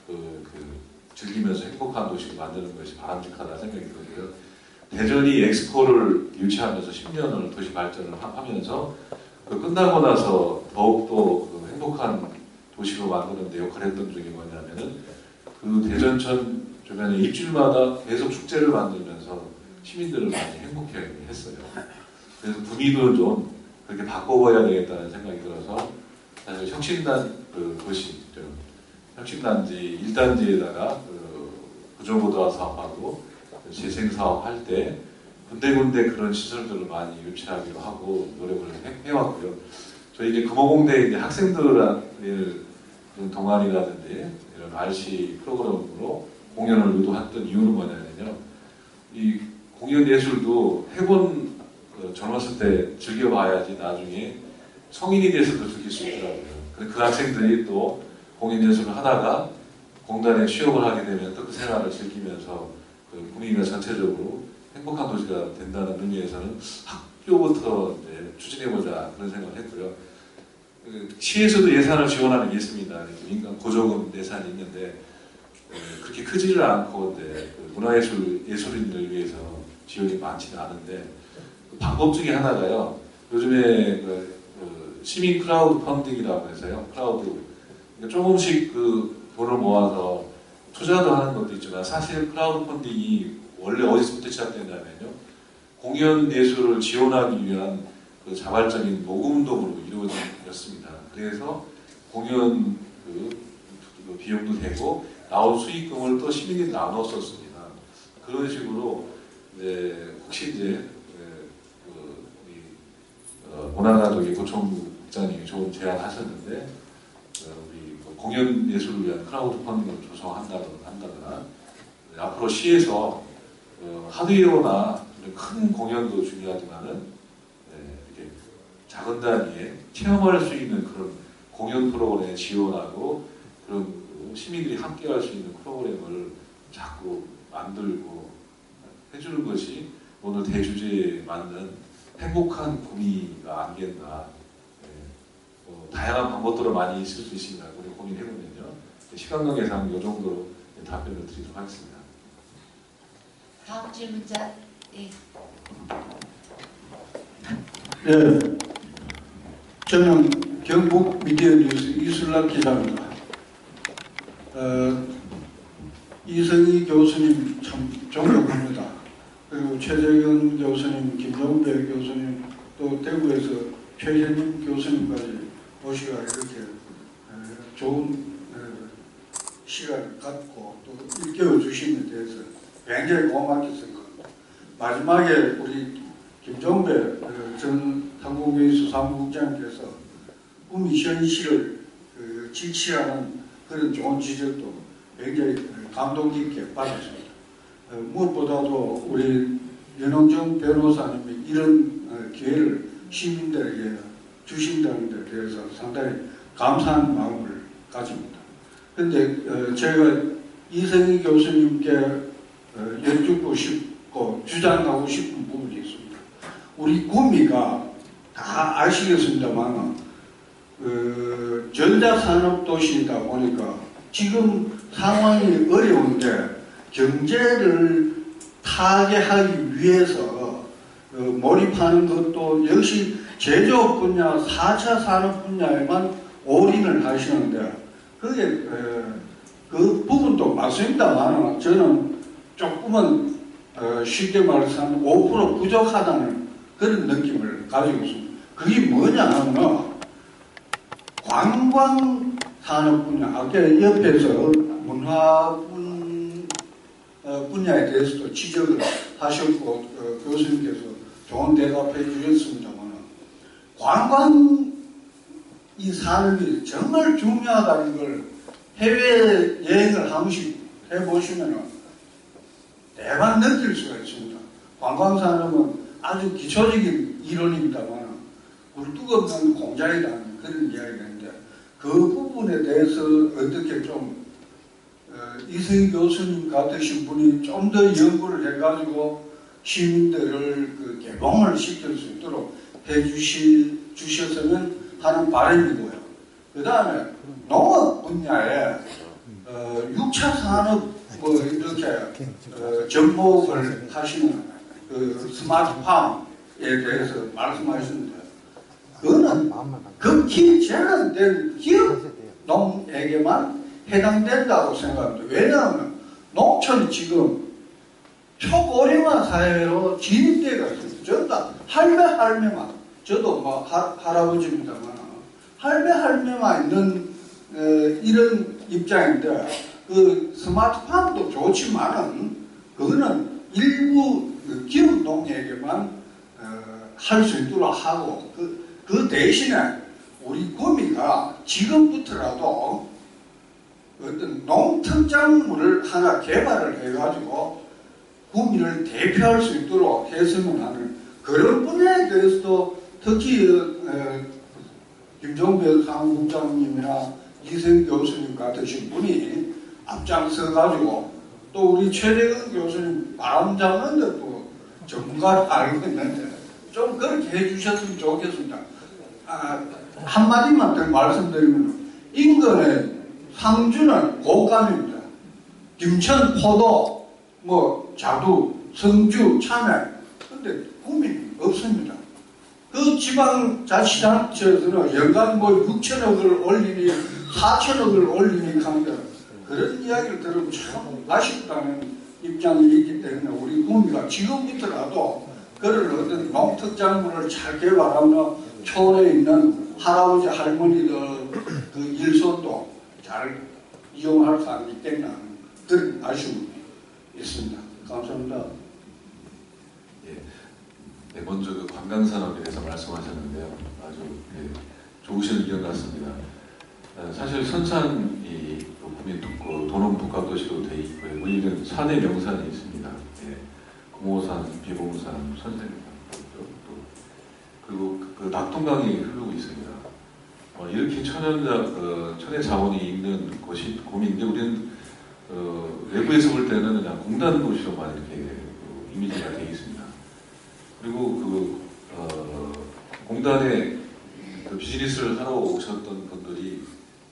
E: 즐기면서 행복한 도시를 만드는 것이 바람직하다 생각이 들고요. 대전이 엑스포를 유치하면서 10년을 도시 발전을 하면서 끝나고 나서 더욱더 행복한 도시로 만드는 데 역할을 했던 적이 뭐냐면은 그 대전천 주변에 일주일마다 계속 축제를 만들면서 시민들을 많이 행복해 했어요. 그래서 분위기도 좀 그렇게 바꿔봐야 되겠다는 생각이 들어서 사실 혁신단 도시, 혁신단지 1단지에다가 구조보도화 사업하고 재생사업 할 때 군데군데 그런 시설들을 많이 유치하기로 하고 노력을 해왔고요. 저희 이제 금호공대 이제 학생들을 동아리라든지 이런 RC 프로그램으로 공연을 유도했던 이유는 뭐냐면요. 이 공연 예술도 해본 젊었을 때 즐겨봐야지 나중에 성인이 돼서도 즐길 수 있더라고요. 그 학생들이 또 공연 예술을 하다가 공단에 취업을 하게 되면 또 그 생활을 즐기면서 구미가 전체적으로 행복한 도시가 된다는 의미에서는 학교부터 이제 추진해보자 그런 생각을 했고요. 시에서도 예산을 지원하는 게 있습니다. 민간 고조금 예산이 있는데 그렇게 크지를 않고 이제 문화예술인들 위해서 지원이 많지는 않은데 방법 중에 하나가요. 요즘에 시민 크라우드 펀딩이라고 해서요. 크라우드 조금씩 돈을 모아서 투자도 하는 것도 있지만 사실 크라우드 펀딩이 원래 어디서부터 시작됐냐면요. 공연 예술을 지원하기 위한 자발적인 모금운동으로 이루어졌습니다. 그래서 공연 비용도 되고 나온 수익금을 또 시민이 나눴었습니다. 그런 식으로 혹시 이제 문화가족의 고총무 국장님이 좋은 제안하셨는데 우리 공연 예술을 위한 크라우드 펀딩을 조성한다거나 앞으로 시에서 하드웨어나 큰 공연도 중요하지만은 이렇게 작은 단위에 체험할 수 있는 그런 공연 프로그램에 지원하고 그런 시민들이 함께할 수 있는 프로그램을 자꾸 만들고 해주는 것이 오늘 대주제에 맞는 행복한 구미가 아니겠나. 다양한 방법들을 많이 있을 수 있습니다. 우리 고민해보면요. 시간 관계상 이 정도로 답변을 드리도록 하겠습니다.
J: 다음 질문자. 예.
B: 네, 저는 경북 미디어 뉴스 이술락 기자입니다. 이성희 교수님 참 존경합니다. 그리고 최재근 교수님, 김종배 교수님, 또 대구에서 최재님 교수님까지 모시가 이렇게 좋은 시간을 갖고 또 일깨워 주심에 대해서 굉장히 고맙게 생각합니다. 마지막에 우리 김종배 전 한국예술사무국장께서 구미 현실을 지치하는 그런 좋은 지적도 굉장히 감동 깊게 받았습니다. 무엇보다도 우리 연홍정 변호사님이 이런 기회를 시민들에게 주신다는 데 대해서 상당히 감사한 마음을 가집니다. 그런데 제가 이성희 교수님께 여쭙고 싶고 주장하고 싶은 부분이 있습니다. 우리 구미가 다 아시겠습니다만 전자산업도시이다 보니까 지금 상황이 어려운데 경제를 타개하기 위해서 몰입하는 것도 역시 제조업 분야, 4차 산업 분야에만 올인을 하시는데 그게 그 부분도 맞습니다만 저는 조금은 쉽게 말해서 한 5% 부족하다는 그런 느낌을 가지고 있습니다. 그게 뭐냐 하면 관광 산업 분야, 아까 옆에서 문화분 분야에 대해서도 지적을 하셨고 교수님께서 좋은 대답해 주셨습니다만 관광 이 산업이 정말 중요하다는 걸 해외여행을 한 번씩 해보시면 대박 느낄 수가 있습니다. 관광 산업은 아주 기초적인 이론입니다만 굴뚝 없는 공장이라는 그런 이야기가 있는데 그 부분에 대해서 어떻게 좀 이승희 교수님 같으신 분이 좀 더 연구를 해가지고 시민들을 그 개봉을 시킬 수 있도록 해주셨으면 하는 바람이고요. 그 다음에 농업 분야에 6차 산업 뭐 이렇게 접목을 하시는 그 스마트팜에 대해서 말씀하셨는데 그거는 극히 제한된 기업 농에게만 해당된다고 생각합니다. 왜냐하면 농촌이 지금 초고령화 사회로 진입되어 있습니다. 전부 다 할매만 저도 뭐 할아버지입니다만 할매만 있는 이런 입장인데 그 스마트팜도 좋지만은 그거는 일부 기업 농에게만 할 수 있도록 하고 그 대신에 우리 구미가 지금부터라도 어떤 농특작물을 하나 개발을 해가지고 구미를 대표할 수 있도록 했으면 하는 그런 분야에 대해서도 특히 김종배 사무국장님이나 이승 교수님 같으신 분이 앞장서가지고 또 우리 최대근 교수님 바람 잡는데 또 전문가로 알고 있는데 좀 그렇게 해주셨으면 좋겠습니다. 한마디만 더 말씀드리면 인근의 상주는 곶감입니다. 김천, 포도, 뭐 자두, 성주, 참외 근데 구미는 없습니다. 그 지방자치단체에서는 연간 뭐 6천억을 올리니 4천억을 올리니 하는데 그런 이야기를 들으면 참 아쉽다는 입장이 있기 때문에 우리 구미가 지금부터라도 그런 어떤 농특작물을 잘 개발하며 촌에 있는 할아버지 할머니들 그 일손도 잘 이용할 수 있겠나 하는 그런 아쉬움이 있습니다. 감사합니다.
E: 네, 먼저 그 관광산업에 대해서 말씀하셨는데요. 아주 좋으신 의견 같습니다. 사실 선산이 구미 도농 복합도시로 되어 있고요. 우리는 4대 명산이 있습니다. 공호산, 비봉산, 선생산 그리고 그 낙동강이 흐르고 있습니다. 이렇게 천혜 자원이 있는 곳이 구미인데 우리는 외부에서 볼 때는 그냥 공단 도시로만 이렇게 이미지가 되어 있습니다. 그리고 공단에 비즈니스를 하러 오셨던 분들이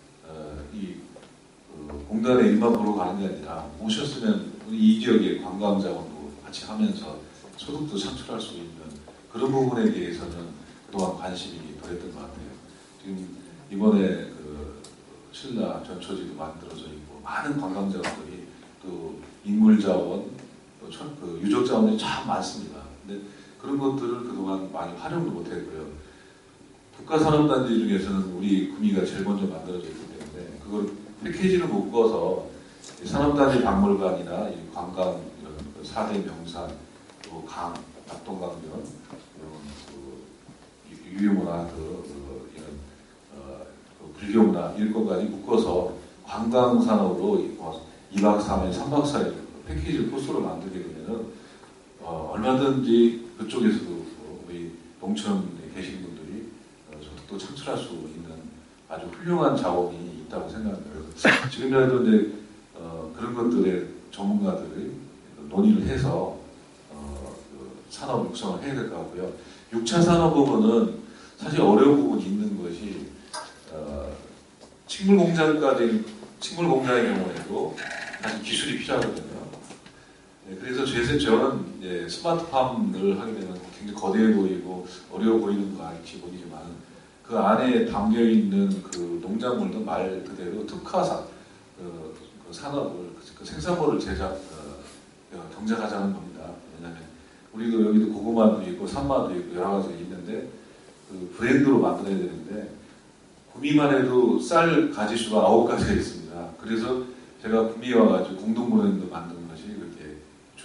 E: 공단에 일만 보러 가는 게 아니라 오셨으면 이 지역의 관광 자원도 같이 하면서 소득도 창출할 수 있는 그런 부분에 대해서는 그동안 관심이 더했던 것 같아요. 지금 이번에 신라 전초지도 만들어져 있고 많은 관광 자원들이 또 인물 자원, 또 유적 자원들이 참 많습니다. 근데 그런 것들을 그동안 많이 활용도 못했고요. 국가산업단지 중에서는 우리 구미가 제일 먼저 만들어져 있기 때문에 그걸 패키지로 묶어서 산업단지 박물관이나 관광 이런 4대 명산, 또 강, 낙동강변, 유유문화, 이런 불교문화 이런 것까지 묶어서 관광산업으로 2박 3일, 3박 4일 패키지 코스로 만들게 되면은 얼마든지 그쪽에서도 우리 농촌에 계신 분들이 소득도 창출할 수 있는 아주 훌륭한 자원이 있다고 생각합니다. 지금이라도 이제 그런 것들에 전문가들이 논의를 해서 산업 육성을 해야 될 것 같고요. 6차 산업 부분은 사실 어려운 부분이 있는 것이 식물 공장의 경우에도 사실 기술이 필요하거든요. 그래서 저는 스마트팜을 하게 되면 굉장히 거대해 보이고 어려워 보이는 거 알지 보이지만 그 안에 담겨 있는 그 농작물도 말 그대로 특화산 그 산업을 그 생산물을 경작하자는 겁니다. 왜냐하면 우리도 여기도 고구마도 있고 산마도 있고 여러 가지가 있는데 그 브랜드로 만들어야 되는데 구미만 해도 쌀 가지수가 9가지가 있습니다. 그래서 제가 구미에 와가지고 공동 브랜드 만든 것이 그렇게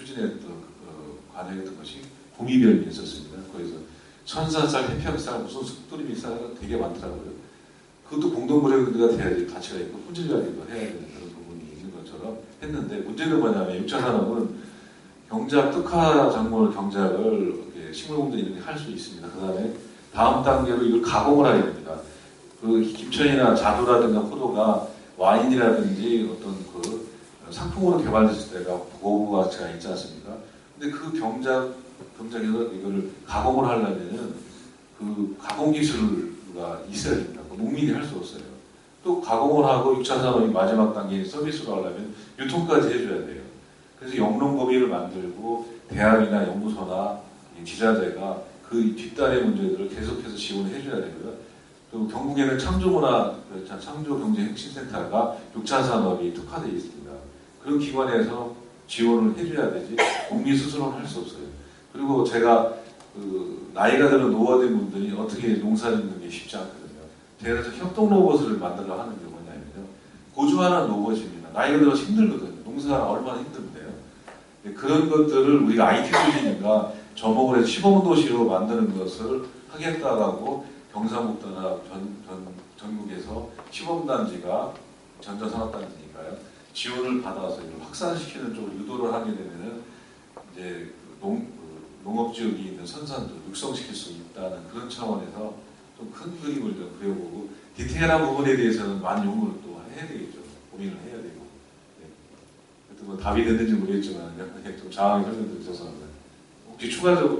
E: 추진했던 관여했던 것이 구미별이 있었습니다. 거기서 천사쌀, 태평쌀, 무슨 쑥두리미쌀 되게 많더라고요. 그것도 공동브랜드가 돼야지 가치가 있고 품질관리도 해야 되는 그런 부분이 있는 것처럼 했는데 문제는 뭐냐면 6차 산업은 경작, 특화 작물 경작을 식물공장 이런 게 할 수 있습니다. 그 다음에 다음 단계로 이걸 가공을 하게 됩니다. 그 김천이나 자두라든가 포도가 와인이라든지 어떤 그 상품으로 개발됐을 때가 고부 가치가 있지 않습니까? 근데 그 경작에서 이거를 가공을 하려면은 그 가공 기술가 있어야 됩니다. 농민이 할 수 없어요. 또 가공을 하고 6차 산업이 마지막 단계인 서비스로 하려면 유통까지 해줘야 돼요. 그래서 영농법인을 만들고 대학이나 연구소나 지자체가 그 뒷단의 문제들을 계속해서 지원을 해줘야 되고요. 또 경북에는 창조문화, 창조경제혁신센터가 6차 산업이 특화되어 있습니다. 그런 기관에서 지원을 해줘야 되지 농민 스스로는 할 수 없어요. 그리고 제가 나이가 들은 노화된 분들이 어떻게 농사 짓는 게 쉽지 않거든요. 제가 그래서 협동 로봇을 만들려 하는 게 뭐냐면요. 고주하는 로봇입니다. 나이가 들어서 힘들거든요. 농사가 얼마나 힘든데요. 그런 것들을 우리가 IT 수준이니까 접목을 해서 시범도시로 만드는 것을 하겠다라고 경상북도나 전국에서 시범단지가 전자산업단지니까요. 지원을 받아서 이걸 확산시키는 쪽으로 유도를 하게 되면은 이제 농업지역이 있는 선산도 육성시킬 수 있다는 그런 차원에서 좀 큰 그림을 좀 그려보고 디테일한 부분에 대해서는 많은 연구를 또 해야 되겠죠. 고민을 해야 되고. 네. 하여튼 뭐 답이 됐는지 모르겠지만 좀 장황히 설명드려 죄송합니다. 혹시 추가적으로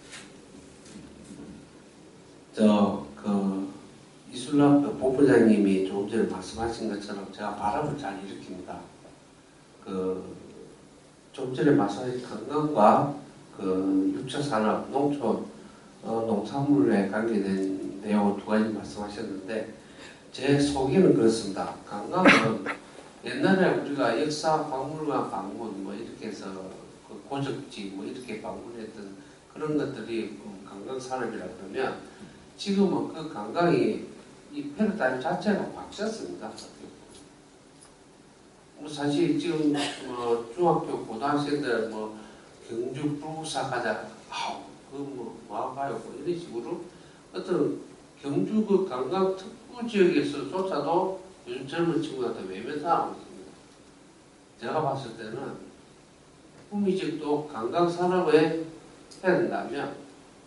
K: 이순락 본부장님이 조금 전에 말씀하신 것처럼 제가 바람을 잘 일으킵니다. 좀 전에 말씀하신 관광과 6차 산업, 농촌, 농산물에 관계된 내용을 두 가지 말씀하셨는데 제 소견은 그렇습니다. 관광은 옛날에 우리가 역사 박물관 방문 뭐 이렇게 해서 고적지 뭐 이렇게 방문했던 그런 것들이 관광 산업이라 그러면 지금은 그 관광이 이 패러다임 자체가 바뀌었습니다. 뭐 사실 지금 중학교 고등학생들 경주 불구사 가자 뭐 봐요 이런 식으로 어떤 경주 그 관광 특구 지역에서조차도 요즘 젊은 친구한테 외면당하고 있습니다. 제가 봤을 때는 구미지역도 관광 산업에 해야 된다면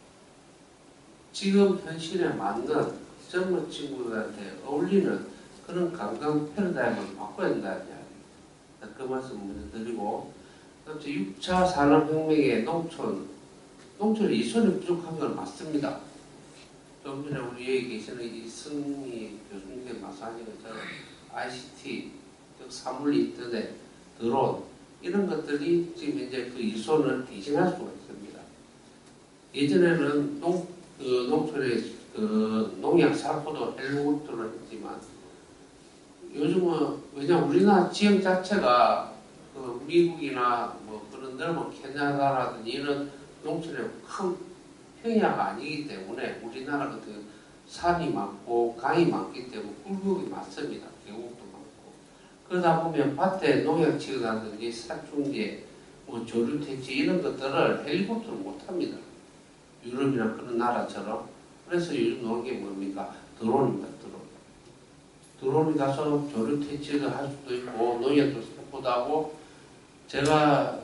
K: 지금 현실에 맞는 젊은 친구들한테 어울리는 그런 관광 패러다임을 바꿔야 된다는 이야기. 그 말씀 먼저 드리고, 6차 산업혁명의 농촌 이손이 부족한 건 맞습니다. 좀 전에 우리 여기 계시는 이승희 교수님께서 말씀하신 것처럼 ICT, 즉 사물 인터넷, 드론 이런 것들이 지금 이제 그 이손을 대신할 수가 있습니다. 예전에는 농촌에 농약 살포도 헬리콥터로 했지만 요즘은 왜냐면 우리나라 지역 자체가 미국이나 뭐 그런 넓은 캐나다라든지 이런 농촌에 큰 평야가 아니기 때문에 우리나라 같은 산이 많고 강이 많기 때문에 굴곡이 많습니다. 계곡도 많고 그러다 보면 밭에 농약 치료라든지 살충제, 뭐 조류 퇴치 이런 것들을 헬리콥터로 못합니다. 유럽이나 그런 나라처럼. 그래서 요즘 나온 게 뭡니까? 드론입니다. 드론이 가서 조류 퇴치를 할 수도 있고 농약도 살포도 하고 제가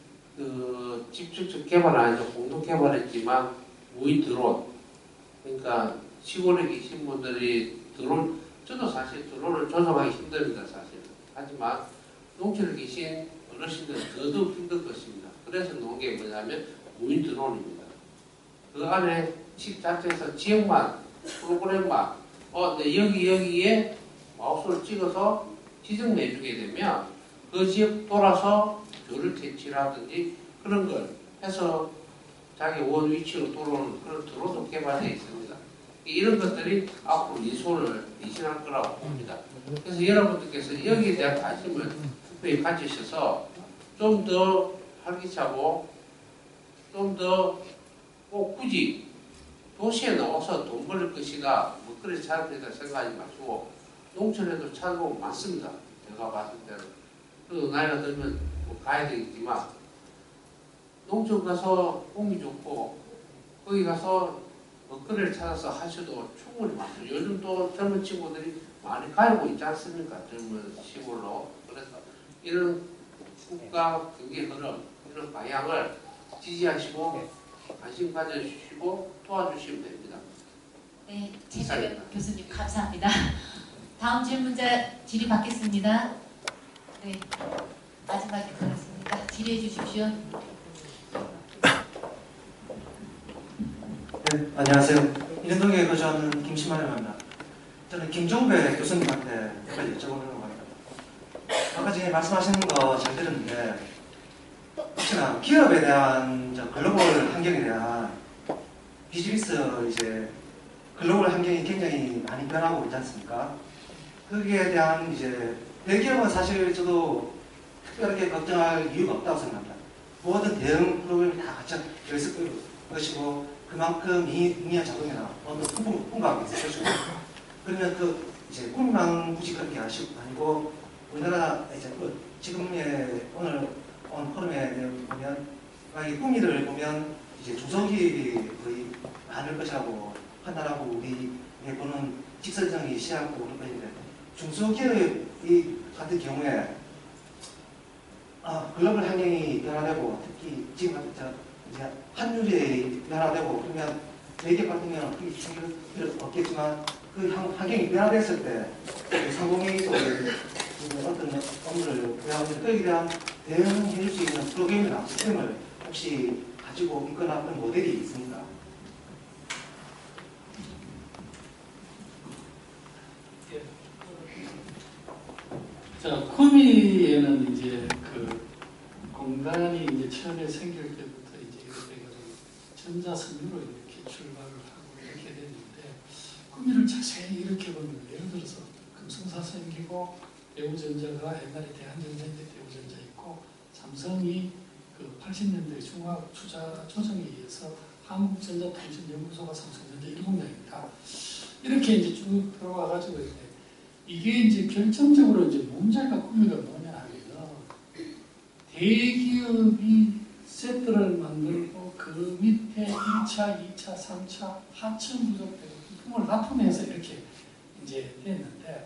K: 직접 개발 아니죠. 공동 개발했지만 무인 드론. 그러니까 시골에 계신 분들이 드론, 저도 사실 드론을 조종하기 힘듭니다. 사실. 하지만 농촌에 계신 어르신들은 더더욱 힘들 것입니다. 그래서 놓은 게 뭐냐면 무인 드론입니다. 그 안에 칩 자체에서 지역만, 프로그램만 여기에 마우스를 찍어서 지정 내주게 되면 그 지역 돌아서 조류 퇴치라든지 그런 걸 해서 자기 원 위치로 돌아오는 그런 드론도 개발되어 있습니다. 이런 것들이 앞으로 이손을 대신할 거라고 봅니다. 그래서 여러분들께서 여기에 대한 관심을 특별히 가지셔서 좀 더 활기차고 좀 더 꼭 굳이 도시에 나와서 돈 벌 것이다 뭐 그렇게 찾아보니까 생각하지 마시고 농촌에도 찾아보면 많습니다. 제가 봤을 때는. 그래도 나이가 들면 뭐 가야 되겠지만 농촌 가서 공기 좋고 거기 가서 먹거리를 찾아서 하셔도 충분히 많아요. 요즘 또 젊은 친구들이 많이 가고 있지 않습니까? 젊은 시골로. 그래서 이런 국가 경제 흐름, 이런 방향을 지지하시고 관심 가져주시고 도와주시면 됩니다.
J: 네, 최재현 교수님 감사합니다. 다음 질문자 질의받겠습니다. 네, 마지막에 들었습니다. 질의해 주십시오.
L: 네, 안녕하세요. 이른동에 거주하는 김시만이라고 합니다. 저는 김종배 교수님한테 몇 가지 여쭤보는 것 같아요. 아까 전에 말씀하시는 거 잘 들었는데 혹시나 기업에 대한 글로벌 환경에 대한 비즈니스 이제 글로벌 환경이 굉장히 많이 변하고 있지 않습니까? 거기에 대한 이제 대기업은 사실 저도 특별하게 걱정할 이유가 없다고 생각합니다. 모든 대응 프로그램이 다 갖춰져 있을 것이고 그만큼 인력 자금이나 어느 풍부하게 있을 것이고 그러면 그 이제 꿈만 굳이 그렇게 아니고 우리나라 이제 지금의 오늘 온 포럼에 보면 이 꿈이를 보면 이제 중소기업이 거의 많을 것이라고 판단하고 우리 보는 직설적인 시야고 그럴 것인데 중소기업이 같은 경우에 글로벌 환경이 변화되고 특히 지금 같은 이제 환율이 변화되고 그러면 대기업 같은 경우는 크게 충격이 없겠지만 그 환경이 변화됐을 때 상공회의소 어떤 업무를 구해하는 거기에 대한 대응해 줄 수 있는 프로그램이나 시스템을 혹시 가지고 있거나 어떤 모델이 있습니까?
H: 자, 쿠미에는 이제 그 공단이 이제 처음에 생길 때부터 이제 이렇게 전자섬유로 이렇게 출발을 하고 이렇게 됐는데 쿠미를 자세히 이렇게 보면 예를 들어서 금성사 생기고 대우전자가 옛날에 대한전자인데 대우전자 있고 삼성이 그 80년대 중화학 투자 조정에 의해서 한국전자통신연구소가 삼성전자 일공장입니다. 이렇게 이제 쭉 들어와가지고 이게 이제 결정적으로 이제 문제가 꾸미가 뭐냐 하면 대기업이 세트를 만들고 그 밑에 1차, 2차, 3차 하청 부족되고 부품을 납품해서 이렇게 이제 됐는데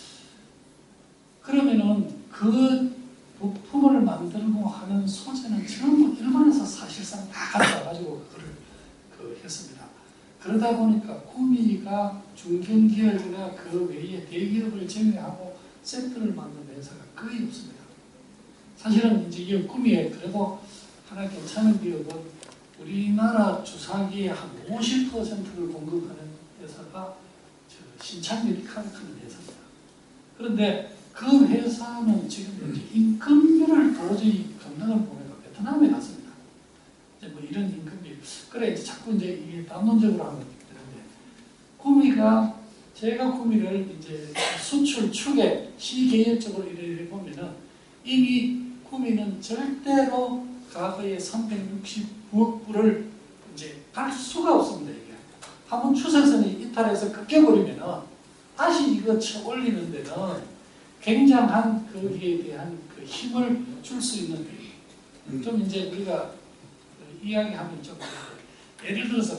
H: 그러면은 그 부품을 만들고 하는 소재는 전부 일본에서 사실상 다 가져와가지고 그거를 했습니다. 그러다 보니까 구미가 중견기업이나 그 외에 대기업을 제외하고 세트를 만드는 회사가 거의 없습니다. 사실은 이제 이 구미에 그래도 하나 괜찮은 기업은 우리나라 주사기의 한 50%를 공급하는 회사가 신창메디칼 하는 회사입니다. 그런데 그 회사는 지금 이제 인건비를 도저히 감당을 못해서 베트남에 갔습니다. 이제 뭐 이런 인건비. 그래 이제 자꾸 이제 이게 담론적으로 하면 되는데 구미가 제가 구미를 이제 수출 축에 시계획적으로 이래 보면은 이미 구미는 절대로 과거에 369억 불을 이제 갈 수가 없습니다. 이게 한번 추세선이 이탈해서 꺾여버리면은 다시 이거 쳐 올리는 데는 굉장한 거기에 대한 그 힘을 줄 수 있는 좀 이제 우리가 이야기하면 좀 예를 들어서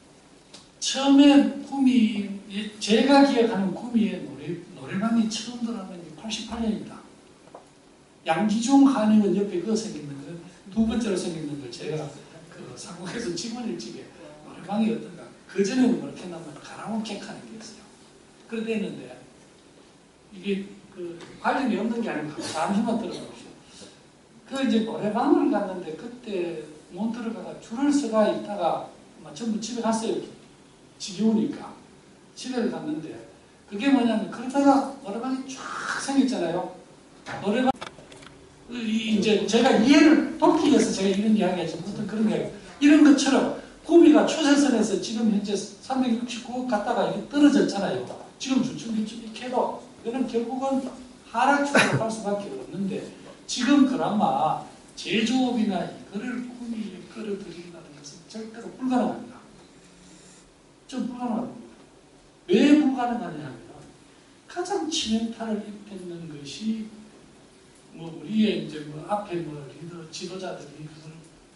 H: 처음에 구미 제가 기억하는 구미의 노래방이 처음 들어간 게 88년입니다. 양기중 한의원 옆에 그거 생겼는 거 두 번째로 생겼는 걸 제가 그 상국에서 직원 일찍에 노래방이 어떤가 그 전에는 그렇게 나면 가라오케 하는 게 있어요. 그런데 했는데 이게 그 관련이 없는 게 아니고 잠시만 들어보십시오. 그 이제 노래방을 갔는데 그때 못 들어가가 줄을 서가 있다가 전부 집에 갔어요. 지겨우니까 집에 갔는데 그게 뭐냐면 그러다가 노래방이 쫙 생겼잖아요. 노래방 이제 제가 이해를 돕기 위해서 제가 이런 이야기하지 무슨 그런 게 이런 것처럼 구미가 추세선에서 지금 현재 369억 갔다가 이게 떨어졌잖아요. 지금 주춤주춤 이렇게 해도 이거는 결국은 하락추세로 갈 수밖에 없는데 지금 그나마 제조업이나 이거를 구미에 끌어들인다는 것은 절대로 불가능합니다. 좀 불가능합니다. 왜 불가능하냐 하면 가장 치명타를 입히는 것이 뭐 우리의 이제 뭐 앞에 뭐 리더 지도자들이 그걸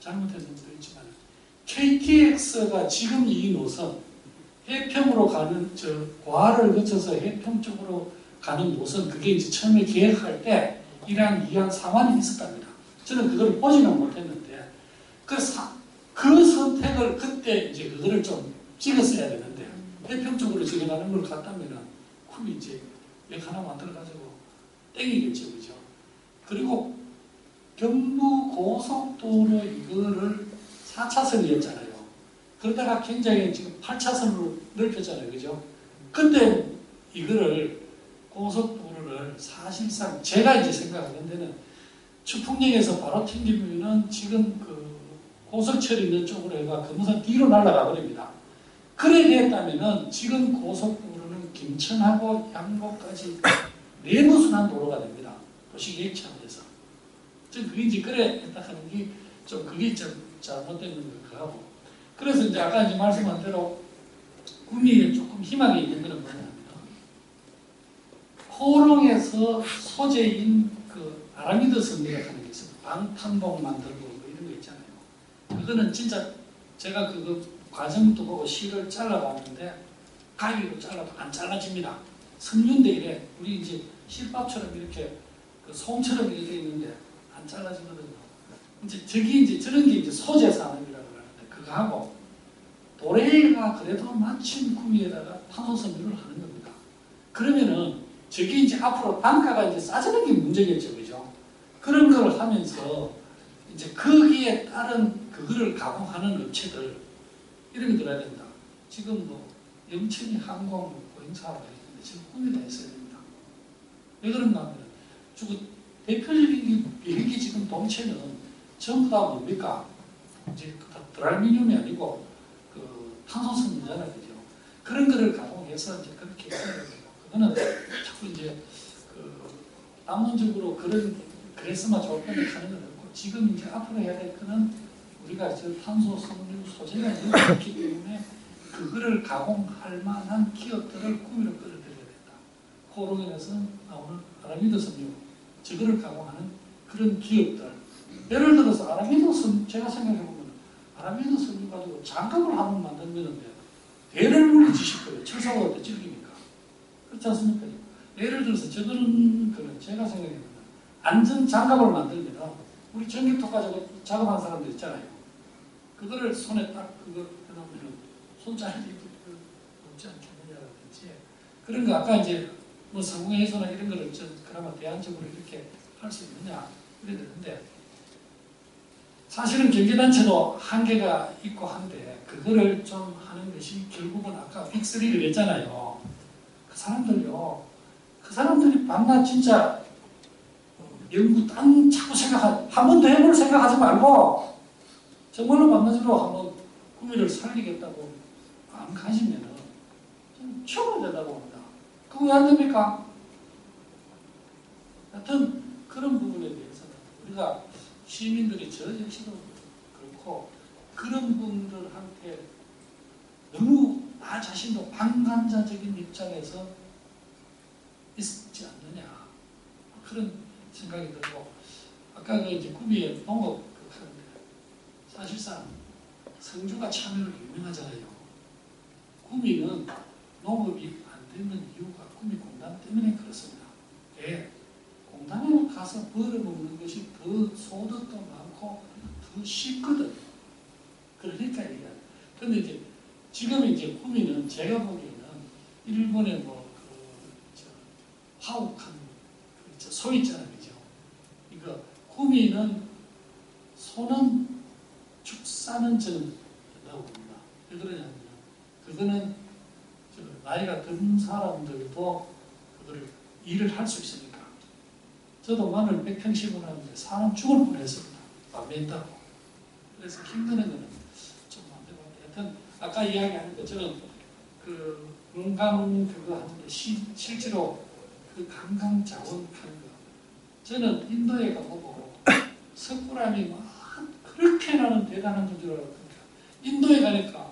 H: 잘못된 점도 있지만 KTX가 지금 이 노선 해평으로 가는 고아를 거쳐서 해평 쪽으로 가는 노선 그게 이제 처음에 계획할 때 1항, 2항, 3항이 있었답니다. 저는 그걸 보지는 못했는데 그 선택을 그때 이제 그거를 좀 찍었어야 되는데 해평 쪽으로 지나가는 걸 갔다면은 쿨이 이제 역 하나 만들어가지고 땡이겠죠, 그죠? 그리고 경부 고속도로 이거를 4차선이었잖아요. 그러다가 굉장히 지금 8차선으로 넓혔잖아요, 그죠? 근데 이거를 고속도로를 사실상 제가 이제 생각하는 데는 추풍역에서 바로 튕기면은 지금 그 고속철 있는 쪽으로 해가 금호산 뒤로 날아가 버립니다. 그래 됐다면은 지금 고속도로는 김천하고 양곡까지 내노선한 도로가 됩니다. 도시계획 차원에서. 좀 그게 이제 그래 했다 하는 게 좀 그게 좀 잘못된 것 하고. 그래서 이제 아까 이제 말씀한 대로 구미에 조금 희망이 있는 것은 뭐냐면 호롱에서 소재인 그 아라미드 섬이라고 하는 게 있어요. 방탄복 만들고 뭐 이런 거 있잖아요. 그거는 진짜 제가 그거 과정도 보고 실을 잘라봤는데 가위로 잘라도 안 잘라집니다. 섬유인데 이래 우리 이제 실밥처럼 이렇게 그 솜처럼 이렇게 되어 있는데 안 잘라지거든요. 이제 저기 이제 저런 게 이제 소재 산업이라고 하는데 그거하고 도레이가 그래도 마침 구미에다가 탄소 섬유를 하는 겁니다. 그러면은 저기 이제 앞으로 단가가 이제 싸지는 게 문제겠죠, 그죠? 그런 걸 하면서 이제 거기에 따른 그거를 가공하는 업체들 이런 게 들어야 된다. 지금 뭐 영천이 항공 보행사가 있는데 지금 구미가 있어야 됩니다. 왜 그런가 하면 주로 대표적인 비행기 지금 동체는 전부 다 뭡니까? 이제 드라미늄이 아니고 그 탄소섬유잖아요, 그죠? 그런 거를 가공해서 이제 그렇게 해야 돼요. 그거는 자꾸 이제 그 남론적으로 그랬으면 좋을 건데 하는 건 없고 지금 이제 앞으로 해야 될 거는 우리가 저 탄소 섬유 소재가 있기 때문에 그거를 가공할 만한 기업들을 구미로 끌어들여야 된다. 호롱에서 나오는 아라미드 섬유 저거를 가공하는 그런 기업들 예를 들어서 아라미드 섬유 제가 생각해보면 아라미드 섬유 가지고 장갑을 한번 만들면 대를 물리치실 거예요. 철사가 어때 질깁니까? 그렇지 않습니까? 예를 들어서 저거는 제가 생각해보면 안전 장갑을 만들면 우리 전기톱 가지고 작업한 사람들 있잖아요. 그거를 손에 딱 그거 해놓으면 손자국이 없지 않겠느냐라든지 그런 거 아까 이제 뭐 상공회의소나 이런 거를 그나마 대안적으로 이렇게 할 수 있느냐 이래 되는데 사실은 경제단체도 한계가 있고 한데 그거를 좀 하는 것이 결국은 아까 빅3를 했잖아요. 그 사람들이 밤낮 진짜 연구 딴 자꾸 한 번 더 해볼 생각하지 말고 정말로 밤낮으로 한번 구미를 살리겠다고 마음 가지면은 좀 쳐야 된다고 합니다. 그거 왜 안 됩니까? 하여튼 그런 부분에 대해서는 우리가 시민들이 저 역시도 그렇고 그런 분들한테 너무 나 자신도 방관자적인 입장에서 있지 않느냐 그런 생각이 들고 아까 그 이제 구미의 농업 하는데 사실상 성주가 참여를 유명하잖아요. 구미는 농업이 안 되는 이유가 구미 공단 때문에 그렇습니다. 예. 공단에 가서 벌어먹는 것이 더 소득도 많고 더 쉽거든. 그러니까 얘기야. 근데 이제 지금 이제 구미는 제가 보기에는 일본의 뭐 화욱한 소 있잖아요, 그죠? 이거 구미는 소는 축사는 저는 된다고 봅니다. 왜 그러냐면 그거는 나이가 든 사람들도 그거를 일을 할 수 있으니까. 저도 마늘 100평 심어놨는데 사람 죽을 뻔했습니다. 밤에 있다고. 그래서 힘드는 거는 좀 안 되고 하여튼 아까 이야기하는 것처럼 그 건강 그거 하는데 실제로 그 관광 자원 하는 거 저는 인도에 가보고 석굴암이 막 그렇게 나는 대단한 줄 알았거든요. 인도에 가니까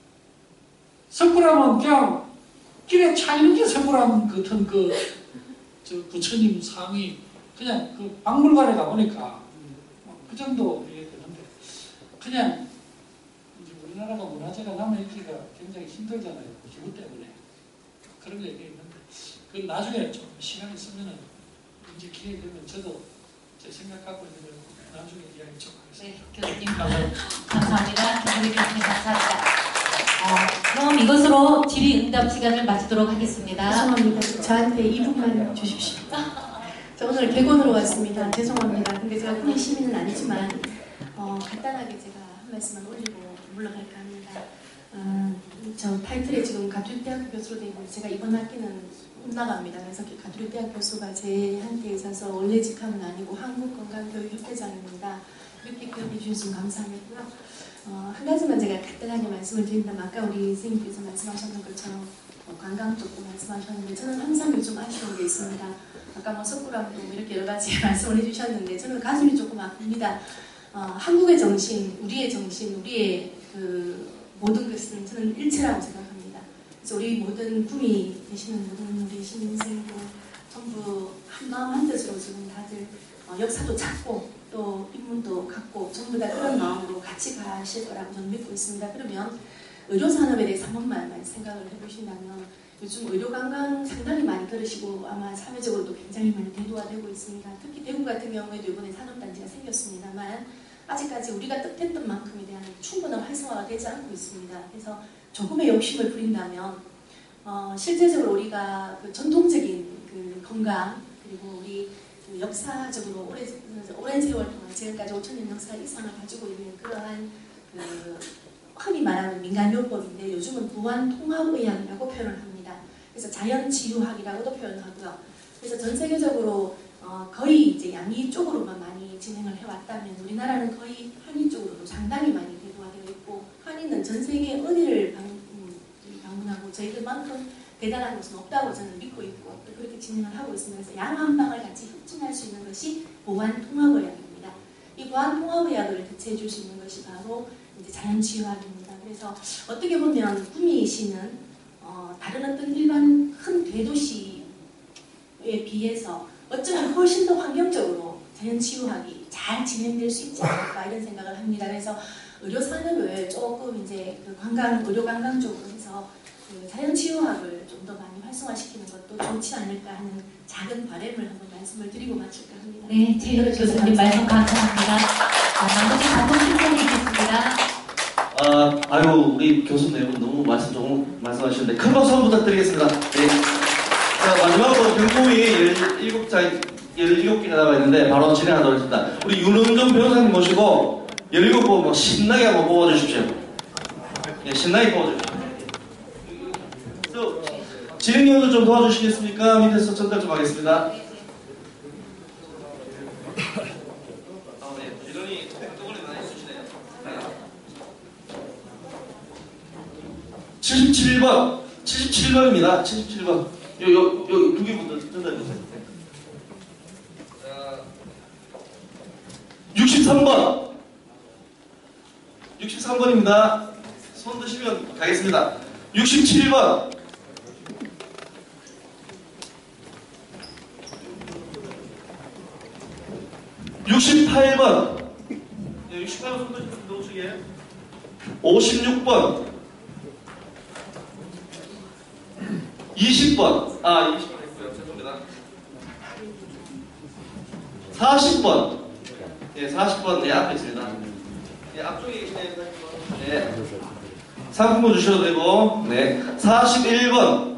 H: 석굴암은 그냥 길에 차 있는 게 석굴암 같은 저 부처님 상이 그냥 그 박물관에 가보니까 그 정도 되는데 그냥 이제 우리나라가 문화재가 남아있기가 굉장히 힘들잖아요. 기후 때문에. 그런 거 얘기했는데 그건 나중에 좀 시간 있으면은 이제 기회 되면 저도 제 생각 갖고 있는 걸 나중에 이야기 좀 하겠습니다.
J: 네, 교수님 감사합니다. 김우리 교수님 감사합니다. 그럼 이것으로 질의응답 시간을 마치도록 하겠습니다.
G: 죄송합니다. 저한테 2분만 주십시오. 저 오늘 개건으로 왔습니다. 죄송합니다. 근데 제가 꾸민 시민은 아니지만 간단하게 제가 한 말씀만 올리고 물러갈까 합니다. 저 타이틀에 지금 가톨릭대학교 교수로 되어 있는데 제가 이번 학기는 못 나갑니다. 그래서 가톨릭대학 교수가 제한테 있어서 원래 직함은 아니고 한국건강교육협회장입니다. 그렇게 기억해 주셨으면 감사하겠고요. 한 가지만 제가 간단하게 말씀을 드린다면 아까 우리 선생님께서 말씀하셨던 것처럼 관광 쪽도 말씀하셨는데 저는 항상 요즘 아쉬운 게 있습니다. 아까 뭐 석굴암도 이렇게 여러 가지 말씀을 해주셨는데 저는 가슴이 조금 아픕니다. 한국의 정신, 우리의 그 모든 것은 저는 일체라고 생각합니다. 그래서 우리 모든 꿈이 되시는 모든 우리 시민생도 전부 한마음 한뜻으로 지금 다들 역사도 찾고 또 인문도 갖고 전부 다 그런 마음으로 같이 가실 거라고 저는 믿고 있습니다. 그러면 의료산업에 대해서 한 번만 생각을 해보신다면 요즘 의료관광 상당히 많이 들으시고 아마 사회적으로도 굉장히 많이 대두화되고 있습니다. 특히 대구 같은 경우에도 이번에 산업단지가 생겼습니다만 아직까지 우리가 뜻했던 만큼에 대한 충분한 활성화가 되지 않고 있습니다. 그래서 조금의 욕심을 부린다면 실제적으로 우리가 그 전통적인 그 건강 그리고 우리 그 역사적으로 오랜 세월 동안 지금까지 5,000년 역사 이상을 가지고 있는 그러한 그 흔히 말하는 민간요법인데 요즘은 보완통합의학이라고 표현을 합니다. 그래서 자연치유학이라고도 표현하고요. 그래서 전 세계적으로 거의 이제 양의 쪽으로만 많이 진행을 해왔다면 우리나라는 거의 한의 쪽으로도 상당히 많이 대두화되어 있고 한의는 전 세계 어디를 방문하고 저희들만큼 대단한 것은 없다고 저는 믿고 있고 또 그렇게 진행을 하고 있습니다. 그래서 양 한 방을 같이 혁신할 수 있는 것이 보완통합의학입니다. 이 보완통합의학을 대체해 줄 수 있는 것이 바로 이제 자연치유학입니다. 그래서 어떻게 보면 구미시는 다른 어떤 일반 큰 대도시에 비해서 어쩌면 훨씬 더 환경적으로 자연치유학이 잘 진행될 수 있지 않을까 이런 생각을 합니다. 그래서 의료산업을 조금 이제 그 의료관광 쪽으로 해서 그 자연치유학을 좀 더 많이 활성화시키는 것도 좋지 않을까 하는 작은 바람을 한번 말씀을 드리고 마칠까 합니다.
J: 네, 최유리 교수님 말씀 감사합니다. 나머지 단독 신청이 있겠습니다.
F: 아유, 우리 교수님 너무 말씀 좋은 말씀하셨는데 큰 박수 한번 부탁드리겠습니다. 네. 자, 마지막으로 경품이 17개가 남아 있는데 바로 진행하도록 하겠습니다. 우리 윤은정 변호사님 모시고 17번 뭐 신나게 한번 뽑아주십시오. 네, 신나게 뽑아주십시오. 진행위원도 좀 도와주시겠습니까? 밑에서 전달 좀 하겠습니다. 부지런히 한꺼번에 많이 해주시네요. 77번입니다. 77번. 요 두 개부터 전달해주세요. 63번. 63번입니다. 손 드시면 가겠습니다. 67번. 68번. 68번 손 드시면 넣으시게. 56번. 20번. 20번 했고요. 죄송합니다. 40번. 예, 40번. 네, 앞에 있습니다. 예, 앞쪽에 계시네요. 40번. 네. 상품권 주셔도 되고, 네. 41번.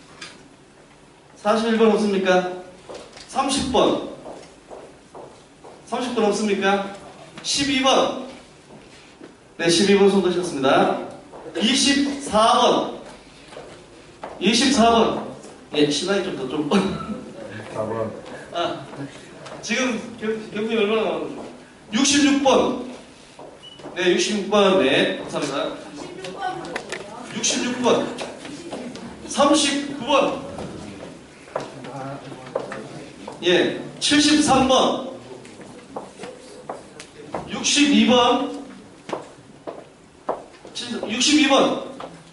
F: 41번 없습니까? 30번. 30번 없습니까? 12번. 네, 12번 손 드셨습니다. 24번. 24번. 예, 시간이 좀 더 좀.
A: 4번.
F: 지금 경품이 얼마나 나오는 거죠? 66번. 네, 66번. 네, 감사합니다. 66번. 39번. 예, 73번. 62번. 62번.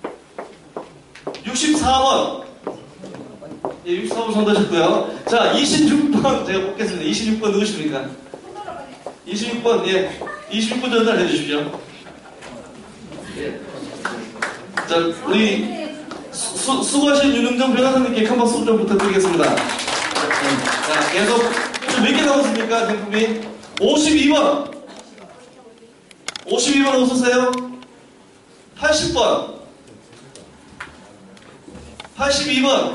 F: 64번. 예, 64번 손 드셨고요. 자, 26번 제가 뽑겠습니다. 26번 누구십니까? 26번, 예. 26번 전달해 주십시오. 예. 자, 우리 수고하신 윤흥정 변호사님께 큰 박수 좀 부탁드리겠습니다. 자, 계속 몇 개 남았습니까, 경품이? 52번. 52번 오셨어요? 80번. 82번.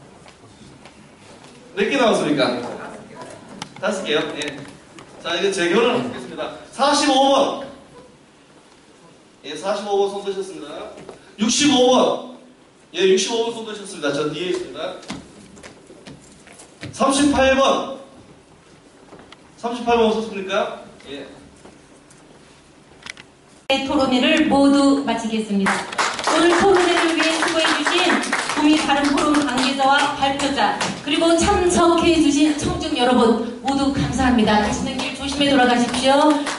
F: 몇 개 남았습니까? 5개요? 예. 자, 이제 재결을 하겠습니다. 45번. 예, 45번 손 드셨습니다. 65번. 예, 65번 손 드셨습니다. 저 뒤에 있습니다. 38번. 38번 오셨습니까? 예.
D: 토론회를 모두 마치겠습니다. 오늘 토론회를 위해 수고해주신 구미 바른포럼 관계자와 발표자 그리고 참석해주신 청중 여러분 모두 감사합니다. 가시는 길 조심히 돌아가십시오.